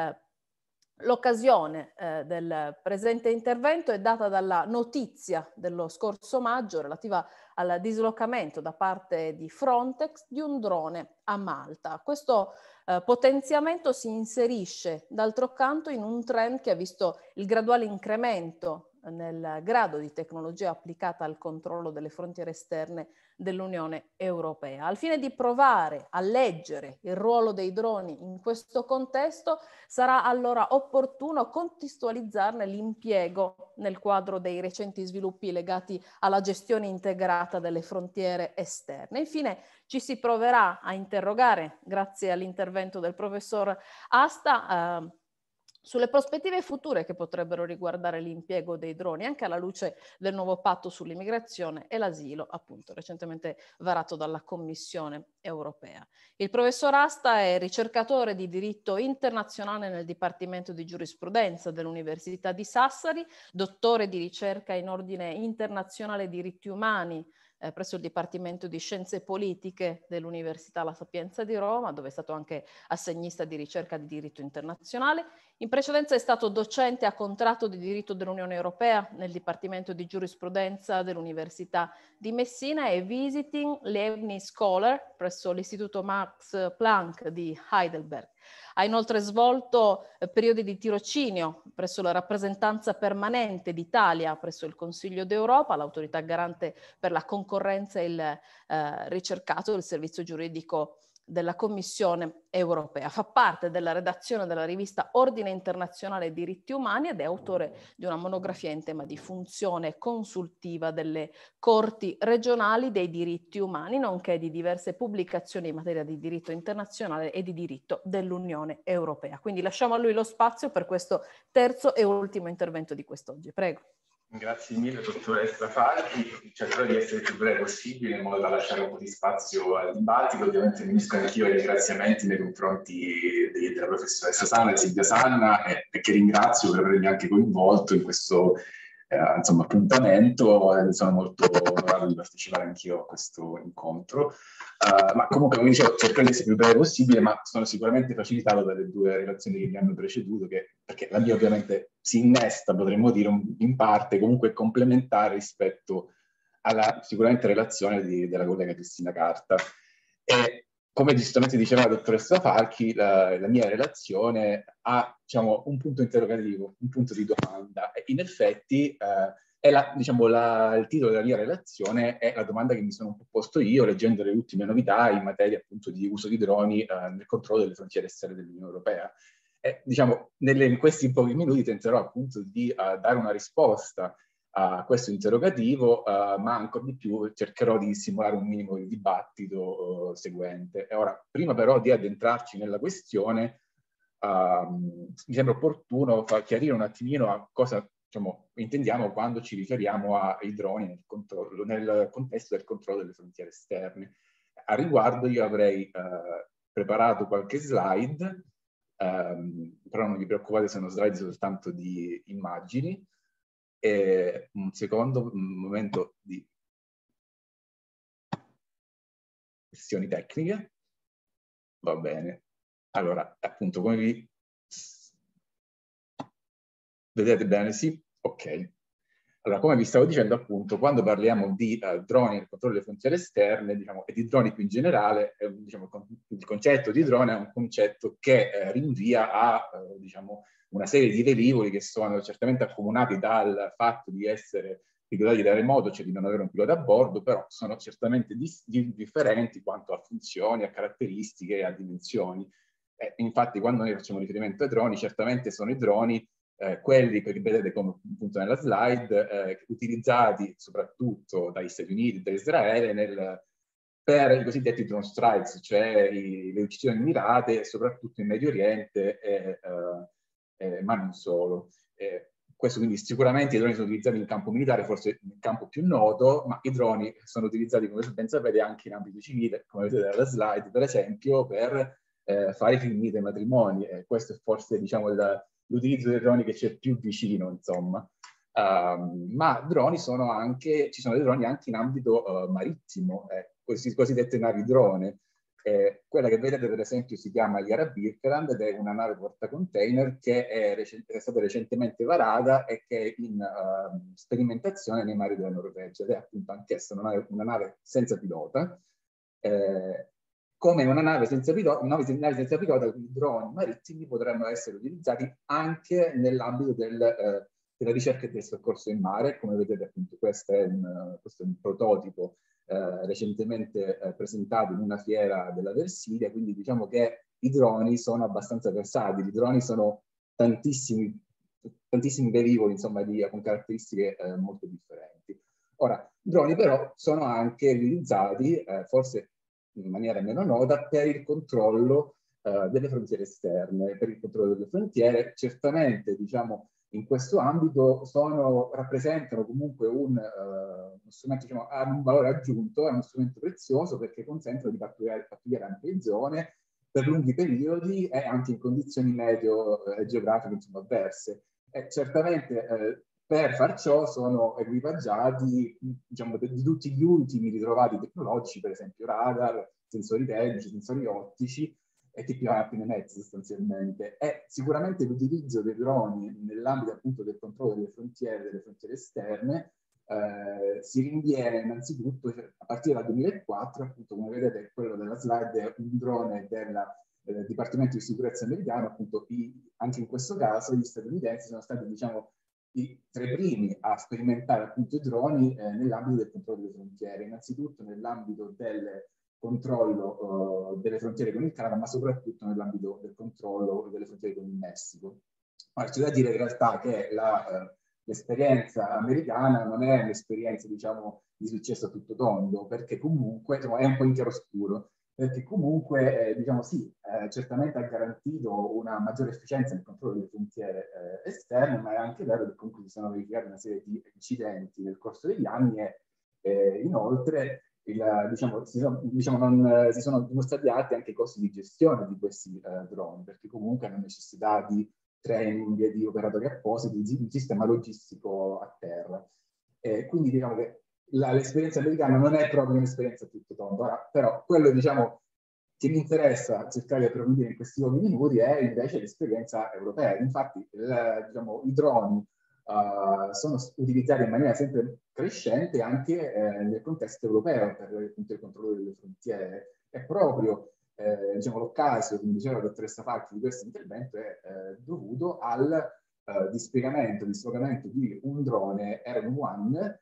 l'occasione del presente intervento è data dalla notizia dello scorso maggio relativa al dislocamento da parte di Frontex di un drone a Malta. Questo potenziamento si inserisce d'altro canto in un trend che ha visto il graduale incremento nel grado di tecnologia applicata al controllo delle frontiere esterne dell'Unione Europea. Al fine di provare a leggere il ruolo dei droni in questo contesto, sarà allora opportuno contestualizzarne l'impiego nel quadro dei recenti sviluppi legati alla gestione integrata delle frontiere esterne. Infine, ci si proverà a interrogare, grazie all'intervento del professor Asta, sulle prospettive future che potrebbero riguardare l'impiego dei droni, anche alla luce del nuovo patto sull'immigrazione e l'asilo, appunto recentemente varato dalla Commissione europea. Il professor Asta è ricercatore di diritto internazionale nel Dipartimento di Giurisprudenza dell'Università di Sassari, dottore di ricerca in ordine internazionale diritti umani presso il Dipartimento di Scienze Politiche dell'Università La Sapienza di Roma, dove è stato anche assegnista di ricerca di diritto internazionale. In precedenza è stato docente a contratto di diritto dell'Unione Europea nel Dipartimento di Giurisprudenza dell'Università di Messina e Visiting Leibniz Scholar presso l'Istituto Max Planck di Heidelberg. Ha inoltre svolto periodi di tirocinio presso la rappresentanza permanente d'Italia presso il Consiglio d'Europa, l'autorità garante per la concorrenza e il ricercato del servizio giuridico della Commissione europea. Fa parte della redazione della rivista Ordine Internazionale e Diritti Umani ed è autore di una monografia in tema di funzione consultiva delle corti regionali dei diritti umani, nonché di diverse pubblicazioni in materia di diritto internazionale e di diritto dell'Unione Europea. Quindi lasciamo a lui lo spazio per questo terzo e ultimo intervento di quest'oggi. Prego. Grazie mille, dottoressa Falchi. Cercherò di essere il più breve possibile in modo da lasciare un po' di spazio al dibattito. Ovviamente mi unisco anch'io ai ringraziamenti nei confronti della professoressa Sanna e Silvia Sanna, e che ringrazio per avermi anche coinvolto in questo appuntamento. Sono molto onorato di partecipare anch'io a questo incontro. Ma comunque, come dicevo, cercherò di essere il più breve possibile, ma sono sicuramente facilitato dalle due relazioni che mi hanno preceduto, perché la mia ovviamente si innesta, potremmo dire, in parte comunque complementare rispetto alla sicuramente relazione della collega Cristina Carta. E come giustamente diceva la dottoressa Falchi, la mia relazione ha, diciamo, un punto interrogativo, un punto di domanda. E in effetti il titolo della mia relazione è la domanda che mi sono un po' posto io leggendo le ultime novità in materia appunto di uso di droni nel controllo delle frontiere esterne dell'Unione Europea. In questi pochi minuti tenterò appunto di dare una risposta a questo interrogativo, ma ancora di più cercherò di simulare un minimo di dibattito seguente. E ora, prima però di addentrarci nella questione, mi sembra opportuno chiarire un attimino a cosa intendiamo quando ci riferiamo ai droni nel contesto del controllo delle frontiere esterne. A riguardo io avrei preparato qualche slide però non vi preoccupate, sono slide soltanto di immagini. E un secondo, un momento di questioni tecniche. Va bene. Allora, appunto, come vi... Vedete bene? Sì? Ok. Allora, come vi stavo dicendo, appunto, quando parliamo di droni e controllo delle frontiere esterne, diciamo, e di droni più in generale, diciamo, il concetto di drone è un concetto che rinvia a, diciamo, una serie di velivoli che sono certamente accomunati dal fatto di essere pilotati da remoto, cioè di non avere un pilota a bordo, però sono certamente differenti quanto a funzioni, a caratteristiche, a dimensioni. Infatti, quando noi facciamo riferimento ai droni, certamente sono i droni quelli che vedete come appunto nella slide, utilizzati soprattutto dagli Stati Uniti e da Israele per i cosiddetti drone strikes, cioè le uccisioni mirate, soprattutto in Medio Oriente, ma non solo. Questo quindi sicuramente i droni sono utilizzati in campo militare, forse in campo più noto, ma i droni sono utilizzati, come ben sapete, anche in ambito civile, come vedete dalla slide, per esempio, per fare i filmini dei matrimoni. Questo è forse, diciamo, l'utilizzo dei droni che c'è più vicino, insomma. Ma droni sono anche, ci sono dei droni anche in ambito marittimo, cosiddette navi drone. Quella che vedete per esempio si chiama Yara Birkeland ed è una nave portacontainer che è stata recentemente varata e che è in sperimentazione nei mari della Norvegia ed è appunto anch'essa una nave senza pilota. Come una nave senza pilota, i droni marittimi potranno essere utilizzati anche nell'ambito della ricerca e del soccorso in mare. Come vedete appunto questo è un prototipo recentemente presentato in una fiera della Versilia, quindi diciamo che i droni sono abbastanza versatili. I droni sono tantissimi velivoli, insomma, con caratteristiche molto differenti. Ora, i droni però sono anche utilizzati, forse in maniera meno nota, per il controllo delle frontiere esterne, per il controllo delle frontiere. Certamente, diciamo, in questo ambito rappresentano comunque uno strumento, diciamo, ha un valore aggiunto, è uno strumento prezioso perché consentono di pattugliare anche le zone per lunghi periodi e anche in condizioni meteo geografiche, insomma, avverse. E certamente per far ciò sono equipaggiati, diciamo, di tutti gli ultimi ritrovati tecnologici, per esempio radar, sensori termici, sensori ottici, e chi più ha più ne mette sostanzialmente. E sicuramente l'utilizzo dei droni nell'ambito appunto del controllo delle frontiere esterne si rinviene innanzitutto a partire dal 2004, appunto come vedete quello della slide è un drone del Dipartimento di Sicurezza americano, appunto anche in questo caso gli statunitensi sono stati, diciamo, i tra i primi a sperimentare appunto i droni nell'ambito del controllo delle frontiere, innanzitutto nell'ambito del controllo delle frontiere con il Canada, ma soprattutto nell'ambito del controllo delle frontiere con il Messico. Ora, c'è da dire in realtà che l'esperienza americana non è un'esperienza, diciamo, di successo a tutto tondo, perché comunque, diciamo, è un po' in chiaroscuro, perché comunque, diciamo sì, certamente ha garantito una maggiore efficienza nel controllo delle frontiere esterne, ma è anche vero che comunque si sono verificati una serie di incidenti nel corso degli anni e inoltre si sono dimostrati alti anche i costi di gestione di questi droni, perché comunque hanno necessità di training, di operatori appositi, di un sistema logistico a terra. Quindi diciamo che l'esperienza americana non è proprio un'esperienza a tutto tondo. Però quello, diciamo, che mi interessa cercare di approfondire in questi pochi minuti è invece l'esperienza europea. Infatti, diciamo, i droni sono utilizzati in maniera sempre crescente anche nel contesto europeo per il controllo delle frontiere. È proprio diciamo, l'occasione, come diceva la dottoressa Facchi, di questo intervento è dovuto al dispiegamento di un drone R1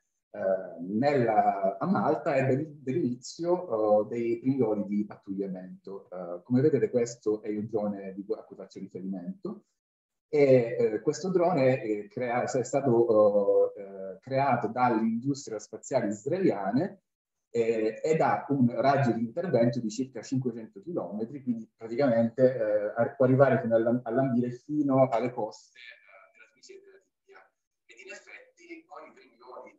a Malta e dell'inizio dei primi voli di pattugliamento. Come vedete questo è il drone a cui faccio riferimento. E questo drone è stato creato dall'industria spaziale israeliana ed ha un raggio di intervento di circa 500 km, quindi praticamente può arrivare fino a lambire fino alle coste della Tunisia e della Libia. Ed in effetti con i primi voli,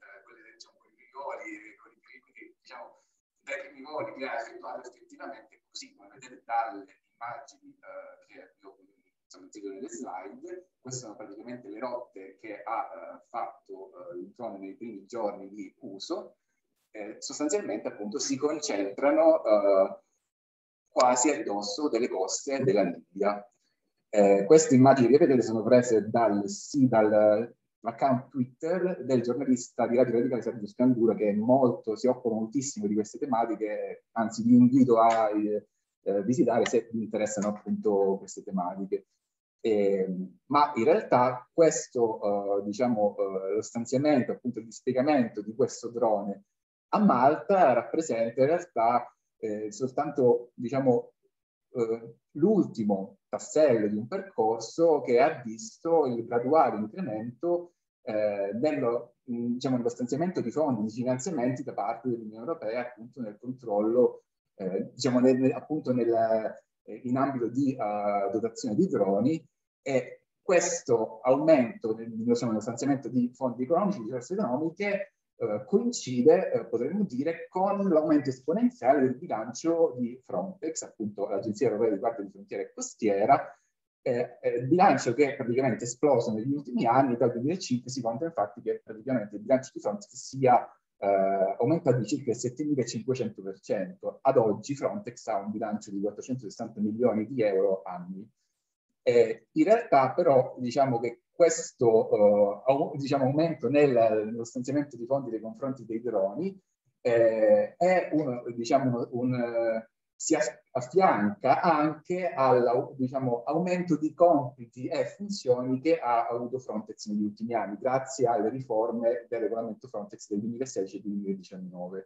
diciamo, dai primi voli che ha effettuato effettivamente, così come vedete dalle immagini che vi ho insomma, inserito nelle slide. Queste sono praticamente le rotte che ha fatto il drone nei primi giorni di uso. Sostanzialmente appunto si concentrano quasi addosso delle coste della Libia. Queste immagini che vedete sono prese dall'account Twitter del giornalista di Radio Radicale Sergio Scandura, che si occupa moltissimo di queste tematiche, anzi vi invito a visitare se vi interessano appunto queste tematiche. Ma in realtà questo, diciamo, lo stanziamento, appunto il dispiegamento di questo drone a Malta rappresenta in realtà soltanto, diciamo, l'ultimo tassello di un percorso che ha visto il graduale incremento nello stanziamento di fondi, di finanziamenti da parte dell'Unione Europea, appunto nel controllo, diciamo, appunto in ambito di dotazione di droni. E questo aumento nello stanziamento di fondi economici, di risorse economiche, coincide, potremmo dire, con l'aumento esponenziale del bilancio di Frontex, appunto l'Agenzia Europea di Guardia di Frontiera e Costiera, bilancio che è praticamente esploso negli ultimi anni. Dal 2005 si conta infatti che praticamente il bilancio di Frontex sia aumentato di circa il 7.500%. Ad oggi Frontex ha un bilancio di 460 milioni di euro annui. In realtà però diciamo che questo aumento nello stanziamento di fondi nei confronti dei droni si affianca anche all'aumento di compiti e funzioni che ha avuto Frontex negli ultimi anni, grazie alle riforme del regolamento Frontex del 2016 e 2019.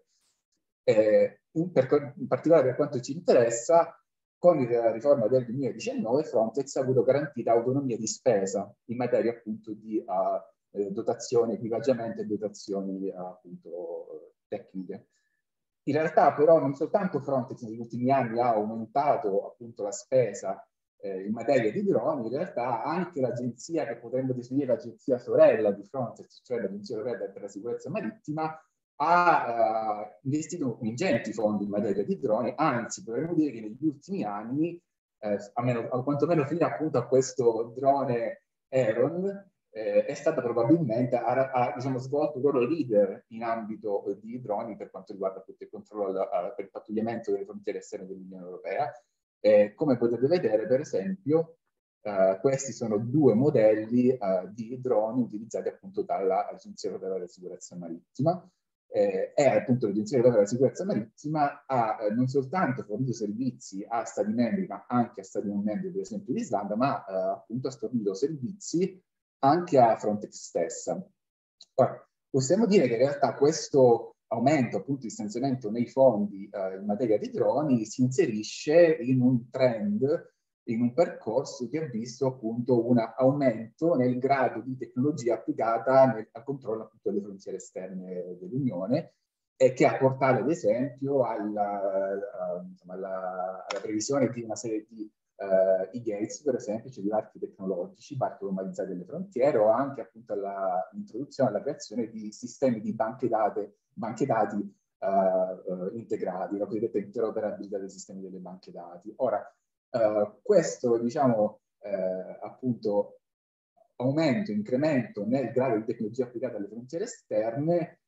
In particolare per quanto ci interessa, con la riforma del 2019 Frontex ha avuto garantita autonomia di spesa in materia appunto di dotazione, equipaggiamento e dotazioni appunto tecniche. In realtà però non soltanto Frontex negli ultimi anni ha aumentato appunto la spesa in materia di droni, in realtà anche l'agenzia che potremmo definire l'agenzia sorella di Frontex, cioè l'Agenzia Europea per la Sicurezza Marittima, ha investito ingenti fondi in materia di droni. Anzi potremmo dire che negli ultimi anni, quantomeno fino appunto a questo drone Heron, è stata probabilmente, diciamo, svolto un ruolo leader in ambito di droni per quanto riguarda appunto il controllo per il pattugliamento delle frontiere esterne dell'Unione Europea. Come potete vedere, per esempio, questi sono due modelli di droni utilizzati appunto dall'Agenzia Europea della Sicurezza Marittima. E appunto l'Agenzia Europea della Sicurezza Marittima ha non soltanto fornito servizi a Stati membri, ma anche a Stati non membri, per esempio l'Islanda, ma appunto ha fornito servizi anche a Frontex stessa. Ora, possiamo dire che in realtà questo aumento appunto di stanziamento nei fondi in materia di droni si inserisce in un trend, in un percorso che ha visto appunto un aumento nel grado di tecnologia applicata al controllo appunto delle frontiere esterne dell'Unione, e che ha portato ad esempio alla previsione di una serie di e-gates, per esempio, cioè di varchi tecnologici, varchi normalizzati delle frontiere, o anche appunto all'introduzione, alla creazione di sistemi di banche dati integrati, la cosiddetta interoperabilità dei sistemi delle banche dati. Ora, questo, diciamo, appunto, aumento, incremento nel grado di tecnologia applicata alle frontiere esterne,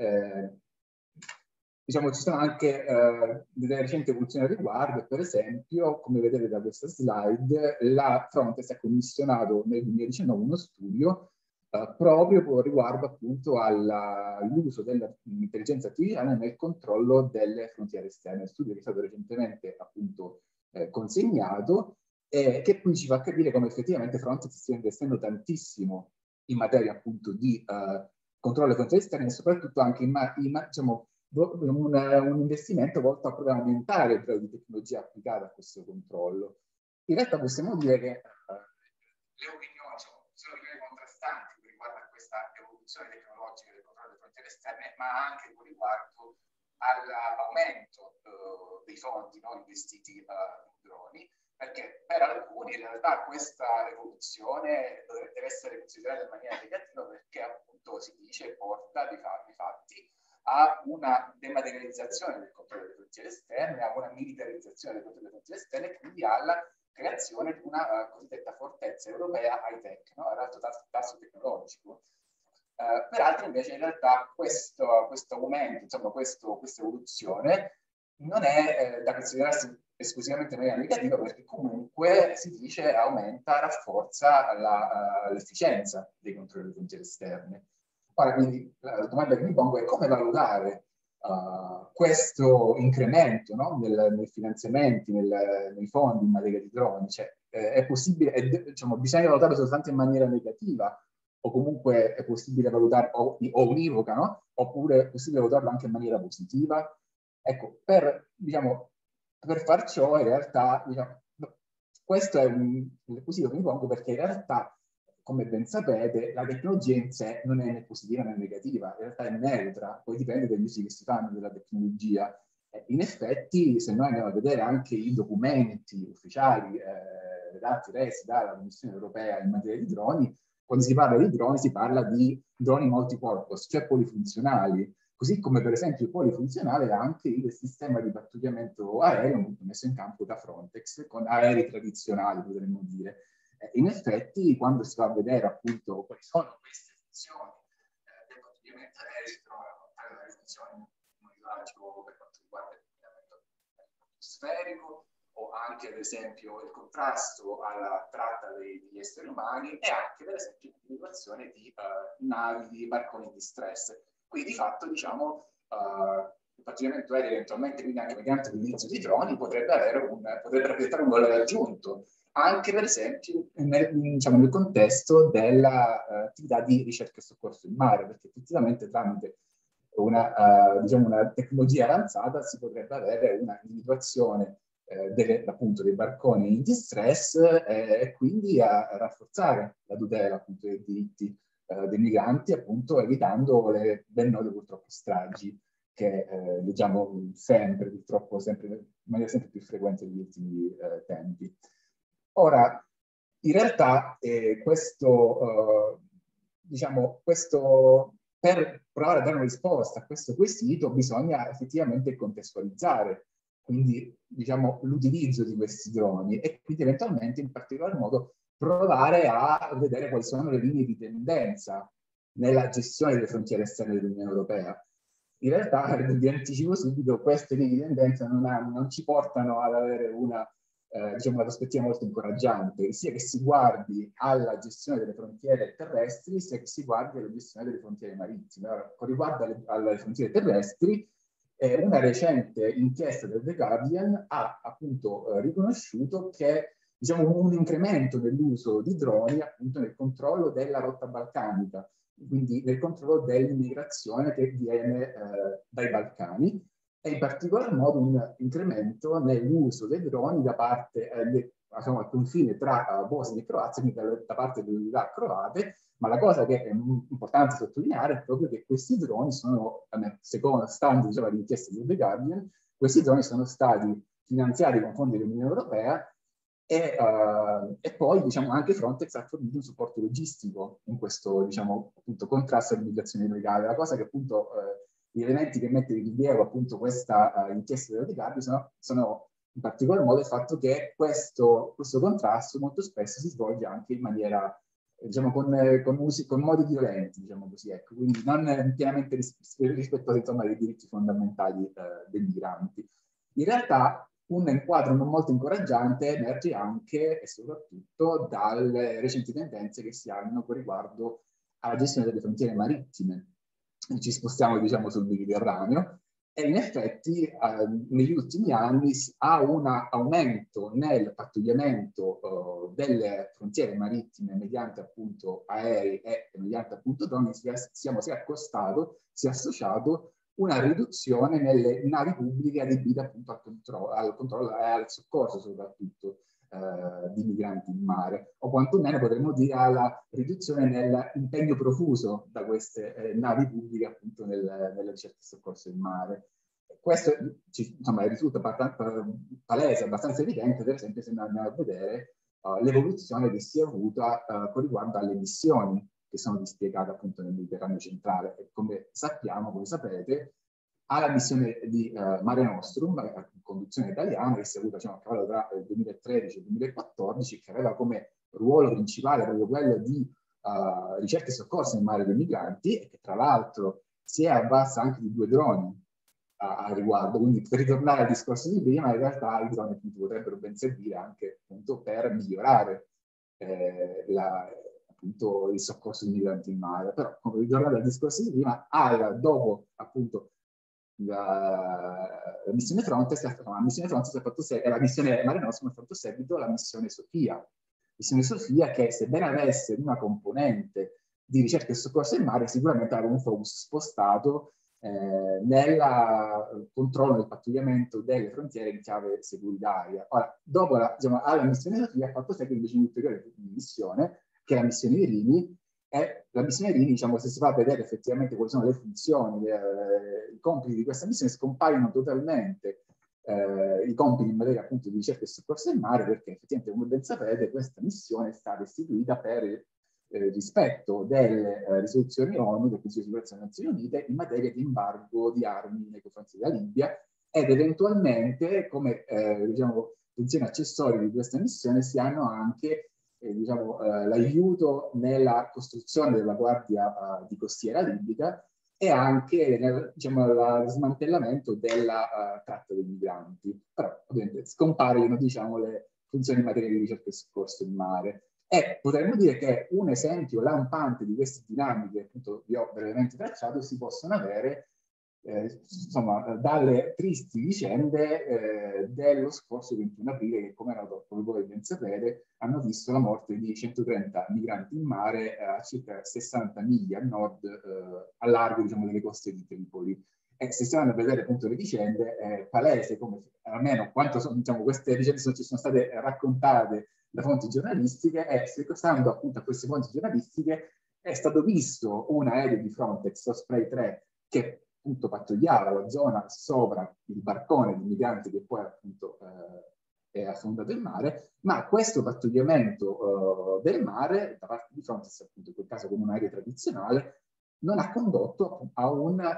diciamo, ci sono anche delle recenti evoluzioni al riguardo. Per esempio, come vedete da questa slide, la Frontex ha commissionato nel 2019 uno studio proprio riguardo appunto all'uso dell'intelligenza artificiale nel controllo delle frontiere esterne. Uno studio che è stato recentemente appunto consegnato, che qui ci fa capire come effettivamente Frontex stia investendo tantissimo in materia appunto di controllo delle frontiere esterne, e soprattutto anche diciamo, un investimento volto a aumentare il grado di tecnologia applicata a questo controllo. In realtà possiamo dire che le opinioni sono opinioni contrastanti con riguardo a questa evoluzione tecnologica del controllo delle frontiere esterne, ma anche con riguardo all'aumento dei fondi investiti in droni, perché per alcuni in realtà questa evoluzione deve essere considerata in maniera negativa, perché appunto si dice porta di fatti a una dematerializzazione del controllo delle frontiere esterne, a una militarizzazione del controllo delle frontiere esterne, e quindi alla creazione di una cosiddetta fortezza europea high-tech, no? Ad alto tasso tecnologico. Per altri invece in realtà questo aumento, insomma questa evoluzione non è da considerarsi esclusivamente in maniera negativa, perché comunque si dice aumenta, rafforza l'efficienza dei controlli delle frontiere esterne. Ora quindi la domanda che mi pongo è come valutare questo incremento, no? nei finanziamenti, nei fondi in materia di droni. Cioè, è possibile, diciamo, bisogna valutarlo soltanto in maniera negativa, o comunque è possibile valutare o univoca, no? Oppure è possibile valutarlo anche in maniera positiva. Ecco, per far ciò in realtà, diciamo, questo è un quesito che mi pongo, perché in realtà, come ben sapete, la tecnologia in sé non è né positiva né negativa, in realtà è neutra, poi dipende dagli usi che si fanno della tecnologia. In effetti, se noi andiamo a vedere anche i documenti ufficiali redatti, resi dalla Commissione europea in materia di droni, quando si parla di droni si parla di droni multipurpose, cioè polifunzionali, così come per esempio polifunzionale è anche il sistema di pattugliamento aereo messo in campo da Frontex, con aerei tradizionali, potremmo dire. In effetti, quando si va a vedere appunto quali sono queste funzioni del pattugliamento aereo, si trovano le funzioni di monitoraggio per quanto riguarda il inquinamento atmosferico, o anche ad esempio il contrasto alla tratta degli esseri umani, e anche per esempio l'individuazione di navi, di barconi in distress. Quindi di fatto diciamo il pattugliamento aereo eventualmente, quindi anche mediante l'utilizzo di droni, potrebbe rappresentare un valore aggiunto, anche per esempio nel contesto dell'attività di ricerca e soccorso in mare, perché effettivamente tramite una tecnologia avanzata si potrebbe avere una individuazione appunto dei barconi in distress e quindi a rafforzare la tutela appunto dei diritti dei migranti, appunto evitando le ben note purtroppo stragi che leggiamo sempre, purtroppo in maniera sempre più frequente negli ultimi tempi. Ora, in realtà questo per provare a dare una risposta a questo quesito bisogna effettivamente contestualizzare quindi l'utilizzo di questi droni e quindi eventualmente in particolar modo provare a vedere quali sono le linee di tendenza nella gestione delle frontiere esterne dell'Unione Europea. In realtà, vi anticipo subito, queste linee di tendenza non ci portano ad avere una prospettiva molto incoraggiante, sia che si guardi alla gestione delle frontiere terrestri, sia che si guardi alla gestione delle frontiere marittime. Ora, con riguardo alle frontiere terrestri, una recente inchiesta del The Guardian ha appunto riconosciuto che un incremento dell'uso di droni appunto nel controllo della rotta balcanica, quindi nel controllo dell'immigrazione che viene dai Balcani, e in particolar modo un incremento nell'uso dei droni da parte al confine tra Bosnia e Croazia, quindi da parte delle unità croate. Ma la cosa che è importante sottolineare è proprio che questi droni sono, secondo stando l'inchiesta di The Guardian, questi droni sono stati finanziati con fondi dell'Unione Europea e poi anche Frontex ha fornito un supporto logistico in questo appunto, contrasto all'immigrazione illegale. La cosa che appunto gli elementi che mette in rilievo appunto questa inchiesta della The Guardian sono in particolar modo il fatto che questo contrasto molto spesso si svolge anche in maniera con modi violenti, così, ecco, quindi non pienamente rispettosi dei diritti fondamentali dei migranti. In realtà un quadro non molto incoraggiante emerge anche e soprattutto dalle recenti tendenze che si hanno con riguardo alla gestione delle frontiere marittime. Ci spostiamo sul Mediterraneo e in effetti negli ultimi anni ha un aumento nel pattugliamento delle frontiere marittime mediante appunto aerei e mediante appunto droni si è associato una riduzione nelle navi pubbliche adibite appunto al controllo e al soccorso soprattutto di migranti in mare, o quantomeno potremmo dire alla riduzione nell'impegno profuso da queste navi pubbliche appunto nella ricerca e soccorso in mare. Questo risulta palese, abbastanza evidente, per esempio se noi andiamo a vedere l'evoluzione che si è avuta con riguardo alle missioni che sono dispiegate appunto nel Mediterraneo centrale. E come sappiamo, come sapete, alla missione di Mare Nostrum, a conduzione italiana, che si è avuta, diciamo, a cavallo tra il 2013 e il 2014, che aveva come ruolo principale proprio quello di ricerca e soccorso in mare dei migranti, e che tra l'altro si è avvalsa anche di 2 droni a riguardo. Quindi, per ritornare al discorso di prima, in realtà i droni appunto potrebbero ben servire anche appunto per migliorare appunto il soccorso di migranti in mare. Però, come ritornare al discorso di prima, dopo appunto la missione Frontex, la missione Frontex ha fatto la missione Mare Nostrum ha fatto seguito alla missione Sofia. Missione Sofia che, sebbene avesse una componente di ricerca e soccorso in mare, sicuramente aveva un focus spostato nel controllo del pattugliamento delle frontiere in chiave securitaria. Ora, dopo alla missione Sofia ha fatto seguito invece un'ulteriore missione, che è la missione Irini. E la missione Irini, diciamo, se si va a vedere effettivamente quali sono le funzioni, i compiti di questa missione, scompaiono totalmente i compiti in materia appunto di ricerca e soccorso in mare, perché effettivamente, come ben sapete, questa missione è stata istituita per rispetto delle risoluzioni ONU del Consiglio di Sicurezza delle Nazioni Unite in materia di embargo di armi nei confronti della Libia, ed eventualmente, come diciamo, funzioni accessorie di questa missione, si hanno anche diciamo, l'aiuto nella costruzione della guardia di costiera libica e anche nel smantellamento della tratta dei migranti. Però ovviamente scompaiono, diciamo, le funzioni in materia di ricerca e soccorso in mare. E potremmo dire che un esempio lampante di queste dinamiche, appunto vi ho brevemente tracciato, si possono avere insomma, dalle tristi vicende dello scorso 21 aprile, che come è noto, come voi ben sapete, hanno visto la morte di 130 migranti in mare a circa 60 miglia a nord, a largo, diciamo, delle coste di Tripoli. E se si vanno a vedere appunto le vicende, è palese come, almeno quanto diciamo, queste vicende ci sono state raccontate da fonti giornalistiche, e stando appunto a queste fonti giornalistiche è stato visto un aereo di Frontex, Osprey 3, che appunto pattugliava la zona sopra il barcone di migranti che poi appunto è affondato in mare, ma questo pattugliamento del mare da parte di Frontex, appunto in quel caso come un aereo tradizionale, non ha condotto a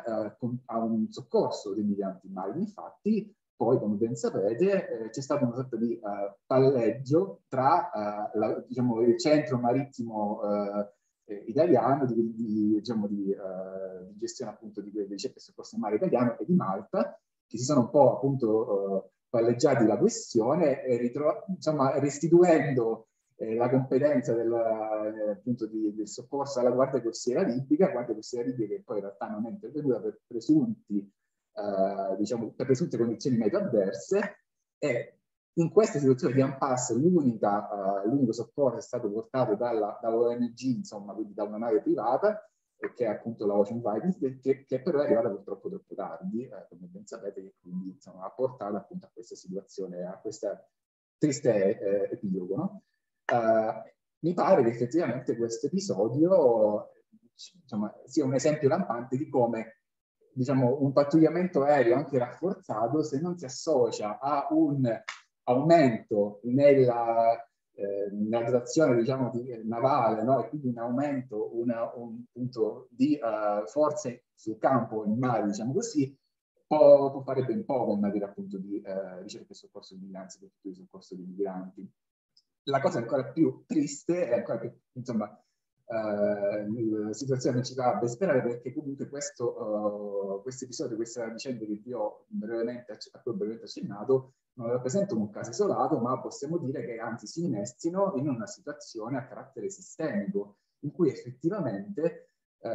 un soccorso dei migranti in mare. Infatti poi, come ben sapete, c'è stato una sorta di palleggio tra diciamo, il centro marittimo italiano di gestione appunto di ricerca e soccorso in mare italiano e di Malta, che si sono un po' appunto palleggiati la questione e insomma, restituendo la competenza appunto del soccorso alla Guardia Costiera Libica, che poi in realtà non è intervenuta per diciamo, per presunte condizioni meteo avverse. E in questa situazione di impasse l'unico soccorso è stato portato dalla ONG, insomma, quindi da una nave privata, che è appunto la Ocean Viking, che però è arrivata purtroppo troppo tardi, come ben sapete, che quindi insomma, ha portato appunto a questa situazione, a questa triste epilogo, no? Mi pare che effettivamente questo episodio insomma, sia un esempio lampante di come, diciamo, un pattugliamento aereo anche rafforzato, se non si associa a un aumento nella dotazione, diciamo, navale, no? E quindi un aumento un punto di forze sul campo in mare, diciamo così, può fare ben poco in materia appunto di ricerca e soccorso di migranti, soprattutto di soccorso di migranti. La cosa ancora più triste è ancora più, insomma, la situazione ci fa ben sperare, perché comunque questo episodio, questa vicenda che vi ho brevemente accennato, non rappresentano un caso isolato, ma possiamo dire che anzi si innestino in una situazione a carattere sistemico, in cui effettivamente,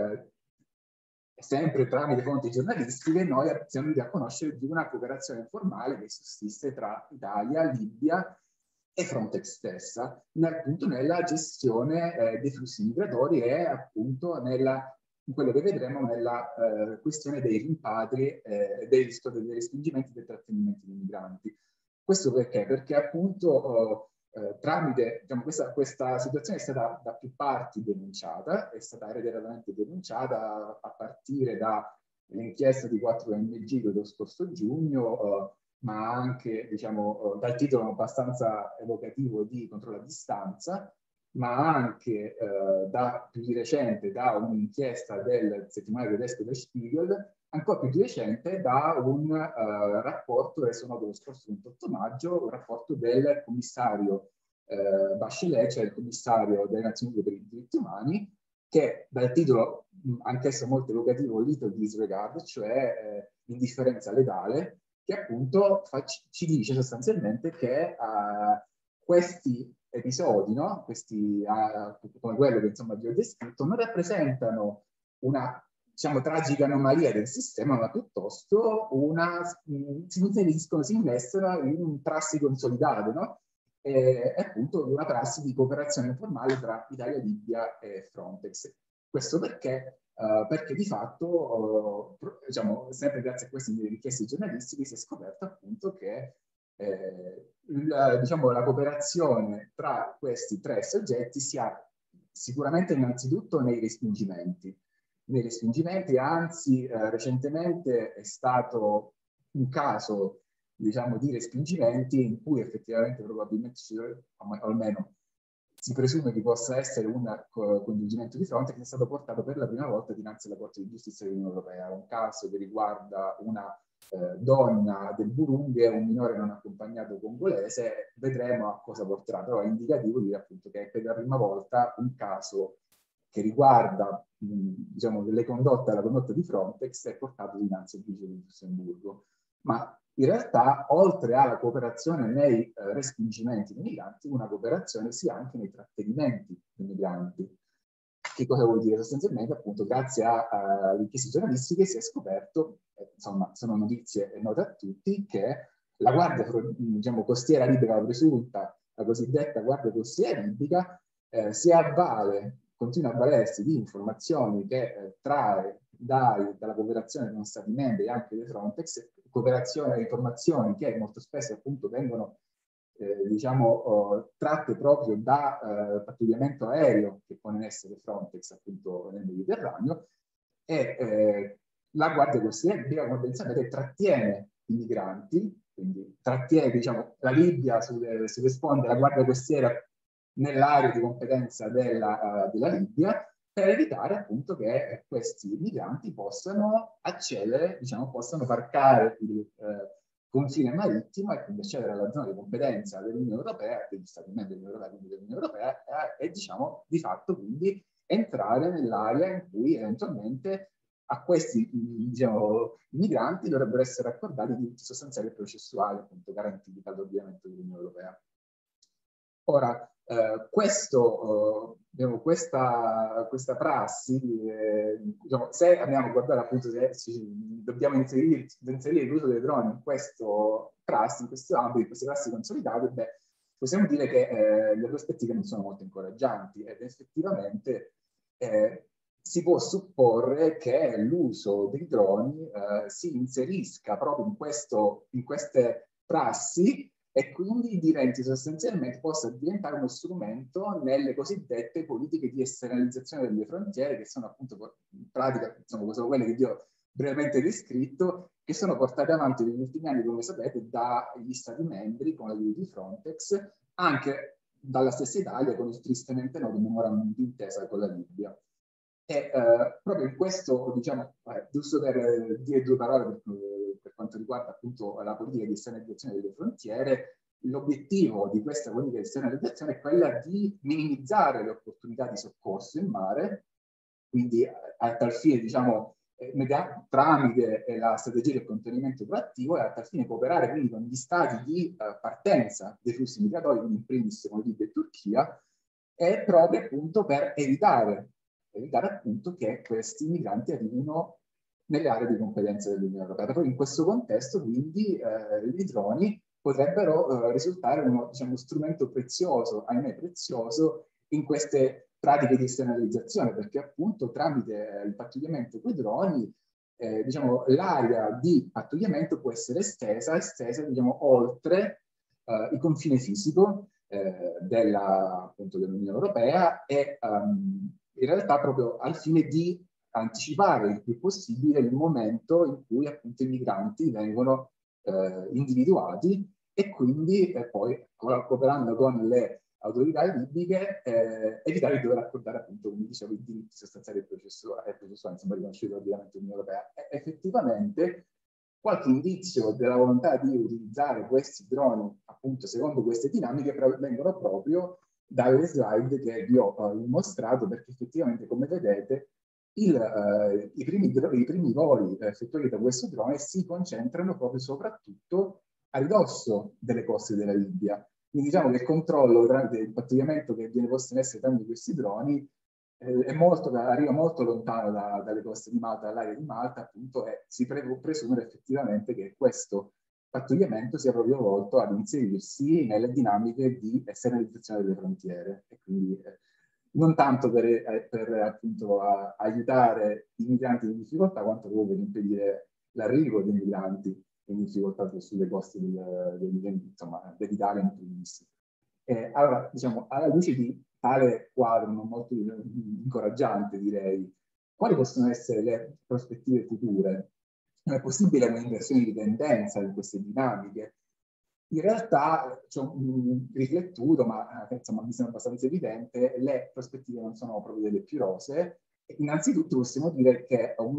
sempre tramite fonti giornalistiche, noi siamo venuti a conoscere di una cooperazione informale che sussiste tra Italia, Libia e Frontex stessa, appunto nella gestione dei flussi migratori e appunto in quello che vedremo nella questione dei rimpatri, dei respingimenti, dei trattenimenti dei migranti. Questo perché? Perché appunto tramite, diciamo, questa situazione è stata da più parti denunciata, è stata reiteratamente denunciata a partire dall'inchiesta di 4 ONG dello scorso giugno, ma anche, diciamo, dal titolo abbastanza evocativo di Controllo a distanza, ma anche da più di recente da un'inchiesta del settimanale tedesco Der Spiegel, ancora più di recente da un rapporto reso noto lo scorso 28 maggio, un rapporto del commissario Bachelet, cioè il commissario delle Nazioni Unite per i diritti umani, che dal titolo anch'esso molto evocativo, Little Disregard, cioè indifferenza letale, che appunto ci dice sostanzialmente che questi episodi, no? Questi, come quello che insomma vi ho descritto, non rappresentano una, diciamo, tragica anomalia del sistema, ma piuttosto si inseriscono, si innestano in prassi consolidate, no? È appunto una prassi di cooperazione informale tra Italia, Libia e Frontex. Questo perché di fatto, diciamo, sempre grazie a queste richieste giornalistiche, si è scoperto appunto che diciamo, la cooperazione tra questi tre soggetti si ha sicuramente innanzitutto nei respingimenti. Anzi, recentemente è stato un caso, diciamo, di respingimenti in cui effettivamente probabilmente, o almeno si presume che possa essere un coinvolgimento di fronte, che è stato portato per la prima volta dinanzi alla Corte di Giustizia dell'Unione Europea. Un caso che riguarda una donna del Burundi e un minore non accompagnato congolese. Vedremo a cosa porterà, però è indicativo dire appunto che è per la prima volta un caso che riguarda diciamo, la condotta di Frontex è portato dinanzi al giudice di Lussemburgo. Ma in realtà, oltre alla cooperazione nei respingimenti dei migranti, una cooperazione si ha anche nei trattenimenti dei migranti. Che cosa vuol dire? Sostanzialmente, appunto, grazie alle inchieste giornalistiche si è scoperto, insomma, sono notizie note a tutti, che la Guardia, diciamo, Costiera Libica, la presunta, la cosiddetta Guardia Costiera Libica, si avvale, continua a avvalersi di informazioni che trae dalla cooperazione con Stati membri e anche dei Frontex, cooperazione e informazioni che molto spesso appunto vengono diciamo tratte proprio da pattugliamento aereo che pone in essere Frontex appunto nel Mediterraneo, e la Guardia Costiera Libica, come ben sapete, trattiene i migranti, quindi trattiene, diciamo, la Libia sulle sponde, la Guardia Costiera nell'area di competenza della Libia, per evitare appunto che questi migranti possano accedere, diciamo, possano varcare il confine marittimo e quindi accedere alla zona di competenza dell'Unione Europea, degli Stati membri dell'Unione Europea, quindi dell'Unione Europea, e diciamo di fatto quindi entrare nell'area in cui eventualmente a questi, diciamo, migranti dovrebbero essere accordati diritti sostanziali e processuali appunto garantiti dall'ordinamento dell'Unione Europea. Ora, diciamo, questa prassi, diciamo, se andiamo a guardare appunto se dobbiamo inserire l'uso dei droni in questo prassi, in questo ambito, in queste prassi consolidate, beh, possiamo dire che le prospettive non sono molto incoraggianti ed effettivamente si può supporre che l'uso dei droni si inserisca proprio in queste prassi e quindi diventi sostanzialmente, possa diventare uno strumento nelle cosiddette politiche di esternalizzazione delle frontiere, che sono appunto in pratica sono quelle che io ho brevemente descritto, che sono portate avanti negli ultimi anni, come sapete, dagli Stati membri con l'aiuto di Frontex, anche dalla stessa Italia con il tristemente noto memorandum d'intesa con la Libia. E proprio in questo, diciamo, giusto per dire due parole per quanto riguarda appunto la politica di esternalizzazione delle frontiere, l'obiettivo di questa politica di esternalizzazione è quella di minimizzare le opportunità di soccorso in mare, quindi a tal fine, diciamo, tramite la strategia del contenimento proattivo, e a tal fine cooperare quindi con gli stati di partenza dei flussi migratori, quindi in primis con Libia e Turchia, è proprio appunto per evitare appunto che questi migranti arrivino nelle aree di competenza dell'Unione Europea. Proprio in questo contesto, quindi, i droni potrebbero risultare uno, diciamo, strumento prezioso, ahimè prezioso, in queste pratiche di esternalizzazione, perché appunto tramite il pattugliamento con i droni, diciamo, l'area di pattugliamento può essere estesa diciamo, oltre il confine fisico dell'Unione Europea e in realtà proprio al fine di anticipare il più possibile il momento in cui appunto i migranti vengono individuati e quindi poi cooperando con le autorità libiche evitare di dover accordare appunto, come dicevo, i diritti sostanziali e processuali, insomma, riconosciuti dall'ordinamento dell'Unione Europea. E effettivamente qualche indizio della volontà di utilizzare questi droni, appunto, secondo queste dinamiche, vengono proprio dalle slide che vi ho mostrato, perché effettivamente, come vedete, i primi voli effettuati da questo drone si concentrano proprio soprattutto a ridosso delle coste della Libia. Quindi diciamo che il controllo tramite il pattugliamento che viene posto in essere tramite questi droni arriva molto lontano dalle coste di Malta, dall'area di Malta, appunto, e si presume effettivamente che questo pattugliamento sia proprio volto ad inserirsi nelle dinamiche di esternalizzazione delle frontiere. E quindi non tanto per appunto aiutare i migranti in difficoltà, quanto proprio per impedire l'arrivo dei migranti in difficoltà sulle coste dell'Italia in primis. Allora, diciamo, alla luce di tale quadro non molto incoraggiante, direi, quali possono essere le prospettive future? È possibile un'inversione di tendenza in queste dinamiche? In realtà ci ho riflettuto, ma insomma, mi sembra abbastanza evidente, le prospettive non sono proprio delle più rosee. Innanzitutto possiamo dire che un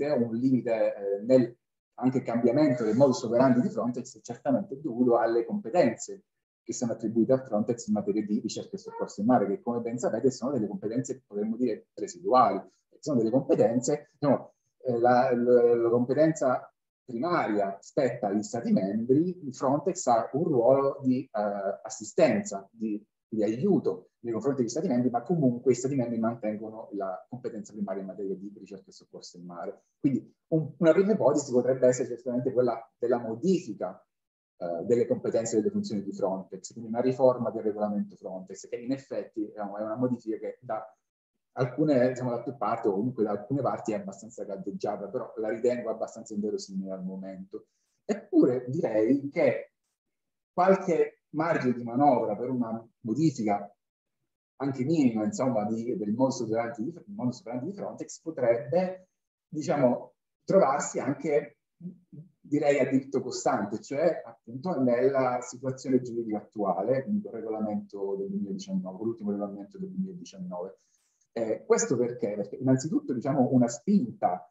limite nel anche cambiamento del modus operandi di Frontex è certamente dovuto alle competenze che sono attribuite a Frontex in materia di ricerca e soccorso in mare, che come ben sapete sono delle competenze, potremmo dire, residuali. Sono delle competenze, diciamo, la competenza primaria spetta agli Stati membri, Frontex ha un ruolo di assistenza, di aiuto nei confronti degli Stati membri, ma comunque i Stati membri mantengono la competenza primaria in materia di ricerca e soccorso in mare. Quindi una prima ipotesi potrebbe essere certamente quella della modifica delle competenze e delle funzioni di Frontex, quindi una riforma del regolamento Frontex, che in effetti è una modifica che da alcune, diciamo, da più parti, o comunque da alcune parti è abbastanza galleggiata, però la ritengo abbastanza inverosimile al momento. Eppure direi che qualche margine di manovra per una modifica anche minima, insomma, del modus operandi di Frontex potrebbe, diciamo, trovarsi anche, direi, a diritto costante, cioè appunto nella situazione giuridica attuale, quindi il regolamento del 2019, l'ultimo regolamento del 2019. Questo perché? Perché innanzitutto, diciamo, una spinta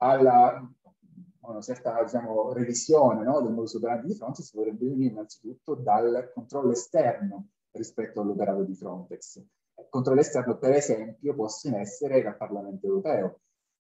a una certa, diciamo, revisione, no, del modus operandi di Frontex potrebbe venire innanzitutto dal controllo esterno rispetto all'operato di Frontex. Il controllo esterno, per esempio, possono essere dal Parlamento europeo.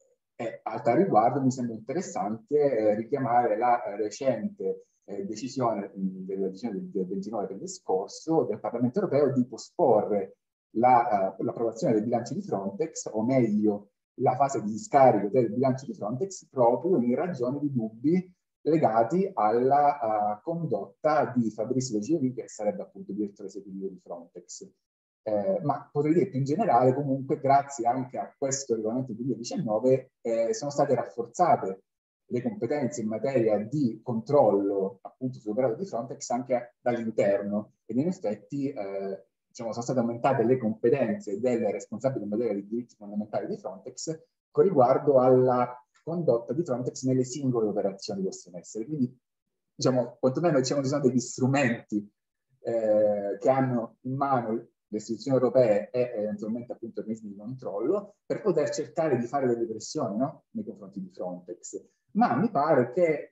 A tal riguardo mi sembra interessante richiamare la recente decisione del 29 aprile scorso del Parlamento europeo di posporre l'approvazione del bilancio di Frontex, o meglio la fase di discarico del bilancio di Frontex, proprio in ragione di dubbi legati alla condotta di Fabrice Leggeri, che sarebbe appunto direttore esecutivo di Frontex. Ma potrei dire più in generale, comunque, grazie anche a questo regolamento del 2019, sono state rafforzate le competenze in materia di controllo appunto sull'operato di Frontex anche dall'interno, ed in effetti diciamo, sono state aumentate le competenze del responsabile in materia di diritti fondamentali di Frontex con riguardo alla condotta di Frontex nelle singole operazioni poste in essere. Quindi, diciamo, quantomeno diciamo, ci sono degli strumenti che hanno in mano le istituzioni europee e eventualmente appunto organismi di controllo per poter cercare di fare delle pressioni, no? Nei confronti di Frontex. Ma mi pare che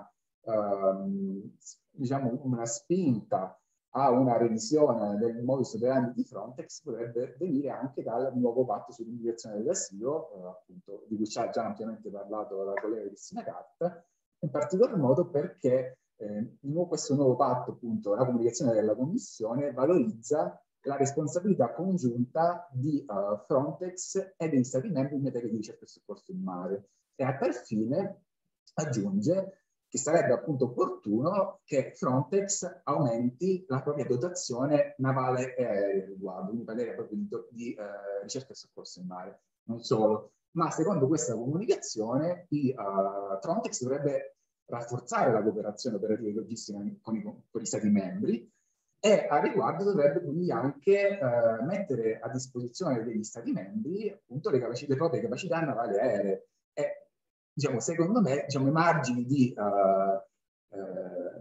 diciamo, una spinta a una revisione del modus operandi di Frontex potrebbe venire anche dal nuovo patto sull'immigrazione dell'asilo, appunto, di cui ci ha già ampiamente parlato la collega Cristina Gatta, in particolar modo perché questo nuovo patto, appunto, la comunicazione della Commissione, valorizza la responsabilità congiunta di Frontex e degli Stati membri in materia di ricerca e soccorso in mare. E a tal fine aggiunge che sarebbe appunto opportuno che Frontex aumenti la propria dotazione navale e aerea riguardo, quindi parliamo proprio di ricerca e soccorso in mare. Non solo, ma secondo questa comunicazione Frontex dovrebbe rafforzare la cooperazione operativa e logistica con gli Stati membri, e a riguardo dovrebbe quindi anche mettere a disposizione degli Stati membri appunto le proprie capacità navali e aeree. E diciamo, secondo me, diciamo, i margini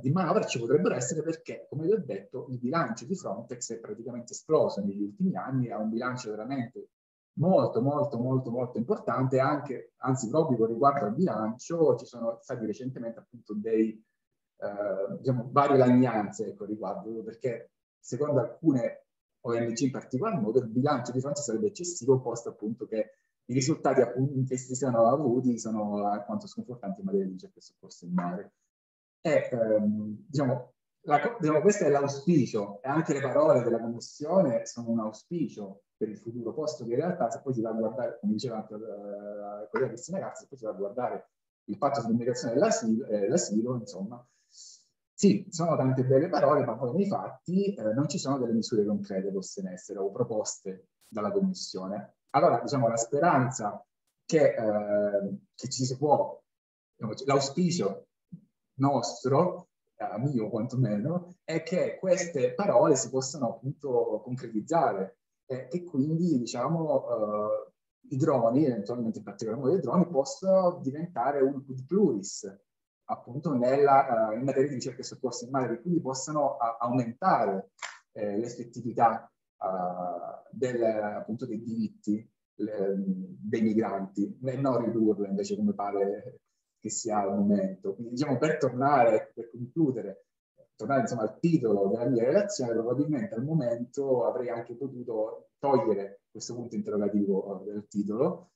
di manovra ci potrebbero essere perché, come vi ho detto, il bilancio di Frontex è praticamente esploso negli ultimi anni, ha un bilancio veramente molto, molto, molto, molto importante, anche, anzi proprio con riguardo al bilancio ci sono stati recentemente appunto diciamo, varie lagnanze ecco, riguardo, perché secondo alcune ONG in particolar modo il bilancio di Frontex sarebbe eccessivo, posto appunto che i risultati appunto che si sono avuti sono alquanto sconfortanti in materia di ricerca e soccorso in mare. E diciamo, questo è l'auspicio, e anche le parole della Commissione sono un auspicio per il futuro, posto che in realtà se poi si va a guardare, come diceva anche la collega Cristina Cazzi, se poi si va a guardare il patto sull'immigrazione e l'asilo, insomma, sì, sono tante belle parole, ma poi nei fatti non ci sono delle misure concrete poste in essere o proposte dalla Commissione. Allora, diciamo, la speranza che ci si può, l'auspicio nostro, mio quantomeno, è che queste parole si possano appunto concretizzare e quindi, diciamo, i droni, eventualmente in particolar modo i droni, possono diventare un quid pluris, appunto in materia di ricerca e soccorso in mare, quindi possano aumentare l'effettività appunto dei diritti dei migranti e non ridurlo invece come pare che sia al momento. Quindi diciamo per concludere, tornare insomma al titolo della mia relazione, probabilmente al momento avrei anche potuto togliere questo punto interrogativo del titolo,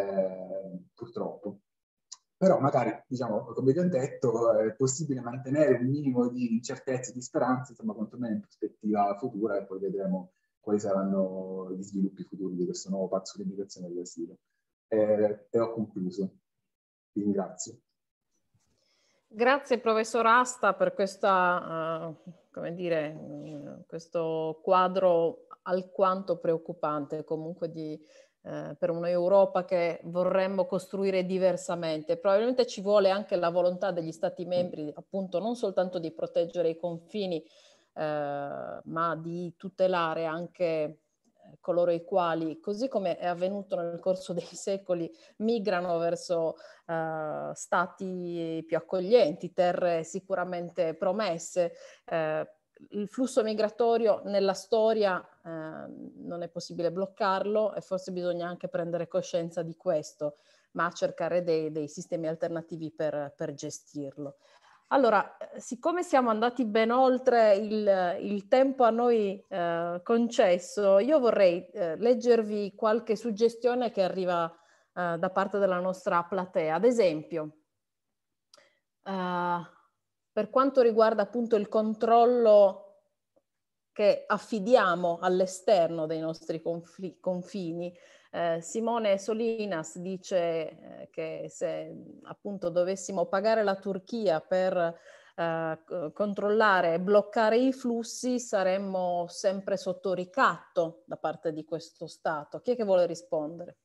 purtroppo. Però magari, diciamo, come vi ho detto, è possibile mantenere un minimo di incertezza e di speranza, insomma, quantomeno in prospettiva futura, e poi vedremo quali saranno gli sviluppi futuri di questo nuovo patto sull'immigrazione e l'asilo. E ho concluso. Vi ringrazio. Grazie professor Asta per questa, come dire, questo quadro alquanto preoccupante comunque per un'Europa che vorremmo costruire diversamente. Probabilmente ci vuole anche la volontà degli Stati membri, appunto, non soltanto di proteggere i confini, ma di tutelare anche coloro i quali, così come è avvenuto nel corso dei secoli, migrano verso stati più accoglienti, terre sicuramente promesse. Il flusso migratorio nella storia non è possibile bloccarlo e forse bisogna anche prendere coscienza di questo, ma cercare dei sistemi alternativi per gestirlo. Allora, siccome siamo andati ben oltre il tempo a noi concesso, io vorrei leggervi qualche suggestione che arriva da parte della nostra platea. Ad esempio, per quanto riguarda appunto il controllo che affidiamo all'esterno dei nostri confini, Simone Solinas dice che se appunto dovessimo pagare la Turchia per controllare e bloccare i flussi saremmo sempre sotto ricatto da parte di questo Stato. Chi è che vuole rispondere?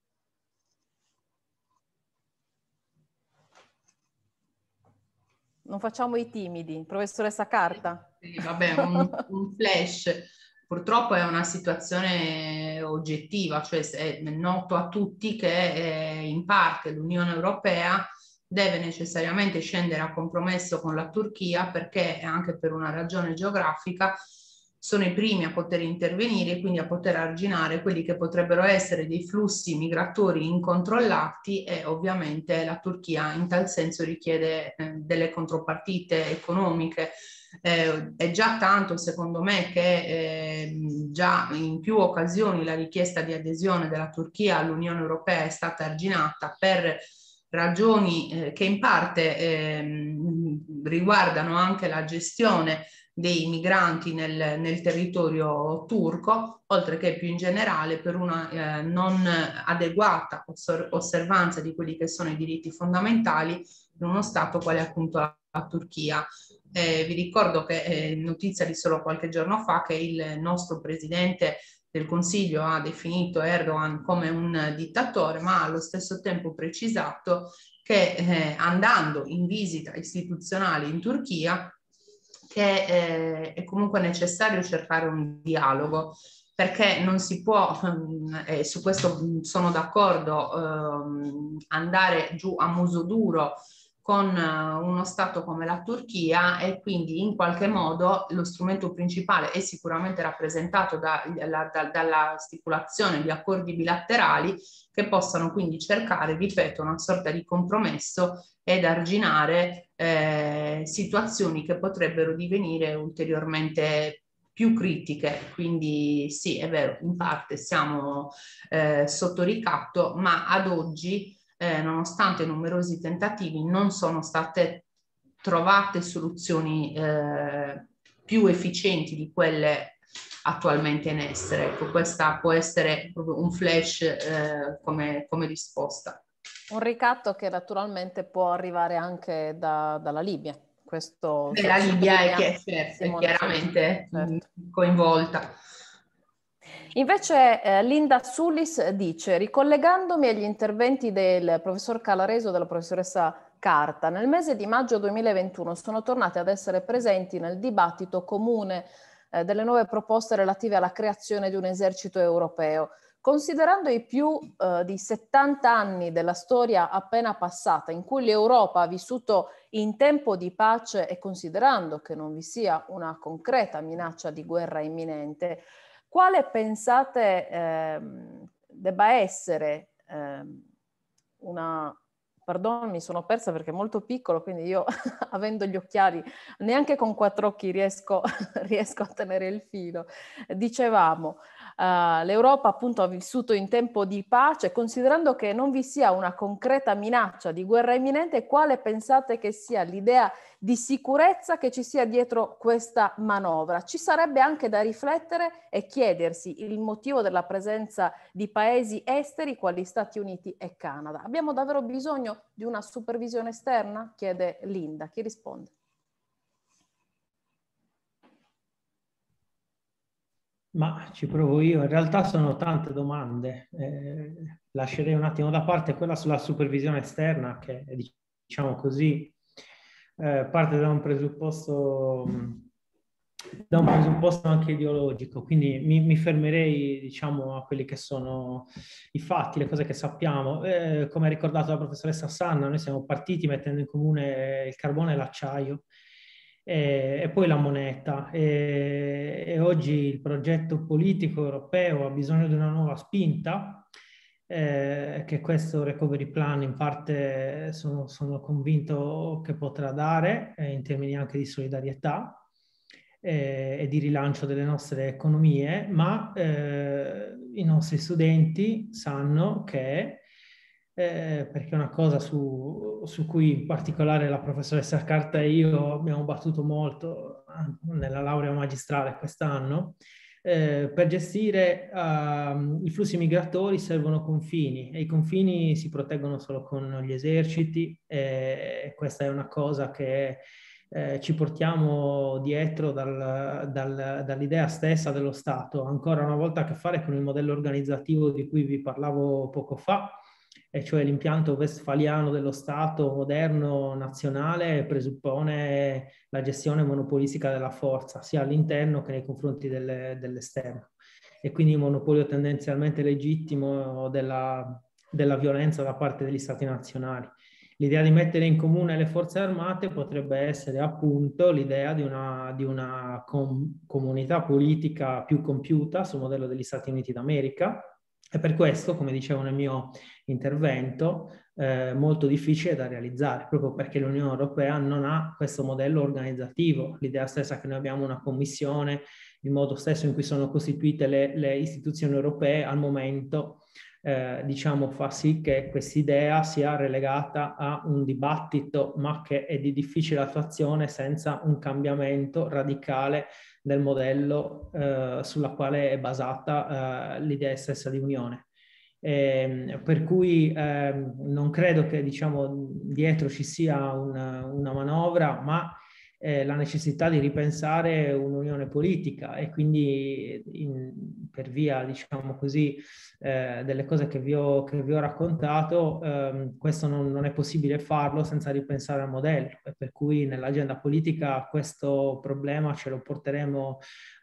Non facciamo i timidi. Professoressa Carta? Sì, vabbè, un flash. Purtroppo è una situazione oggettiva, cioè è noto a tutti che in parte l'Unione Europea deve necessariamente scendere a compromesso con la Turchia perché anche per una ragione geografica sono i primi a poter intervenire e quindi a poter arginare quelli che potrebbero essere dei flussi migratori incontrollati e ovviamente la Turchia in tal senso richiede delle contropartite economiche. È già tanto secondo me che già in più occasioni la richiesta di adesione della Turchia all'Unione Europea è stata arginata per ragioni che in parte riguardano anche la gestione dei migranti nel territorio turco, oltre che più in generale per una non adeguata osservanza di quelli che sono i diritti fondamentali in uno Stato quale appunto la Turchia. Vi ricordo che è notizia di solo qualche giorno fa che il nostro presidente del Consiglio ha definito Erdogan come un dittatore, ma allo stesso tempo precisato che andando in visita istituzionale in Turchia che è comunque necessario cercare un dialogo perché non si può, e su questo sono d'accordo, andare giù a muso duro con uno Stato come la Turchia, e quindi in qualche modo lo strumento principale è sicuramente rappresentato dalla stipulazione di accordi bilaterali che possano quindi cercare, ripeto, una sorta di compromesso ed arginare situazioni che potrebbero divenire ulteriormente più critiche. Quindi sì, è vero, in parte siamo sotto ricatto, ma ad oggi nonostante numerosi tentativi, non sono state trovate soluzioni più efficienti di quelle attualmente in essere. Ecco, questa può essere proprio un flash come risposta. Un ricatto che naturalmente può arrivare anche dalla Libia. Questo la Libia è chiaramente coinvolta. Invece Linda Sullis dice: ricollegandomi agli interventi del professor Calareso e della professoressa Carta, nel mese di maggio 2021 sono tornate ad essere presenti nel dibattito comune delle nuove proposte relative alla creazione di un esercito europeo. Considerando i più di 70 anni della storia appena passata, in cui l'Europa ha vissuto in tempo di pace, e considerando che non vi sia una concreta minaccia di guerra imminente, quale pensate debba essere una... Pardon, mi sono persa perché è molto piccolo, quindi io, avendo gli occhiali, neanche con 4 occhi riesco a tenere il filo. Dicevamo, l'Europa appunto ha vissuto in tempo di pace, considerando che non vi sia una concreta minaccia di guerra imminente, quale pensate che sia l'idea di sicurezza che ci sia dietro questa manovra? Ci sarebbe anche da riflettere e chiedersi il motivo della presenza di paesi esteri quali Stati Uniti e Canada. Abbiamo davvero bisogno di una supervisione esterna? Chiede Linda. Chi risponde? Ma ci provo io. In realtà sono tante domande. Lascerei un attimo da parte quella sulla supervisione esterna, che diciamo così parte da un presupposto anche ideologico, quindi mi fermerei, diciamo, a quelli che sono i fatti, le cose che sappiamo. Come ha ricordato la professoressa Sanna, noi siamo partiti mettendo in comune il carbone e l'acciaio e poi la moneta, e oggi il progetto politico europeo ha bisogno di una nuova spinta, che questo recovery plan in parte sono convinto che potrà dare, in termini anche di solidarietà e di rilancio delle nostre economie, ma i nostri studenti sanno che, perché è una cosa su cui in particolare la professoressa Carta e io abbiamo battuto molto nella laurea magistrale quest'anno, per gestire i flussi migratori servono confini, e i confini si proteggono solo con gli eserciti, e questa è una cosa che ci portiamo dietro dall'idea stessa dello Stato. Ancora una volta a che fare con il modello organizzativo di cui vi parlavo poco fa, e cioè l'impianto westfaliano dello Stato moderno nazionale presuppone la gestione monopolistica della forza, sia all'interno che nei confronti dell'esterno, e quindi il monopolio tendenzialmente legittimo della violenza da parte degli Stati nazionali. L'idea di mettere in comune le forze armate potrebbe essere appunto l'idea di una comunità politica più compiuta sul modello degli Stati Uniti d'America, e per questo, come dicevo nel mio intervento, molto difficile da realizzare, proprio perché l'Unione Europea non ha questo modello organizzativo. L'idea stessa che noi abbiamo una commissione, il modo stesso in cui sono costituite le istituzioni europee al momento, diciamo, fa sì che quest'idea sia relegata a un dibattito, ma che è di difficile attuazione senza un cambiamento radicale del modello sulla quale è basata l'idea stessa di unione. Per cui non credo che, diciamo, dietro ci sia una manovra, ma la necessità di ripensare un'unione politica, e quindi per via, diciamo così, delle cose che vi ho raccontato, questo non è possibile farlo senza ripensare al modello, e per cui nell'agenda politica questo problema ce lo porteremo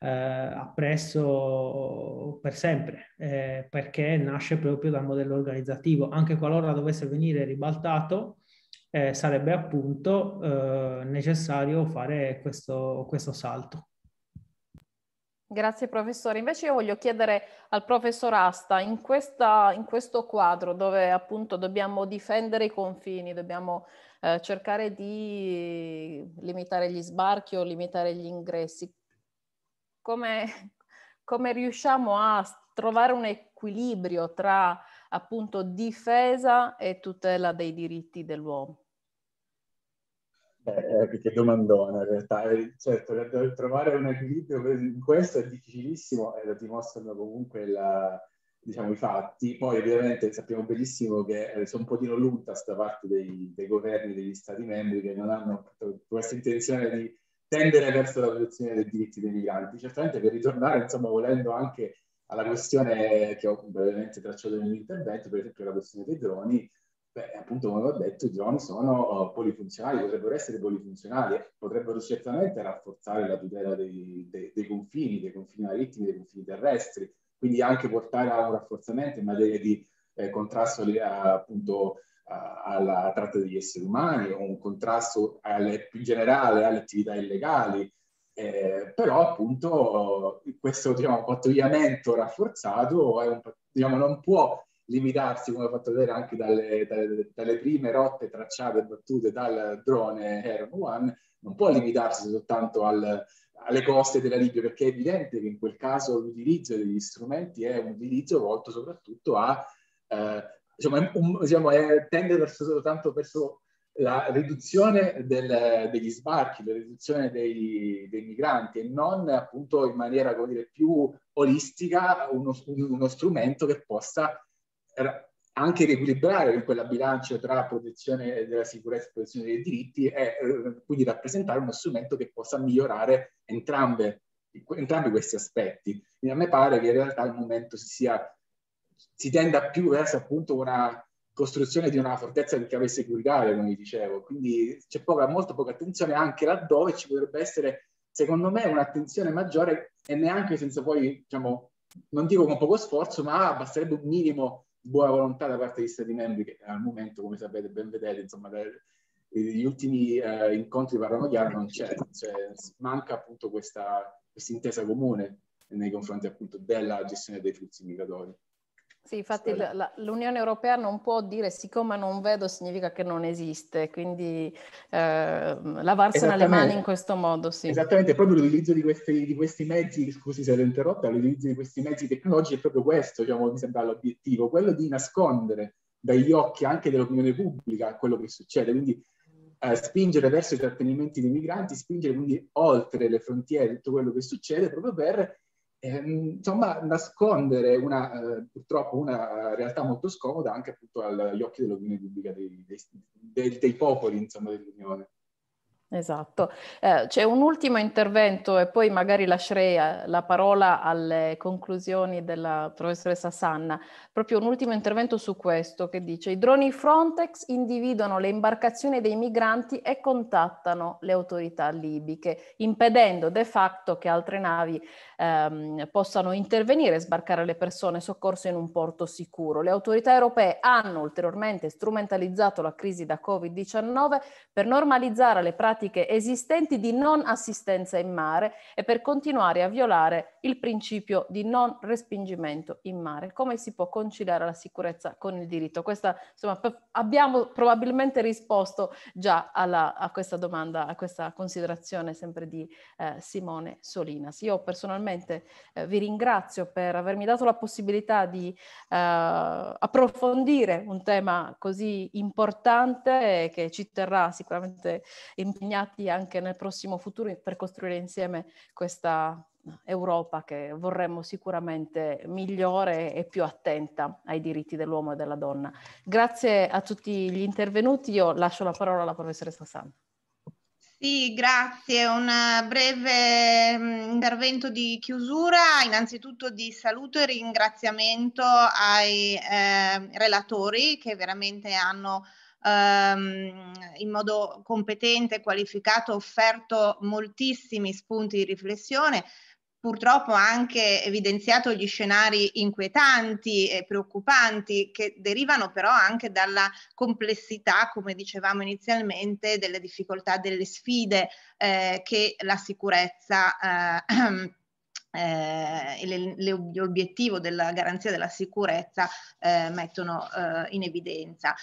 appresso per sempre, perché nasce proprio dal modello organizzativo. Anche qualora dovesse venire ribaltato, sarebbe appunto necessario fare questo salto. Grazie professore. Invece io voglio chiedere al professor Asta, in questo quadro dove appunto dobbiamo difendere i confini, dobbiamo cercare di limitare gli sbarchi o limitare gli ingressi, come riusciamo a trovare un equilibrio tra appunto difesa e tutela dei diritti dell'uomo? Che domandona in realtà. Certo, trovare un equilibrio in questo è difficilissimo e lo dimostrano comunque diciamo, i fatti. Poi ovviamente sappiamo benissimo che c'è un pochino l'untas da parte dei governi degli stati membri che non hanno questa intenzione di tendere verso la protezione dei diritti dei migranti. Certamente, per ritornare, insomma, volendo anche alla questione che ho brevemente tracciato nel mio intervento, per esempio la questione dei droni. Beh, appunto, come ho detto, i droni sono polifunzionali, potrebbero essere polifunzionali, potrebbero certamente rafforzare la tutela dei confini marittimi, dei confini terrestri, quindi anche portare a un rafforzamento in materia di contrasto appunto alla tratta degli esseri umani, o un contrasto più in generale alle attività illegali. Però appunto questo, diciamo, pattugliamento rafforzato è diciamo, non può limitarsi, come ho fatto vedere anche dalle prime rotte tracciate e battute dal drone Heron One, non può limitarsi soltanto alle coste della Libia, perché è evidente che in quel caso l'utilizzo degli strumenti è un utilizzo volto soprattutto a tende soltanto verso la riduzione degli sbarchi, la riduzione dei migranti, e non appunto in maniera, come dire, più olistica uno strumento che possa anche riequilibrare quella bilancia tra protezione della sicurezza e protezione dei diritti, e quindi rappresentare uno strumento che possa migliorare entrambi questi aspetti. Quindi a me pare che in realtà al momento si tenda più verso appunto una costruzione di una fortezza di chiave securitaria, come dicevo, quindi c'è molto poca attenzione anche laddove ci potrebbe essere, secondo me, un'attenzione maggiore, e neanche senza poi, diciamo, non dico con poco sforzo, ma basterebbe un minimo di buona volontà da parte degli Stati membri, che al momento, come sapete, ben vedete, insomma, gli ultimi incontri parlano chiaro, non c'è, manca appunto questa intesa comune nei confronti appunto della gestione dei flussi migratori. Sì, infatti l'Unione Europea non può dire siccome non vedo significa che non esiste, quindi lavarsene le mani in questo modo, sì. Esattamente, proprio l'utilizzo di questi mezzi, scusi se l'ho interrotta, l'utilizzo di questi mezzi tecnologici è proprio questo, diciamo, mi sembra l'obiettivo, quello di nascondere dagli occhi anche dell'opinione pubblica quello che succede, quindi spingere verso i trattenimenti dei migranti, spingere quindi oltre le frontiere tutto quello che succede, proprio per insomma, nascondere purtroppo una realtà molto scomoda anche appunto agli occhi dell'opinione pubblica dei popoli, insomma, dell'Unione. Esatto. C'è un ultimo intervento e poi magari lascerei la parola alle conclusioni della professoressa Sanna. Proprio un ultimo intervento su questo che dice: i droni Frontex individuano le imbarcazioni dei migranti e contattano le autorità libiche, impedendo de facto che altre navi possano intervenire e sbarcare le persone soccorse in un porto sicuro. Le autorità europee hanno ulteriormente strumentalizzato la crisi da Covid-19 per normalizzare le pratiche esistenti di non assistenza in mare e per continuare a violare il principio di non respingimento in mare. Come si può conciliare la sicurezza con il diritto? Questa, insomma, abbiamo probabilmente risposto già a questa domanda, a questa considerazione sempre di Simone Solinas. Io personalmente vi ringrazio per avermi dato la possibilità di approfondire un tema così importante che ci terrà sicuramente impegnati anche nel prossimo futuro per costruire insieme questa Europa che vorremmo sicuramente migliore e più attenta ai diritti dell'uomo e della donna. Grazie a tutti gli intervenuti. Io lascio la parola alla professoressa Sanna. Sì, grazie. Un breve intervento di chiusura. Innanzitutto di saluto e ringraziamento ai relatori che veramente hanno in modo competente e qualificato offerto moltissimi spunti di riflessione. purtroppo ha anche evidenziato gli scenari inquietanti e preoccupanti che derivano però anche dalla complessità, come dicevamo inizialmente, delle difficoltà, delle sfide che la sicurezza l'obiettivo della garanzia della sicurezza mettono in evidenza.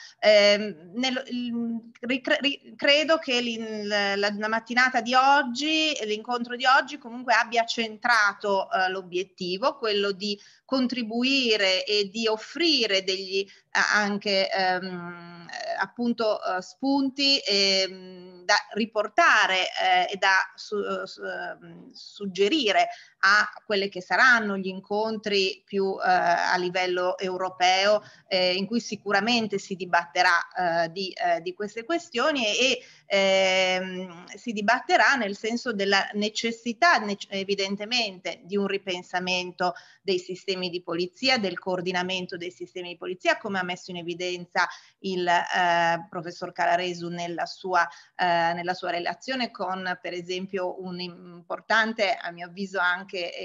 Credo che la mattinata di oggi, l'incontro di oggi comunque abbia centrato l'obiettivo, quello di contribuire e di offrire degli anche appunto spunti da riportare e da suggerire a quelli che saranno gli incontri più a livello europeo in cui sicuramente si dibatterà di queste questioni e si dibatterà nel senso della necessità evidentemente di un ripensamento dei sistemi di polizia, del coordinamento dei sistemi di polizia, come ha messo in evidenza il professor Calaresu nella sua relazione, con per esempio un importante, a mio avviso anche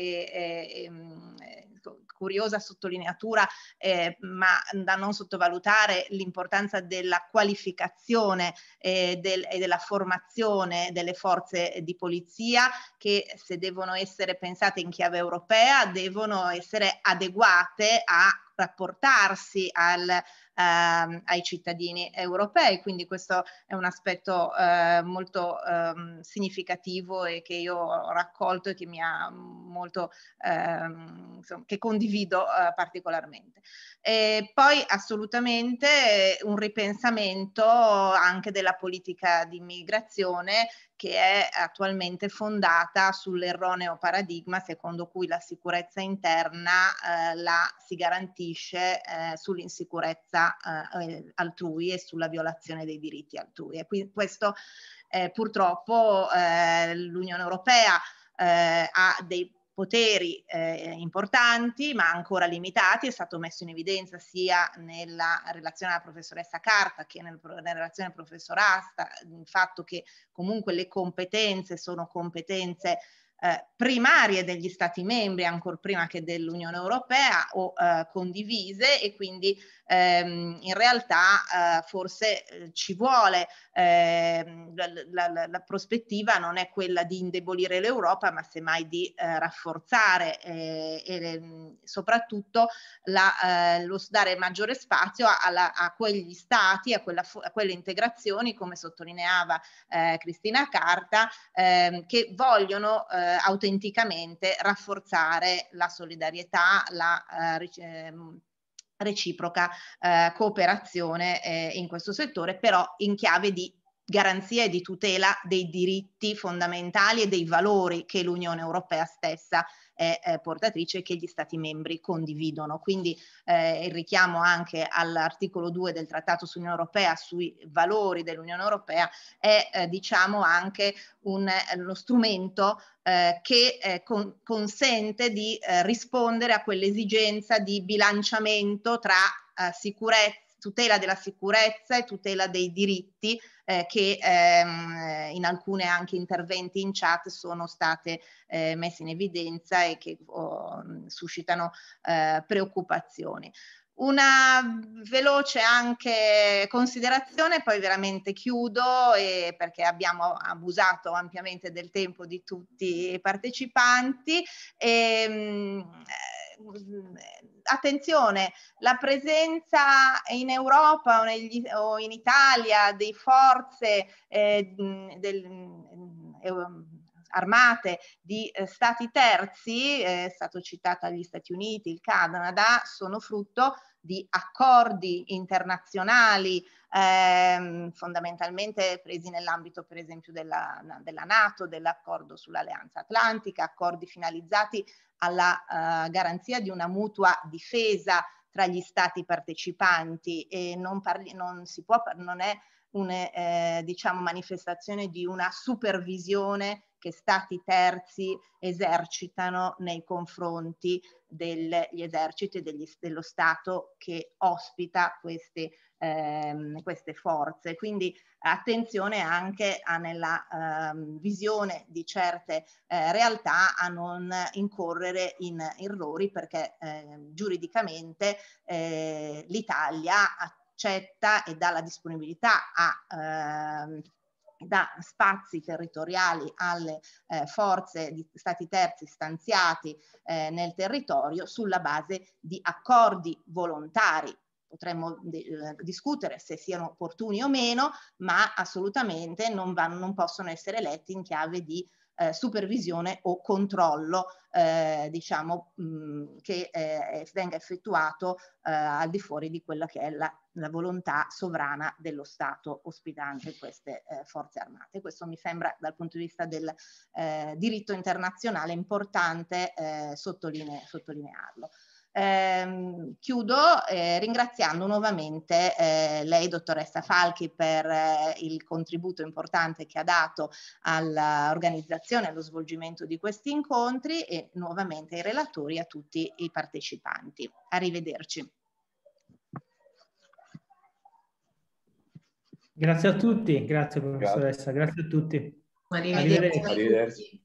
curiosa sottolineatura, ma da non sottovalutare, l'importanza della qualificazione e della formazione delle forze di polizia, che se devono essere pensate in chiave europea devono essere adeguate a rapportarsi ai cittadini europei, quindi questo è un aspetto molto significativo e che io ho raccolto e che mi ha molto insomma, che condivido particolarmente. E poi assolutamente un ripensamento anche della politica di immigrazione, che è attualmente fondata sull'erroneo paradigma secondo cui la sicurezza interna la si garantisce sull'insicurezza altrui e sulla violazione dei diritti altrui. E quindi questo purtroppo l'Unione Europea ha dei poteri importanti ma ancora limitati, è stato messo in evidenza sia nella relazione della professoressa Carta che nella relazione del professor Asta, il fatto che comunque le competenze sono competenze primarie degli Stati membri, ancor prima che dell'Unione Europea, o condivise, e quindi in realtà forse ci vuole la prospettiva non è quella di indebolire l'Europa, ma semmai di rafforzare e soprattutto lo dare maggiore spazio a quegli stati, a quelle integrazioni, come sottolineava Cristina Carta, che vogliono autenticamente rafforzare la solidarietà, la reciproca cooperazione in questo settore, però in chiave di garanzia e di tutela dei diritti fondamentali e dei valori che l'Unione Europea stessa è portatrice e che gli Stati membri condividono. Quindi il richiamo anche all'articolo 2 del Trattato sull'Unione Europea sui valori dell'Unione Europea è diciamo anche uno strumento che consente di rispondere a quell'esigenza di bilanciamento tra tutela della sicurezza e tutela dei diritti che in alcune anche interventi in chat sono state messe in evidenza e che suscitano preoccupazioni. Una veloce anche considerazione, poi veramente chiudo perché abbiamo abusato ampiamente del tempo di tutti i partecipanti. Attenzione, la presenza in Europa o in Italia di forze armate di stati terzi, è stato citato gli Stati Uniti, il Canada, sono frutto di accordi internazionali fondamentalmente presi nell'ambito per esempio della NATO, dell'accordo sull'Alleanza Atlantica, accordi finalizzati alla garanzia di una mutua difesa tra gli stati partecipanti, e non è una diciamo manifestazione di una supervisione che stati terzi esercitano nei confronti degli eserciti dello Stato che ospita queste forze. Quindi attenzione anche nella visione di certe realtà a non incorrere in errori, perché giuridicamente l'Italia accetta e dà la disponibilità da spazi territoriali alle forze di stati terzi stanziati nel territorio sulla base di accordi volontari. Potremmo discutere se siano opportuni o meno, ma assolutamente non possono essere letti in chiave di supervisione o controllo, diciamo, che venga effettuato al di fuori di quella che è la volontà sovrana dello Stato ospitante queste forze armate. Questo mi sembra, dal punto di vista del diritto internazionale, importante sottolinearlo. Chiudo ringraziando nuovamente lei, dottoressa Falchi, per il contributo importante che ha dato all'organizzazione e allo svolgimento di questi incontri, e nuovamente ai relatori e a tutti i partecipanti. Arrivederci. Grazie a tutti, grazie professoressa, grazie a tutti. Arrivederci. Arrivederci.